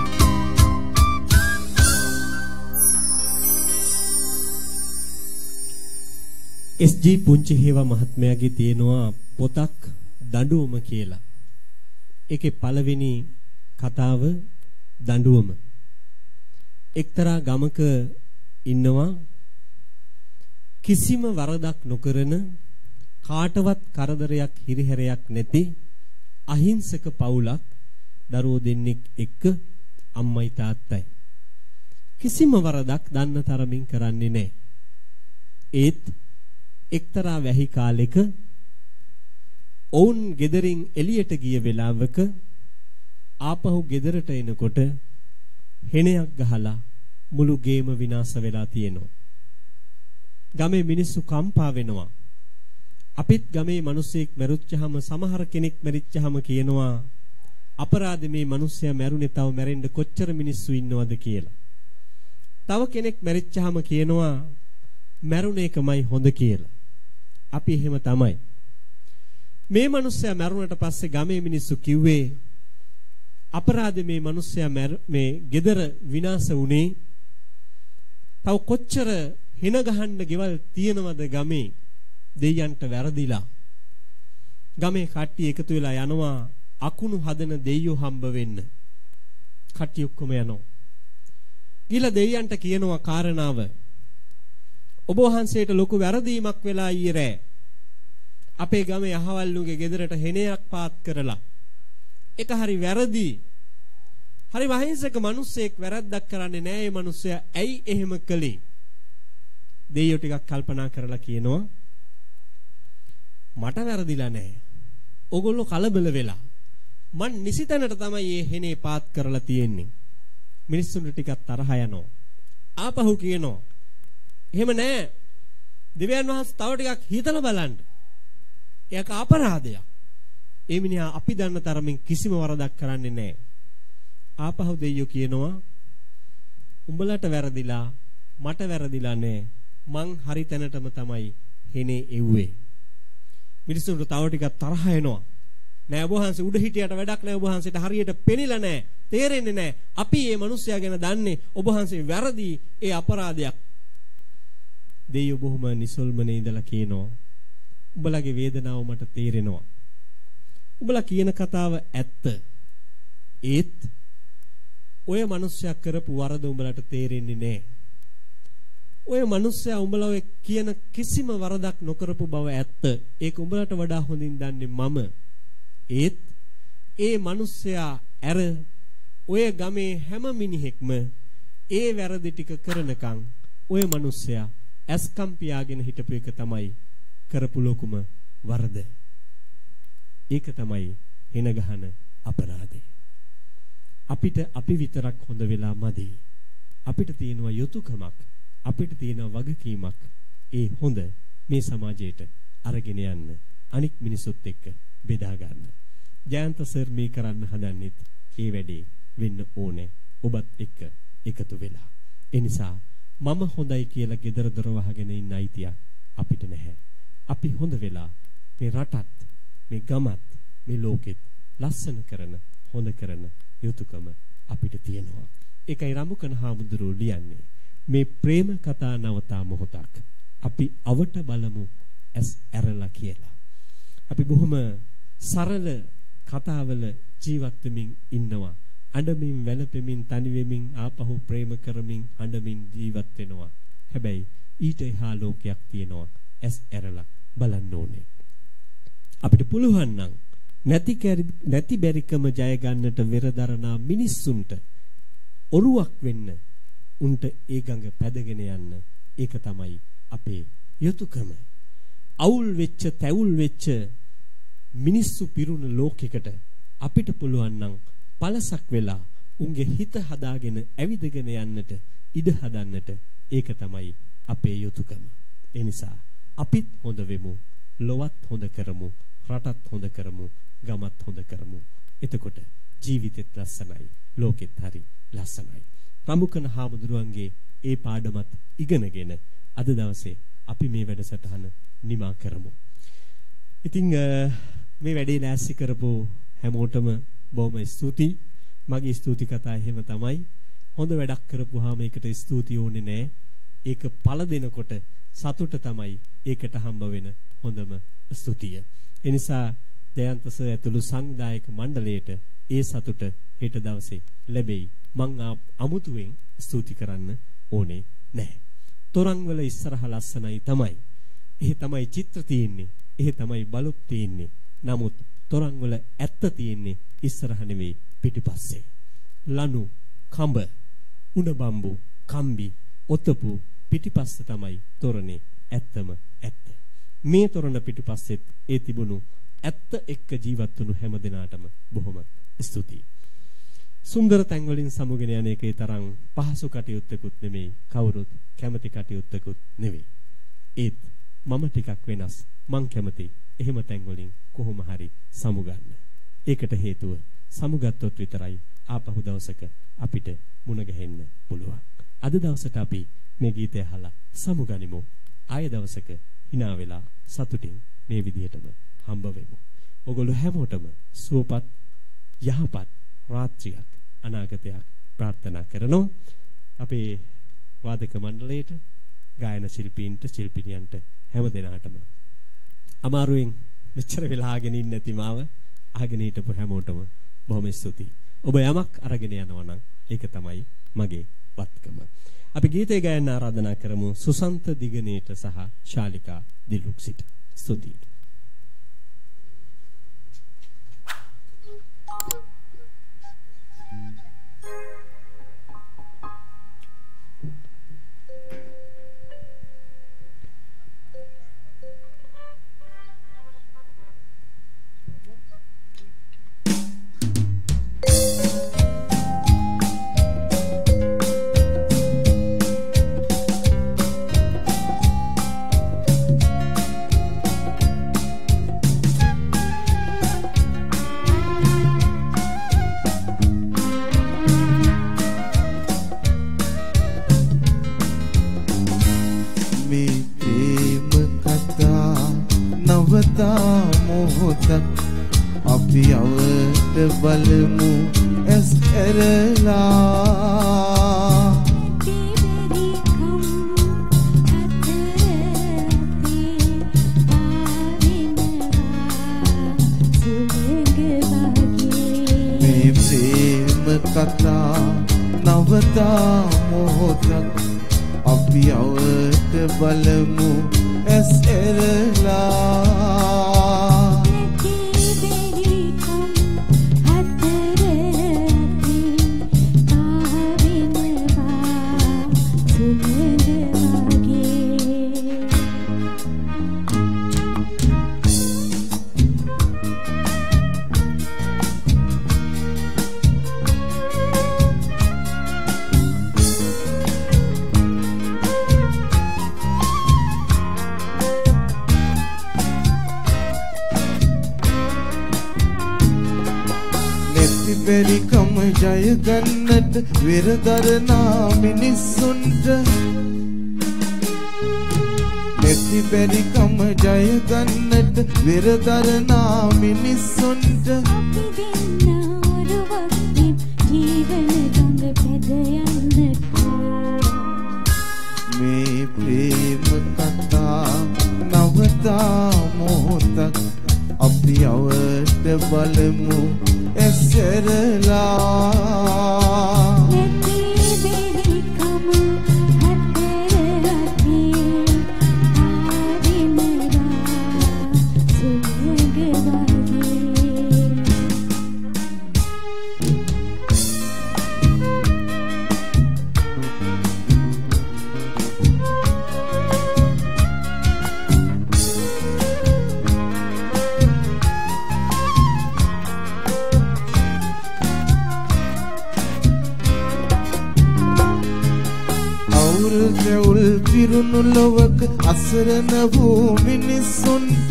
SG පුංචි හේවා මහත්මයාගේ තියෙනවා පොතක් දඬුවම කියලා. ඒකේ පළවෙනි කතාව දඬුවම. එක්තරා ගමක ඉන්නවා කිසිම වරදක් නොකරන කාටවත් කරදරයක් හිරිහැරයක් නැති අහිංසක පවුලක් දරුවෝ දෙන්නෙක් එක්ක අම්මයි තාත්තයි. කිසිම වරදක් දන්න තරමින් කරන්නේ නැහැ. ඒත් එක්තරා වැහි කාලෙක ඔවුන් ගෙදරින් එළියට ගිය වෙලාවක ආපහු ගෙදරට එනකොට හෙනයක් ගහලා මුළු ගේම විනාශ වෙලා තියෙනවා. ගමේ මිනිස්සු කම්පා වෙනවා. අපිත් ගමේ මිනිස්සෙක් මැරුච්චහම සමහර කෙනෙක් මැරිච්චහම කියනවා අපරාධ මේ මිනිස්සයා මැරුණේ තව මැරෙන්න කොච්චර මිනිස්සු ඉන්නවද කියලා. තව කෙනෙක් මැරිච්චහම කියනවා මැරුණ එකමයි හොඳ කියලා. අපි එහෙම තමයි. මේ මිනිස්සයා මැරුණට පස්සේ ගමේ මිනිස්සු කිව්වේ අපරාධ මේ මිනිස්සයා මේ ගෙදර විනාශ වුණේ තව කොච්චර හින ගහන්න ගෙවල් තියෙනවද ගමේ දෙයයන්ට වැරදිලා. ගමේ කට්ටිය එකතු වෙලා යනවා අකුණු හදන දෙයියෝ හම්බ වෙන්න. කට්ටිය ඔක්කොම යනවා. ගිහලා දෙයියන්ට කියනවා කාරණාව ඔබ වහන්සේට ලොකු වැරදීමක් වෙලා ඊයේ රෑ. අපේ ගමේ අහවල්ලුගේ ගෙදරට හෙනයක් පාත් කරලා. ඒක හරි වැරදි. හරි වහිංසක මිනිස්සෙක් වැරද්දක් කරන්නේ නෑ. මේ මිනිස්සයා ඇයි එහෙම කළේ? දෙයියෝ ටිකක් කල්පනා කරලා කියනවා මට වැරදිලා නෑ. ඕගොල්ලෝ කලබල වෙලා. මං නිසි තැනට තමයි මේ හෙනේ පාත් කරලා තියෙන්නේ. මිනිස්සුන්ට ටිකක් තරහ යනවා. ආපහු කියනවා එහෙම නෑ. දෙවියන් වහන්සේ තව ටිකක් හිතලා බලන්න. ඒක අපරාධයක්. ඒ මිනිහා අපි දන්න තරමින් කිසිම වරදක් කරන්නේ නෑ. ආපහු දෙයියෝ කියනවා උඹලට වැරදිලා මට වැරදිලා නෑ. මං හරි තැනටම තමයි හෙනේ එව්වේ. මිනිස්සුන්ට තව ටිකක් තරහ එනවා. නෑ ඔබ වහන්සේ උඩ හිටියට වැඩක් නෑ ඔබ වහන්සේට හරියට පෙනිලා නෑ තේරෙන්නේ නෑ අපි මේ මිනිස්සයා ගැන දන්නේ ඔබ වහන්සේ වැරදි ඒ අපරාධයක් දෙයියෝ බොහොම නිසල්මනේ ඉඳලා කියනවා උඹලගේ වේදනාව මට තේරෙනවා උඹලා කියන කතාව ඇත්ත ඒත් ඔය මිනිස්සයා කරපු වරද උඹලට තේරෙන්නේ නෑ ඔය මිනිස්සයා උඹලා ඔය කියන කිසිම වරදක් නොකරපු බව ඇත්ත ඒක උඹලට වඩා හොඳින් දන්නේ මම ඒත් ඒ මිනිස්සයා ඇර ඔය ගමේ හැම මිනිහෙක්ම ඒ වැරදි ටික කරනකම් ඔය මිනිස්සයා ඇස්කම් පියාගෙන හිටපු එක තමයි කරපු ලොකුම වරද. ඒක තමයි එන ගහන අපරාධය. අපිට අපි විතරක් හොඳ වෙලා මදි. අපිට තියෙනවා යුතුයකමක්. අපිට තියෙනවා වගකීමක්. ඒ හොඳ මේ සමාජයට අරගෙන යන්න අනික් මිනිසුත් එක්ක බෙදා ගන්න. ජයන්ත සර් මේ කරන්න හදන්නෙත් ඒ වැඩේ වෙන්න ඕනේ. ඔබත් එක්ක එකතු වෙලා. ඒ නිසා මම හොඳයි කියලා gedara dora වහගෙන ඉන්න අයිතියක් අපිට නැහැ. අපි හොඳ වෙලා මේ රටත් මේ ගමත් මේ ලෝකෙත් ලස්සන කරන හොඳ කරන යුතුයකම අපිට තියෙනවා. ඒකයි රමුකන හාමුදුරුවෝ ලියන්නේ මේ ප්‍රේම කතා නවතා මොහොතක් අපි අවට බලමු ඇස් ඇරලා කියලා. අපි බොහොම සරල කතාවල ජීවත් වෙමින් ඉන්නවා. අඬමින් වැළපෙමින් තනි වෙමින් ආපහු ප්‍රේම කරමින් අඬමින් ජීවත් වෙනවා. හැබැයි ඊට එහා ලෝකයක් තියෙනවා. ඇස් ඇරලා බලන්න ඕනේ. අපිට පුළුවන් නම් නැති බැරිකම ජය ගන්නට වෙරදරනා මිනිස්සුන්ට ඔරුවක් වෙන්න උන්ට ඒ ගඟ පැදගෙන යන්න ඒක තමයි අපේ යුතුයකම. අවුල් වෙච්ච තැවුල් වෙච්ච මිනිස්සු පිරුණ ලෝකයකට අපිට පුළුවන් නම් පළසක් වෙලා උන්ගේ හිත හදාගෙන ඇවිදගෙන යන්නට ඉඩ හදන්නට ඒක තමයි අපේ යුතුයකම. ඒ නිසා අපිත් හොඳ වෙමු, ලොවත් හොඳ කරමු, රටත් හොඳ කරමු, ගමත් හොඳ කරමු. එතකොට ජීවිතෙත් ලස්සනයි, ලෝකෙත් හරි ලස්සනයි. ප්‍රමුඛන හාමුදුරුවන්ගේ ඒ පාඩමත් ඉගෙනගෙන අද දවසේ අපි මේ වැඩසටහන නිමා කරමු. ඉතින් මේ වැඩේ ලෑස්ති කරපු හැමෝටම බොහොම ස්තුතියි. මගේ ස්තුති කතා එහෙම තමයි. හොඳ වැඩක් කරපුවාම ඒකට ස්තුතිය ඕනේ නෑ. ඒක පළ දෙනකොට සතුට තමයි ඒකට හම්බ වෙන හොඳම ස්තුතිය. ඒ නිසා ජයන්ත සර් ඇතුළු සංවිධායක මණ්ඩලයට ඒ සතුට හෙට දවසේ ලැබෙයි. මං අමුතුවෙන් ස්තුති කරන්න ඕනේ නැහැ. තොරන්වල ඉස්සරහ ලස්සනයි තමයි. එහෙ තමයි චිත්‍ර තියෙන්නේ. එහෙ තමයි බලුප් තියෙන්නේ. නමුත් තොරන්වල ඇත්ත තියෙන්නේ ඉස්සරහ නෙවෙයි පිටිපස්සේ. ලනු, කඹ, උණ බම්බු, කම්බි, ඔතපු පිටිපස්ස තමයි තොරණේ ඇත්තම ඇත්ත. මේ තොරණ පිටිපස්සෙත් ඒ තිබුණු ඇත්ත එක්ක ජීවත් වුණු හැම දිනාටම බොහොම ස්තුතියි. සුන්දර තැන් වලින් සමුගෙන යන එකේ තරම් පහසු කටයුත්තකුත් නෙමෙයි, කවුරුත් කැමති කටයුත්තකුත් නෙවෙයි. ඒත් මම ටිකක් වෙනස්. මං කැමති එහෙම තැන් වලින් කොහොම හරි සමුගන්න. ඒකට හේතුව සමුගත්තොත් විතරයි ආපහු දවසක අපිට මුණ ගැහෙන්න පුළුවන්. අද දවසට අපි මේ ගීතය අහලා සමුගනිමු. ආය දවසක hina වෙලා සතුටින් මේ විදිහටම හම්බ වෙමු. ඔගොල්ලෝ හැමෝටම සුවපත් යහපත් රාත්‍රියක් අනාගතයක් ප්‍රාර්ථනා කරනවා. අපේ වාදක මණ්ඩලයට, ගායන ශිල්පීන්ට, ශිල්පිනියන්ට හැම දෙනාටම අමාරුවෙන් මෙච්චර වෙලා ආගෙන ඉන්න නැති මාව අහගෙන හිටපු හැමෝටම බොහොම ස්තුතියි. ඔබ යමක් අරගෙන යනවා නම් ඒක තමයි මගේ වත්කම. අපි ගීතය ගයන්න ආරාධනා කරමු සුසන්ත දිගනේට සහ ශාලිකා දිලුක්සිට. ස්තුතියි. බලමු ඇස් ඇරලා මේ ප්‍රේම කතා නවතා මොහොතක් අපි අවට බලමු ඇස් ඇරලා බැරිකම ජය ගන්නට වෙරදරනා මිනිස්සුන්ට නැති බැරිකම ජය ගන්නට වෙරදරනා මිනිස්සුන්ට අපි දෙන්න ඔරුවක් ජීවන ගඟ පැද යන්නට මේ ප්‍රේම කතා නවතා මොහොතක් අපි අවට බලමු ඇසරලා නැති බැරිකම හතරති ආවිමරා සුවග දෙවුල් පිරුණු ලොවක අසරණ වූ මිනිස්සුන්ට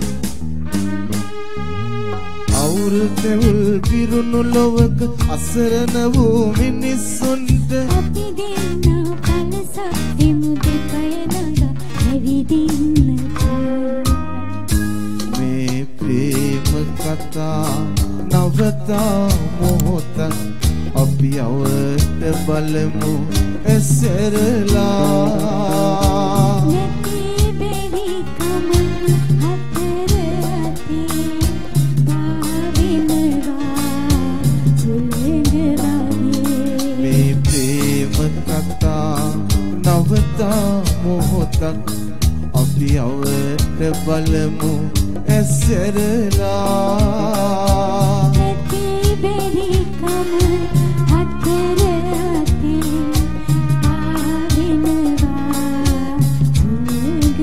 අවුරුදෙවුල් පිරුණු ලොවක අසරණ වූ මිනිස්සුන්ට අපි දෙන්න පළසක් දෙමු දෙපය ළඟ ඇවිදින්නට මේ ප්‍රේම කතා නවතා මොහොතක් අපි අවට බලමු ඇසරලා නැති බැරිකම හතරති ආවිමරා සුවග මේ ප්‍රේම කතා නවතා මොහොතක් අපි අවට බලමු ඇසරලා නැති බැරිකම හතරති ආවිමරා සුවග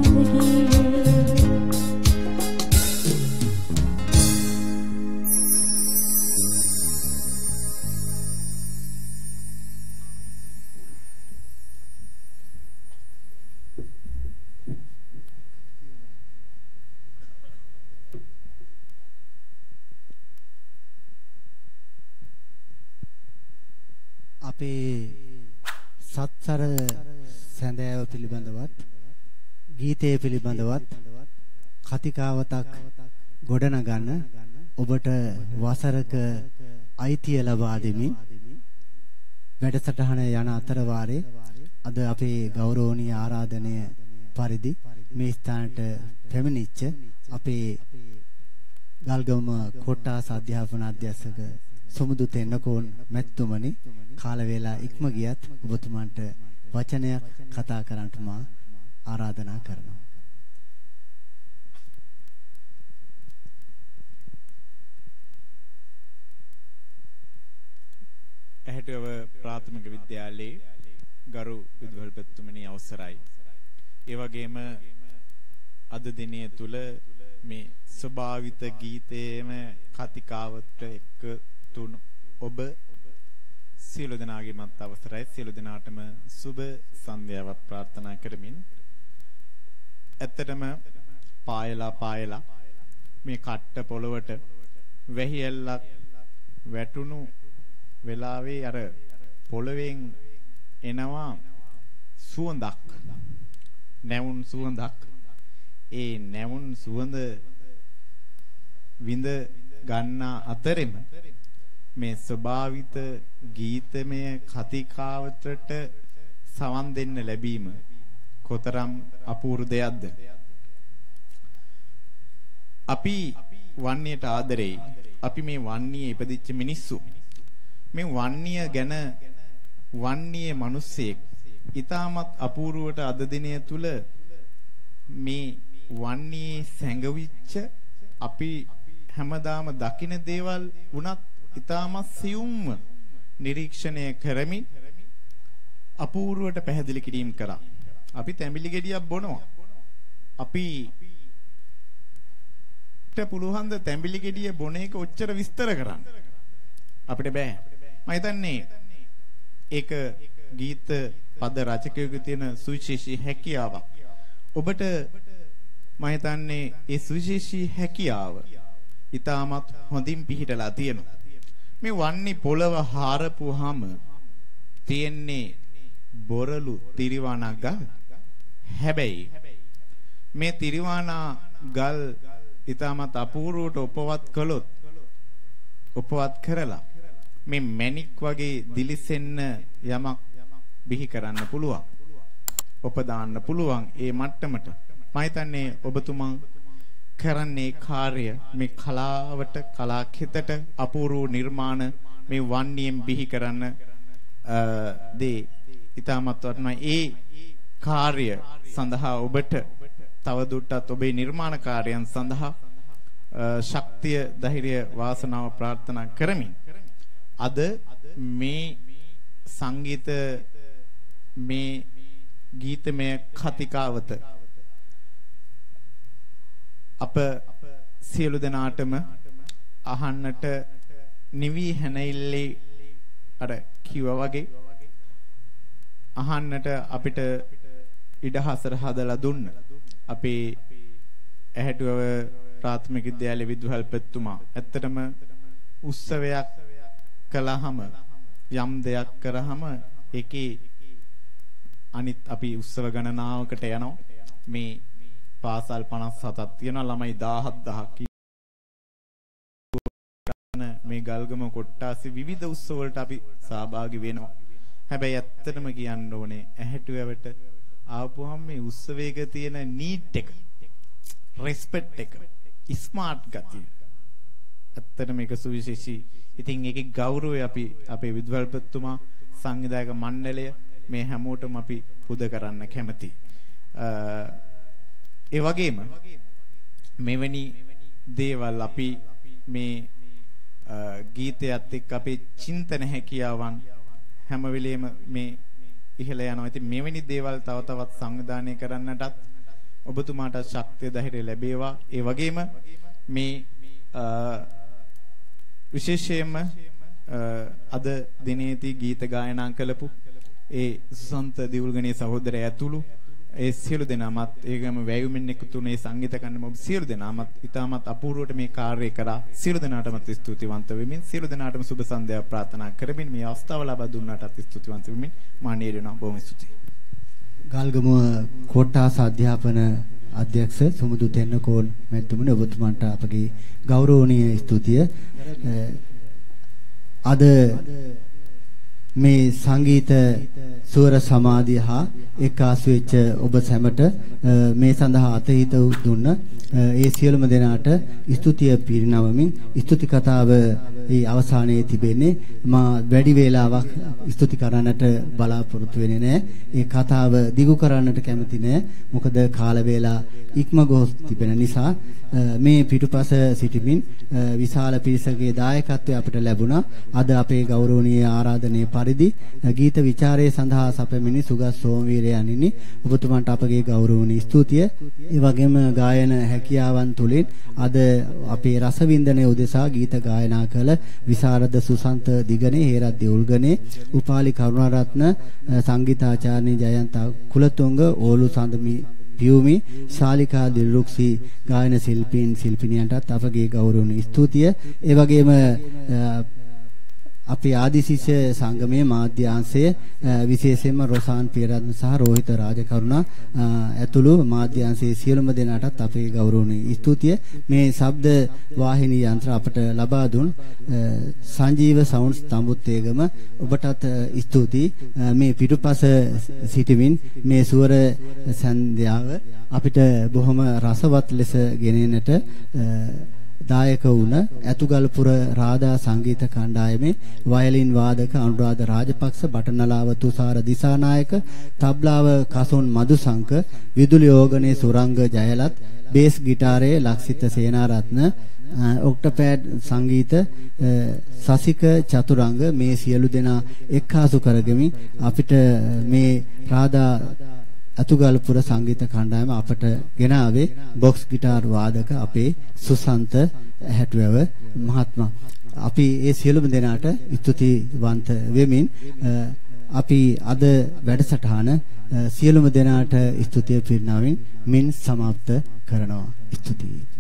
අපේ සත්සර සැඳෑව පිළිබඳවත් ගීතය පිළිබඳවත් කතිකාවතක් ගොඩනගන්න ඔබට වසරක අයිතිය ලබා දෙමින් වැඩසටහන යන අතර වාරේ අද අපේ ගෞරවනීය ආරාධනය පරිදි මේ ස්ථානට පැමිණිච්ච අපේ ගල්ගම කොට්ටාස අධ්‍යාපන අධ්‍යක්ෂක සුමුදු තෙන්නකෝන් මැතිතුමනි කාල වේලා ඉක්ම ගියත් ඔබතුමන්ට වචනයක් කතා කරන්නට මා ආරාධනා කරනවා. ඇහැටව ප්‍රාථමික විද්‍යාලයේ ගරු විදුහල්පතිතුමනි අවසරයි. ඒ වගේම අද දිනය තුල මේ ස්වභාවිත ගීතයේම කතිකාවත එක්ක තුන ඔබ සියලු දෙනාගේම අවසරයි. සියලු දෙනාටම සුබ සන්ධ්‍යාවක් ප්‍රාර්ථනා කරමින් ඇත්තටම පායලා මේ කට්ට පොළවට වැහියල්ලක් වැටුණු වෙලාවේ අර පොළවෙන් එනවා සුවඳක්, නැවුම් සුවඳක්. ඒ නැවුම් සුවඳ විඳ ගන්න අතරෙම මේ ස්වභාවිත ගීතමය කතිකාවතට සවන් දෙන්න ලැබීම කොතරම් අපූර්ව දෙයක්ද. අපි වන්නේට ආදරෙයි. අපි මේ වන්නේ ඉපදිච්ච මිනිස්සු. මේ වන්නේ ගැන වන්නේ මිනිස්සෙක් ඊටමත් අපූර්වට අද දිනය තුල මේ වන්නේ සැඟවිච්ච අපි හැමදාම දකින දේවල් වුණත් ඊටමත් සියුම්ව නිරීක්ෂණය කරමින් අපූර්වට පැහැදිලි කිරීම කරා. අපි තැඹිලි ගෙඩියක් බොනවා. අපිට පුළුවන් ද තැඹිලි ගෙඩිය බොන එක ඔච්චර විස්තර කරන්න? අපිට බෑ. මම හිතන්නේ ඒක ගීත පද රචකයෙකුගේ තියෙන සුවිශේෂී හැකියාවක්. ඔබට මම හිතන්නේ ඒ සුවිශේෂී හැකියාව ඊටමත් හොඳින් පිහිටලා තියෙනවා. මේ වන්නේ පොළව හාරපුවාම තියෙන්නේ බොරළු තිරිවානා ගල්. හැබැයි මේ තිරිවානා ගල් ඊටමත් අපූර්වට උපවත් කළොත් උපවත් කරලා මේ මැණික් වගේ දිලිසෙන්න යමක් බිහි කරන්න පුළුවන්. උපදාන්න පුළුවන් ඒ මට්ටමට. මම හිතන්නේ ඔබතුමා කරන්නේ කාර්ය මේ කලාවට කලාකෙතට අපූර්ව නිර්මාණ මේ වන්නියෙන් බිහි කරන්න දේ ඊටමත් වටිනා. ඒ කාර්ය සඳහා ඔබට තවදුරටත් ඔබේ නිර්මාණ කාර්යයන් සඳහා ශක්තිය ධෛර්ය වාසනාව ප්‍රාර්ථනා කරමින් අද මේ සංගීත මේ ගීතමය කතිකාවත අප සියලු දෙනාටම අහන්නට නිවි හැනයිල්ලේ අර කිව්වා වගේ අහන්නට අපිට ඉඩහසර හදලා දුන්න අපේ ඇහැටුව ප්‍රාථමික විද්‍යාලයේ විදුහල්පතිතුමා ඇත්තටම උත්සවයක් කළාම යම් දෙයක් කරාම ඒකේ අනිත් අපි උත්සව ගණනාවකට යනවා. මේ පාසල් 57ක් තියෙනවා, ළමයි 17000ක් මේ ගල්ගම කොට්ටාසේ විවිධ උත්සව වලට අපි සහභාගී වෙනවා. හැබැයි ඇත්තටම කියන්න ඕනේ ඇහැටුවට ආපුවම මේ උත්සවයක තියෙන නීට් එක, රෙස්පෙක්ට් එක, ස්මාර්ට් ගතිය ඇත්තටම මේක සුවිශේෂී. ඉතින් ඒකේ ගෞරවය අපි අපේ විද්වල්පතිතුමා සංවිධායක මණ්ඩලය මේ හැමෝටම අපි පුද කරන්න කැමතියි. ඒ වගේම මෙවැනි දේවල් අපි මේ ගීතයත් එක්ක අපේ චින්තන හැකියාවන් හැම වෙලෙම මේ ඉහළ යනවා. ඉතින් මෙවැනි දේවල් තව තවත් සංවිධානය කරන්නටත් ඔබතුමාට ශක්තිය ධෛර්යය ලැබේවා. ඒ වගේම මේ විශේෂයෙන්ම අද දිනේදී ගීත ගායනා කළපු ඒ සුසන්ත දිවුල්ගනේ සහෝදරය ඇතුළු ඒ සියලු දෙනාමත් ඒගම වැයුමින් එකතු මේ සංගීත කණ්ඩායම ඔබ සියලු දෙනාමත් ඉතාමත් අපූර්වවට මේ කාර්යය කරා. සියලු දෙනාටම ස්තුතිවන්ත වෙමින් සියලු දෙනාටම සුබ සන්ධ්‍යාවක් ප්‍රාර්ථනා කරමින් මේ අවස්ථාව ලබා දුන්නාටත් ස්තුතිවන්ත වෙමින් මා නේරෙනවා. බොහොම ස්තුතියි. ගල්ගමුව කොට්ටාස අධ්‍යාපන අධ්‍යක්ෂ සුමුදු තෙන්නකෝන් මැතිතුමනි, ඔබතුමන්ට අපගේ ගෞරවනීය ස්තුතිය. අද මේ සංගීත ස්වර සමාධිය හා එක්කාසු වෙච්ච ඔබ සැමට මේ සඳහා අතහිත දුන්න ඒ සියලුම දෙනාට ස්තුතිය පිරිනවමින් ස්තුති කතාව ඒ අවසානයේ තිබෙන්නේ. මා වැඩි වේලාවක් ස්තුති කරන්නට බලාපොරොත්තු වෙන්නේ නැහැ. ඒ කතාව දිගු කරන්නට කැමති නැහැ. මොකද කාල වේලා ඉක්ම ගොස් තිබෙන නිසා මේ පිටුපස සිටිමින් විශාල පිරිසකගේ දායකත්වය අපිට ලැබුණා. අද අපේ ගෞරවනීය ආරාධනයේ පරිදි ගීත විචාරයේ සඳහා සැපමිනි සුගත් සෝමවීරයන්නි, ඔබතුමන්ට අපගේ ගෞරවනීය ස්තුතිය. ඒ වගේම ගායන හැකියාවන් තුලින් අද අපේ රසවින්දනයේ උදෙසා ගීත ගායනා කළ විසරද සුසන්ත දිගනේ, හේරත් දෙවුල්ගනේ, උපාලි කරුණාරත්න, සංගීතාචාර්ය ජයන්ත කුලතුංග, ඕලු සඳමි පියුමි, ශාලිකා දිල්රුක්සි ගායන ශිල්පීන් ශිල්පිනියන්ටත් අපගේ ගෞරවනීය ස්තුතිය. ඒ වගේම අපේ ආදිශිෂ්‍ය සංගමයේ මාධ්‍යාංශයේ විශේෂයෙන්ම රොසාන් පියරත්න සහ රෝහිත රාජකරුණා ඇතුළු මාධ්‍යාංශයේ සියලුම දෙනාටත් අපේ ගෞරවනීය ස්තුතිය. මේ ශබ්ද වාහිනී යන්ත්‍ර අපට ලබා දුන් සංජීව සවුන්ඩ්ස් තඹුත්තේගම ඔබටත් ස්තුතියි. මේ පිටුපස සිටමින් මේ සුවර සන්ධ්‍යාව අපිට බොහොම රසවත් ලෙස ගෙනෙන්නට දායක වුණ ඇතුගල්පුර රාධා සංගීත කණ්ඩායමේ වයලින් වාදක අනුරාධ රාජපක්ෂ, බටනලාව තුෂාර දිසානායක, තබ්ලාව කසොන් මදුසංක, විදුලි ඕගනේ සුරංග ජයලත්, බේස් ගිටාරයේ ලක්සිත සේනාරත්න, ඔක්ටපෑඩ් සංගීත සසික චතුරංග මේ සියලු දෙනා එක්කාසු කරගමින් අපිට මේ රාධා අතුගල්පුර සංගීත කණ්ඩායම අපට ගෙනාවේ බොක්ස් ගිටාර් වාදක අපේ සුසන්ත හැටුවව මහත්මයා. අපි ඒ සියලුම දෙනාට ස්තුතිවන්ත වෙමින් අපි අද වැඩසටහන සියලුම දෙනාට ස්තුතිය පිරිනමින් මින් සමාප්ත කරනවා. ස්තුතියි.